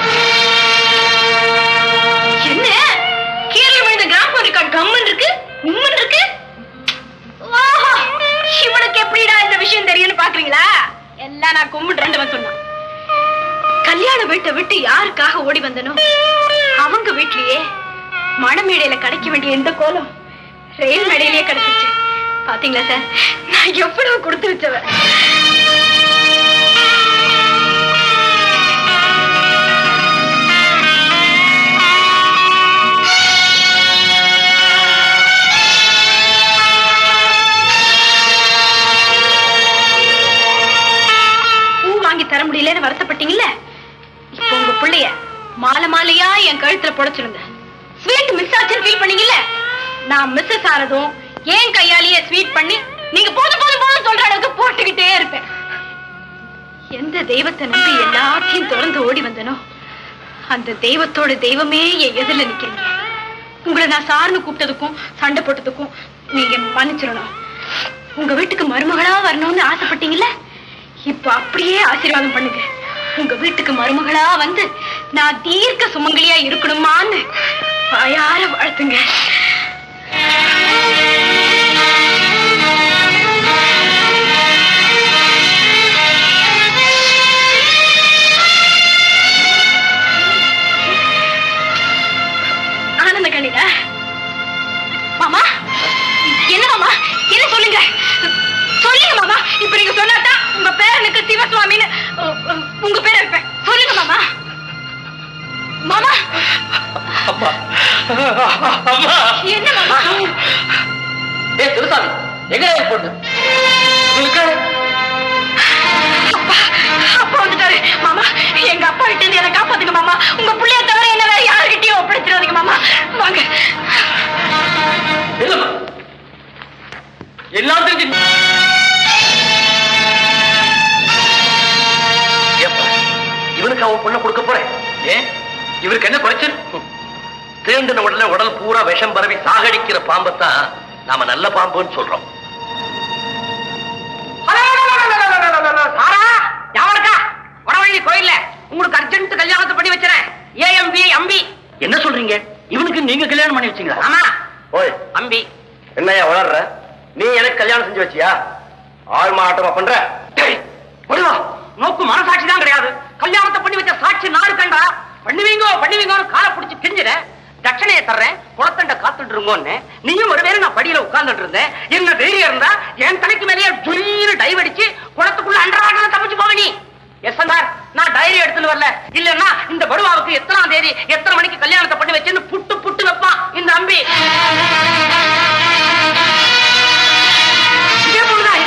என்ன கீழே விழுந்த கிராமம் ரெக்கார்ட் கம்மன் இருக்கு, உம்மன் இருக்கு. ஓஹோ, இவனுக்கு எப்படிடா இந்த விஷயம் தெரியும்னு பாக்குறீங்களா? எல்லாம் நான் கும்பிடுறேன் சொன்னான். கல்யாண வீட்டை விட்டு யாருக்காக ஓடி வந்தனோ அவங்க வீட்லயே மணமேடையில கிடைக்க வேண்டிய எந்த கோலம் ரயில் மேடையிலேயே கிடைச்சிச்சு. பாத்தீங்களா சார், நான் எவ்வளவு கொடுத்து வச்சவ. பூ வாங்கி தர முடியலன்னு வருத்தப்பட்டீங்கல்ல, இப்போ உங்க பிள்ளைய மாலை மாலையா என் கழுத்துல புடைச்சிருங்க. ஸ்வீட் மிஸ் ஆச்சுன்னு ஃபீல் பண்ணீங்கல்ல, நான் மிஸ்ஸஸ் ஆனதும் என் கையாலேயே ஸ்வீட் பண்ணி நீங்க போதும் போதும் போதும் சொல்ற அளவுக்கு போட்டுக்கிட்டே இருப்பேன். எந்த தெய்வத்தை நம்பி எல்லாத்தையும் திறந்து ஓடி வந்தனோ அந்த தெய்வத்தோட தெய்வமே என் எதிரில நிக்கிறீங்க. உங்களை நான் சார்னு கூப்பிட்டதுக்கும் சண்டை போட்டதுக்கும் நீங்க மன்னிச்சிடணும். உங்க வீட்டுக்கு மருமகளா வரணும்னு ஆசைப்பட்டீங்கல்ல, இப்ப அப்படியே ஆசீர்வாதம் பண்ணுங்க. உங்க வீட்டுக்கு மருமகளா வந்து நான் தீர்க்க சுமங்கலியா இருக்கணுமான்னு வாயார வாழ்த்துங்க. ஆனந்த கண்ணிதா மாமா, என்ன மாமா, என்ன சொல்லுங்க சொல்லுங்க மாமா. இப்ப நீங்க சொன்னாதான் உங்க பேரனுக்கு சிவசுவாமின்னு உங்க பேரை வைப்பேன். சொல்லுங்க மாமா. மாமா என்ன மாமா? சிவசாமி எங்க பொண்ணு? அப்பா வந்துட்டாரு மாமா. எங்க அப்பா கிட்ட இருந்து என்ன காப்பாத்துங்க மாமா. உங்க பிள்ளைய தவிர என்ன வேற யாருகிட்டயும் ஒப்படைச்சிடாதீங்க மாமா. வாங்க. எல்லாம் தெரிஞ்சு இவனுக்கு அவன் பொண்ணை கொடுக்க போறேன். ஏன் இவருக்கு என்ன குறைச்சல்? தேண்டின உடனே உடல் பூரா விஷம் பரவி சாகடிக்கிற பாம்பத்தான் நாம நல்ல பாம்புன்னு சொல்றோம். வடவள்ளி கோயில்ல உங்களுக்கு அர்ஜென்ட் கல்யாணத்தை பண்ணி வச்சுறேன். ஏஎம்பி அம்பி. என்ன சொல்றீங்க? இவனுக்கு நீங்க கல்யாணம் பண்ணி வச்சீங்களா? ஆமா. ஓய் அம்பி, என்னையா வளர்ற? நீ எனக்கு கல்யாணம் செஞ்சு வச்சியா? ஆள் மாட்டமா பண்ற? நோக்கு மனசாட்சி தான் கிடையாது. கல்யாணத்தை பண்ணி வச்ச சாட்சி நாடு கண்டா பண்ணுவீங்கன்னு காலை பிடிச்சி கெஞ்சுற. தட்சணையை தர்றேன், குளத்தண்ட காத்துட்டு இருங்கன்னு. நீயும் ஒருவேளை நான் படியில உட்கார்ந்துட்டு இருந்தேன். என்ன தைரியம் இருந்தா என் தலைக்கு மேலேயே ஜொலின்னு டைவ் அடிச்சு குளத்துக்குள்ள அன்றாடம் தப்பிச்சு போவ நீ. எஸ் சார், நான் டைரி எடுத்துட்டு வரல. இல்லன்னா இந்த படுவாவுக்கு எத்தனாம் தேதி எத்தனை மணிக்கு கல்யாணத்தை பண்ணி வச்சுன்னு புட்டு புட்டு வைப்பான் இந்த அம்பி. இதே பொண்ணுதான்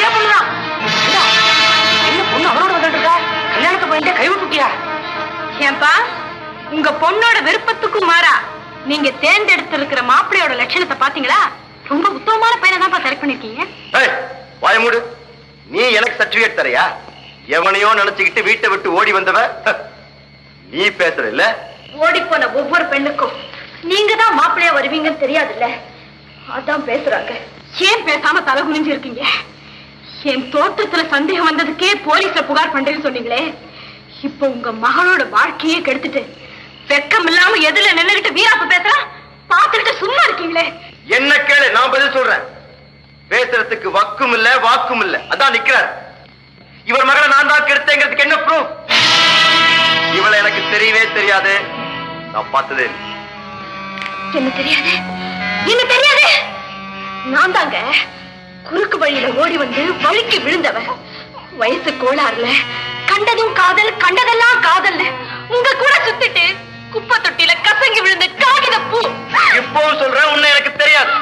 என்ன பொண்ணு அவரோட வந்துட்டு இருக்கா? கல்யாணத்தை போயிட்டு கை விட்டுட்டியா? ஏன்பா, உங்க பொண்ணோட விருப்பத்துக்கும் மாறா நீங்க தேர்ந்தெடுத்து இருக்கிற மாப்பிள்ளையோட லட்சணத்தை பாத்தீங்களா? ரொம்ப உத்தமமான பையனை தான் செலக்ட் பண்ணிருக்கீங்க. வாய மூடு. நீ எனக்கு சர்டிபிகேட் தரையா? எவனையோ நினைச்சுக்கிட்டு வீட்டை விட்டு ஓடி வந்தவ நீ பேசுற இல்ல? ஓடி போன ஒவ்வொரு பெண்ணுக்கும் நீங்க தான் மாப்பிள்ளையா வருவீங்கன்னு தெரியாதுல்ல, அதான் பேசுறாங்க. ஏன் பேசாம தலை குனிஞ்சு இருக்கீங்க? என் தோட்டத்துல சந்தேகம் வந்ததுக்கே போலீஸ்ல புகார் பண்றேன்னு சொன்னீங்களே, இப்ப உங்க மகளோட வாழ்க்கையே கெடுத்துட்டு வெக்கம் இல்லாம எதுல நின்னுகிட்டு வீராப்பு பேசுறா பாத்துக்கிட்டு சும்மா இருக்கீங்களே. என்ன கேளு, நான் பதில் சொல்றேன். பேசுறதுக்கு வக்கும் இல்ல வாக்கும் இல்ல, அதான் நிக்கிறார். இவர் மகளை நான் தான் கெடுத்தேங்கிறதுக்கு என்ன ப்ரூஃப்? இவளை எனக்கு தெரியவே தெரியாது, நான் பார்த்ததே. என்ன தெரியாது? என்ன தெரியாது? நான் தாங்க குறுக்கு வழியில ஓடி வந்து வழுக்கி விழுந்தவ. வயசு கோளாறுல கண்டதும் காதல் கண்டதெல்லாம் காதல் உங்க கூட சுத்திட்டு குப்பை தொட்டியில கசங்கி விழுந்த காகித பூ. இப்போ சொல்றேன், உன்னை எனக்கு தெரியாது.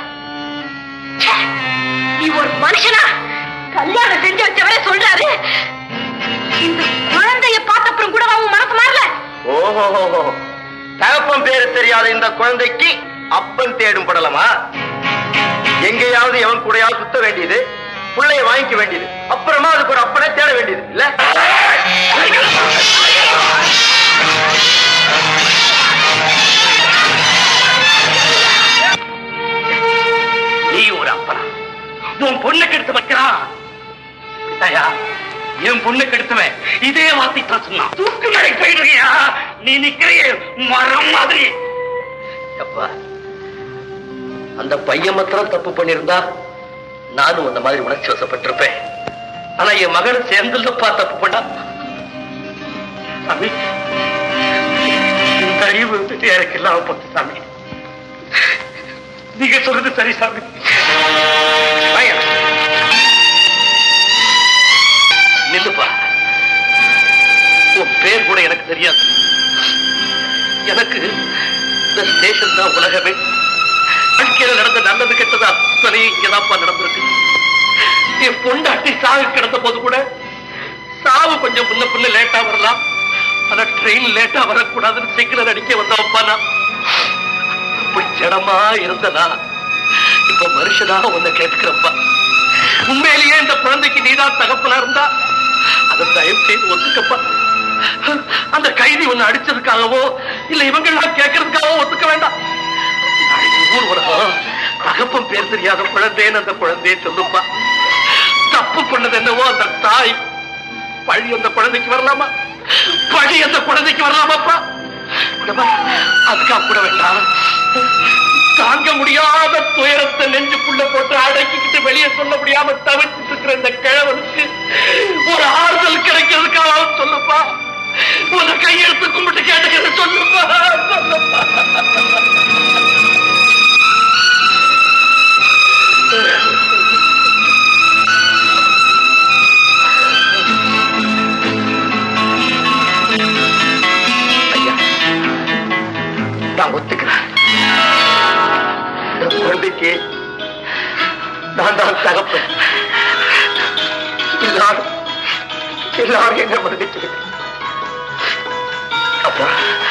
நீ ஒரு மனுஷனா? கல்யாணம் செஞ்சு வச்சவரே சொல்றாரு. இந்த குழந்தைய பார்த்தப்புறம் கூட அவன் மனசு மாறல. ஓஹோ, தகப்பன் பேரு தெரியாத இந்த குழந்தைக்கு அப்பன் தேடும் படலமா? எங்கேயாவது எவன் கூடயாவது சுத்த வேண்டியது, பிள்ளைய வாங்கிக்க வேண்டியது, அப்புறமா அதுக்கு ஒரு அப்பனை தேட வேண்டியது இல்ல? நீ ஒரு அப்பனா? உன் பொண்ணுக்கு எடுத்து வைக்கிறான். என் பொண்ணுக்கு எடுத்துவேன் இதே வார்த்தை தான் சொன்னான். தூக்கு மேலே போயிடுறியா? நீ நிக்கிறைய மரம் மாதிரி. அப்பா, அந்த பையன் மாத்திரம் தப்பு பண்ணிருந்தா நானும் அந்த மாதிரி உணர்ச்சி வசப்பட்டிருப்பேன். ஆனா என் மகன் சேர்ந்துல்லப்பா தப்பு பண்ணா. சாமி, இந்த அறிவு எனக்கு இல்லாம போச்சு சாமி. நீங்க சொல்றது சரி சாமி. நில்லுப்பா. உன் பேர் கூட எனக்கு தெரியாது. எனக்கு இந்த ஸ்டேஷன் தான் உலகமே. வாழ்க்கையில நடந்த நல்லது கெட்டது அத்தனை இங்கதான்ப்பா நடந்திருக்கு. என் பொண்டாட்டி சாவு கிடந்த போது கூட சாவு கொஞ்சம் முன்ன பின்ன லேட்டா வரலாம், ஆனா ட்ரெயின் லேட்டா வரக்கூடாதுன்னு சிக்னல் அடிக்க வந்தவப்பா நான். இப்படி ஜடமா இருந்ததா இப்ப மனுஷனா உன்னை கேட்டுக்கிறப்பா. உண்மையிலேயே இந்த குழந்தைக்கு நீதான் தகப்பனா இருந்தா அதை தயவு செய்து ஒத்துக்கப்பா. அந்த கைதி ஒண்ணு அடிச்சதுக்காகவோ இல்ல இவங்க கேட்கறதுக்காகவோ ஒத்துக்க வேண்டாம். ஊர் உலகம் தகப்பன் பேர் தெரியாத குழந்தைன்னு அந்த குழந்தைய சொல்லுப்பா. தப்பு பண்ணது என்னவோ அந்த தாய், பழி அந்த குழந்தைக்கு வரலாமா? பழி அந்த குழந்தைக்கு வரலாமாப்பா? அதுக்காக கூட வேண்டாம். தாங்க முடியாத துயரத்தை நெஞ்சுக்குள்ள போட்டு அடக்கிக்கிட்டு வெளியே சொல்ல முடியாம தவிர்த்து இருக்கிற இந்த கிழவனுக்கு ஒரு ஆறுதல் கிடைக்கிறதுக்காக சொல்லுப்பா. ஒரு கையெழுத்து கும்பிட்டு கேட்டுக்கிற சொல்லுப்பா, சொல்லுப்பா. ஐயா, நான் ஒத்துக்கிறேன். குழந்தைக்கு நான் தான் தகப்பேன். எல்லாரும் என்ன மன்னிச்சிருக்கேன். அப்பா,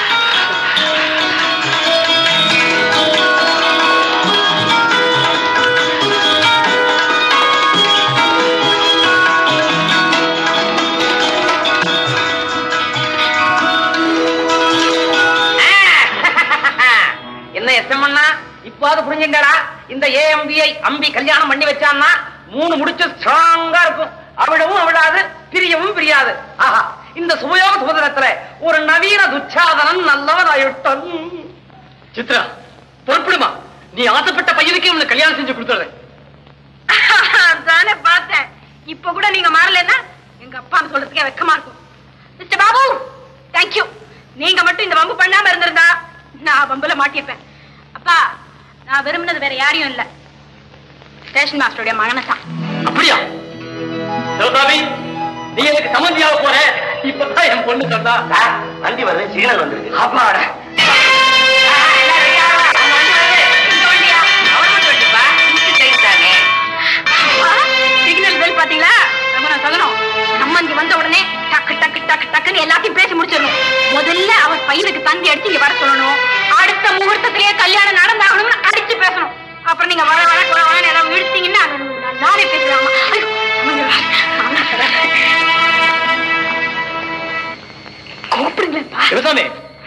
என்ன எஸ்எம்னா இப்பாவது புரிஞ்சுங்கடா. இந்த ஏஎம்பிஐ அம்பி கல்யாணம் பண்ணி வச்சான்னா 3 முடிச்சு ஸ்ட்ராங்கா இருக்கும். அவிடவும் அவிடாது, பிரியவும் பிரியாது. ஆஹா, இந்த சுபயோக சுபதினத்துல ஒரு நவீன துச்சாதனன் நல்லவன் ஆயிட்டான். சித்ரா, பொறுப்பிடுமா? நீ ஆசைப்பட்ட பையனுக்கு உனக்கு கல்யாணம் செஞ்சு கொடுத்துறேன். தானே பார்த்தேன். இப்ப கூட நீங்க மாறலன்னா எங்க அப்பான்னு சொல்றதுக்கே வெக்கமா இருக்கும். Mr Babu, thank you. நீங்க மட்டும் இந்த வம்பு பண்ணாம இருந்திருந்தா நான் வம்புல மாட்டிருப்பேன். அப்பா, நான் விரும்பினது வேற யாரையும் இல்ல, ஸ்டேஷன் மாஸ்டருடைய மகனை தான். அப்படியா? சிவசாமி, நீ எனக்கு சம்மந்தியாக போற. இப்பதான் என் பொண்ணு சொன்னா வண்டி வருது, சிக்னல் வந்துருக்கு. அப்பாடா. சிக்னல் பெல் பாத்தீங்களா? சகனம் சம்மந்தி வந்த உடனே டக்கு டக்கு டக்கு டக்குன்னு எல்லாத்தையும் பேசி முடிச்சிடணும். முதல்ல அவர் பையனுக்கு தந்தி அடிச்சு இங்க வர சொல்லணும். அடுத்த முகூர்த்தத்திலேயே கல்யாணம் நடந்தாகணும்னு அடிச்சு பேசணும். அப்புறம் நீங்க வர வர குறவான ஏதாவது விழுத்தீங்கன்னா நானே பேசலாமா? கூப்பிடுங்களேப்பா. சிவசாமி,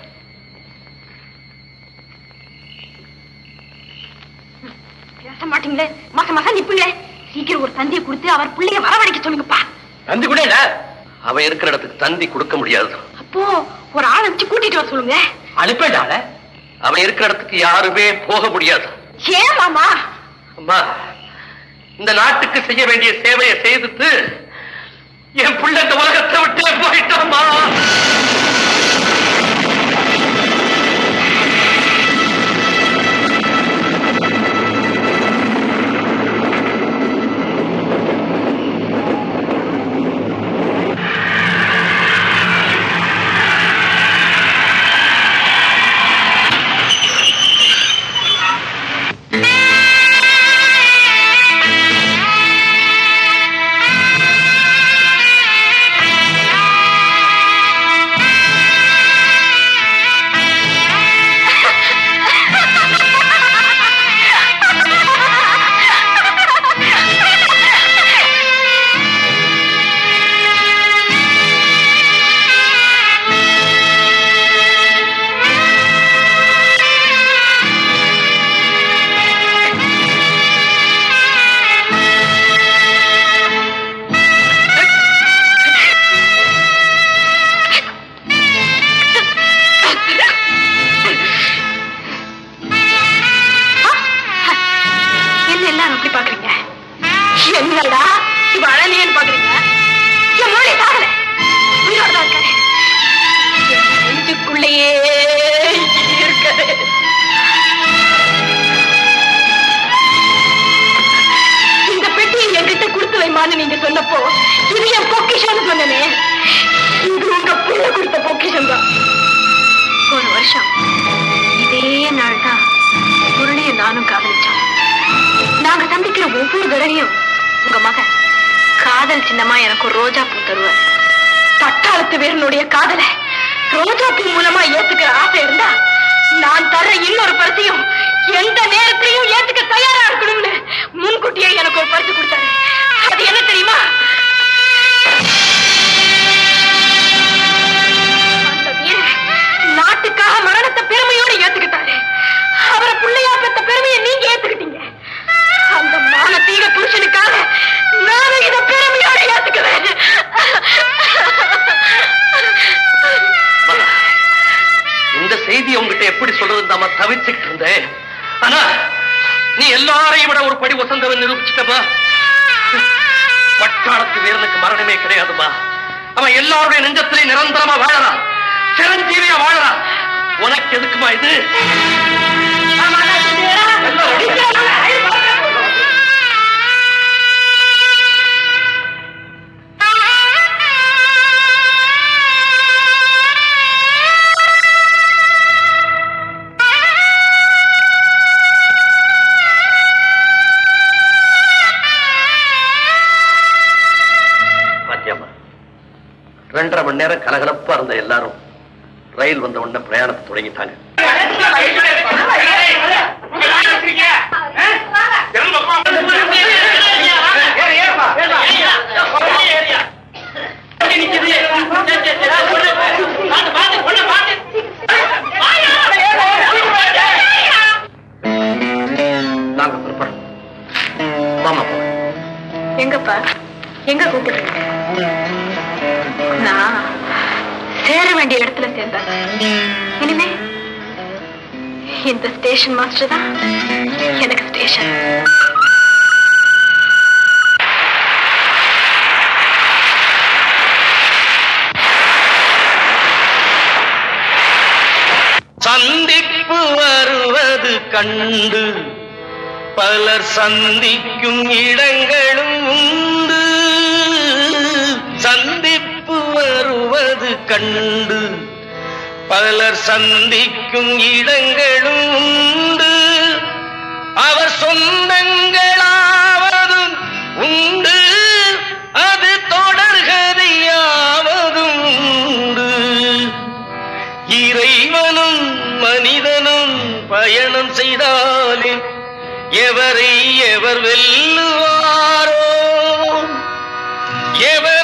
பேச மாட்டீங்களே, மாசம் மாசம் நிப்பீங்களே. சீக்கிரம் ஒரு தந்தியை கொடுத்து அவர் பிள்ளைய வரவழைக்க சொல்லுங்கப்பா. தந்தி கூட இல்ல. அவன் இருக்கிற இடத்துக்கு தந்தி கொடுக்க முடியாது. அப்போ ஒரு ஆள் வச்சு கூட்டிட்டு வர சொல்லுங்க. அனுப்பிட்டால அவன் இருக்கிற இடத்துக்கு யாருமே போக முடியாது. ஏன் மாமா? அம்மா, இந்த நாட்டுக்கு செய்ய வேண்டிய சேவையை செய்துட்டு என் பிள்ளை இந்த உலகத்தை விட்டு போயிட்டாமா. நீங்க சொன்னப்போ இது என் பொக்கிஷம்னு ஒவ்வொரு தடவையும் உங்க மகன் காதல் சின்னமா எனக்கு ஒரு ரோஜா பூ தருவார். பட்டாளத்து வீரனுடைய காதலை ரோஜா பூ மூலமா ஏத்துக்கிற ஆசை இருந்தா நான் தர்ற இன்னொரு பரிசையும் எந்த நேரத்திலையும் ஏத்துக்க தயாரா இருக்கணும்னு முன்கூட்டியே எனக்கு ஒரு பரிசு கொடுத்தாரு. அது என்ன தெரியுமா? அந்த வீரன் நாட்டுக்காக மரணத்தை பெருமையோடு ஏத்துக்கிட்டாரு. அவரை பிள்ளையா பெற்ற பெருமையை நீங்க ஏத்துக்கிட்டீங்க. அந்த மானத்தீக புருஷனுக்காக நானும் இதை பெருமையோட ஏத்துக்குவேன். இந்த செய்தி உங்ககிட்ட எப்படி சொல்றது நாம தவிச்சுக்கிட்டு இருந்தேன். ஆனா நீ எல்லாரையும் விட ஒரு படி வசந்தவன் நிரூபிச்சிட்டப்பா. பட்டாளத்து வீரனுக்கு மரணமே கிடையாதுமா. அவன் எல்லாருடைய நெஞ்சத்திலே நிரந்தரமா வாழறான், சிரஞ்சீவியா வாழறான். உனக்கு எதுக்குமா இது? பாத்தியம்மா, 2.5 மணி நேரம் கலகலப்பா இருந்த எல்லாரும் ரயில் வந்த உடனே பிரயாணத்தை தொடங்கிட்டாங்க. நாங்க புறப்படுறோம். மாமா எங்கப்பா? எங்க கூப்பிடுறீங்க? நான் சேர வேண்டிய இடத்துல சேர்ந்தேன். இனிமே இந்த ஸ்டேஷன் மாஸ்டர் தான் எனக்கு ஸ்டேஷன். சந்திப்பு வருவது கண்டு பலர் சந்திக்கும் இடங்களும் உண்டு. சந்திப்பு வருவது கண்டு பலர் சந்திக்கும் இடங்களும் உண்டு. அவர் சொந்தங்களாவதும் உண்டு, அது தொடர்கதையாவதும் உண்டு. இறைவனும் மனிதனும் பயணம் செய்தாலே எவரை எவர் வெல்லுவாரோ, எவர்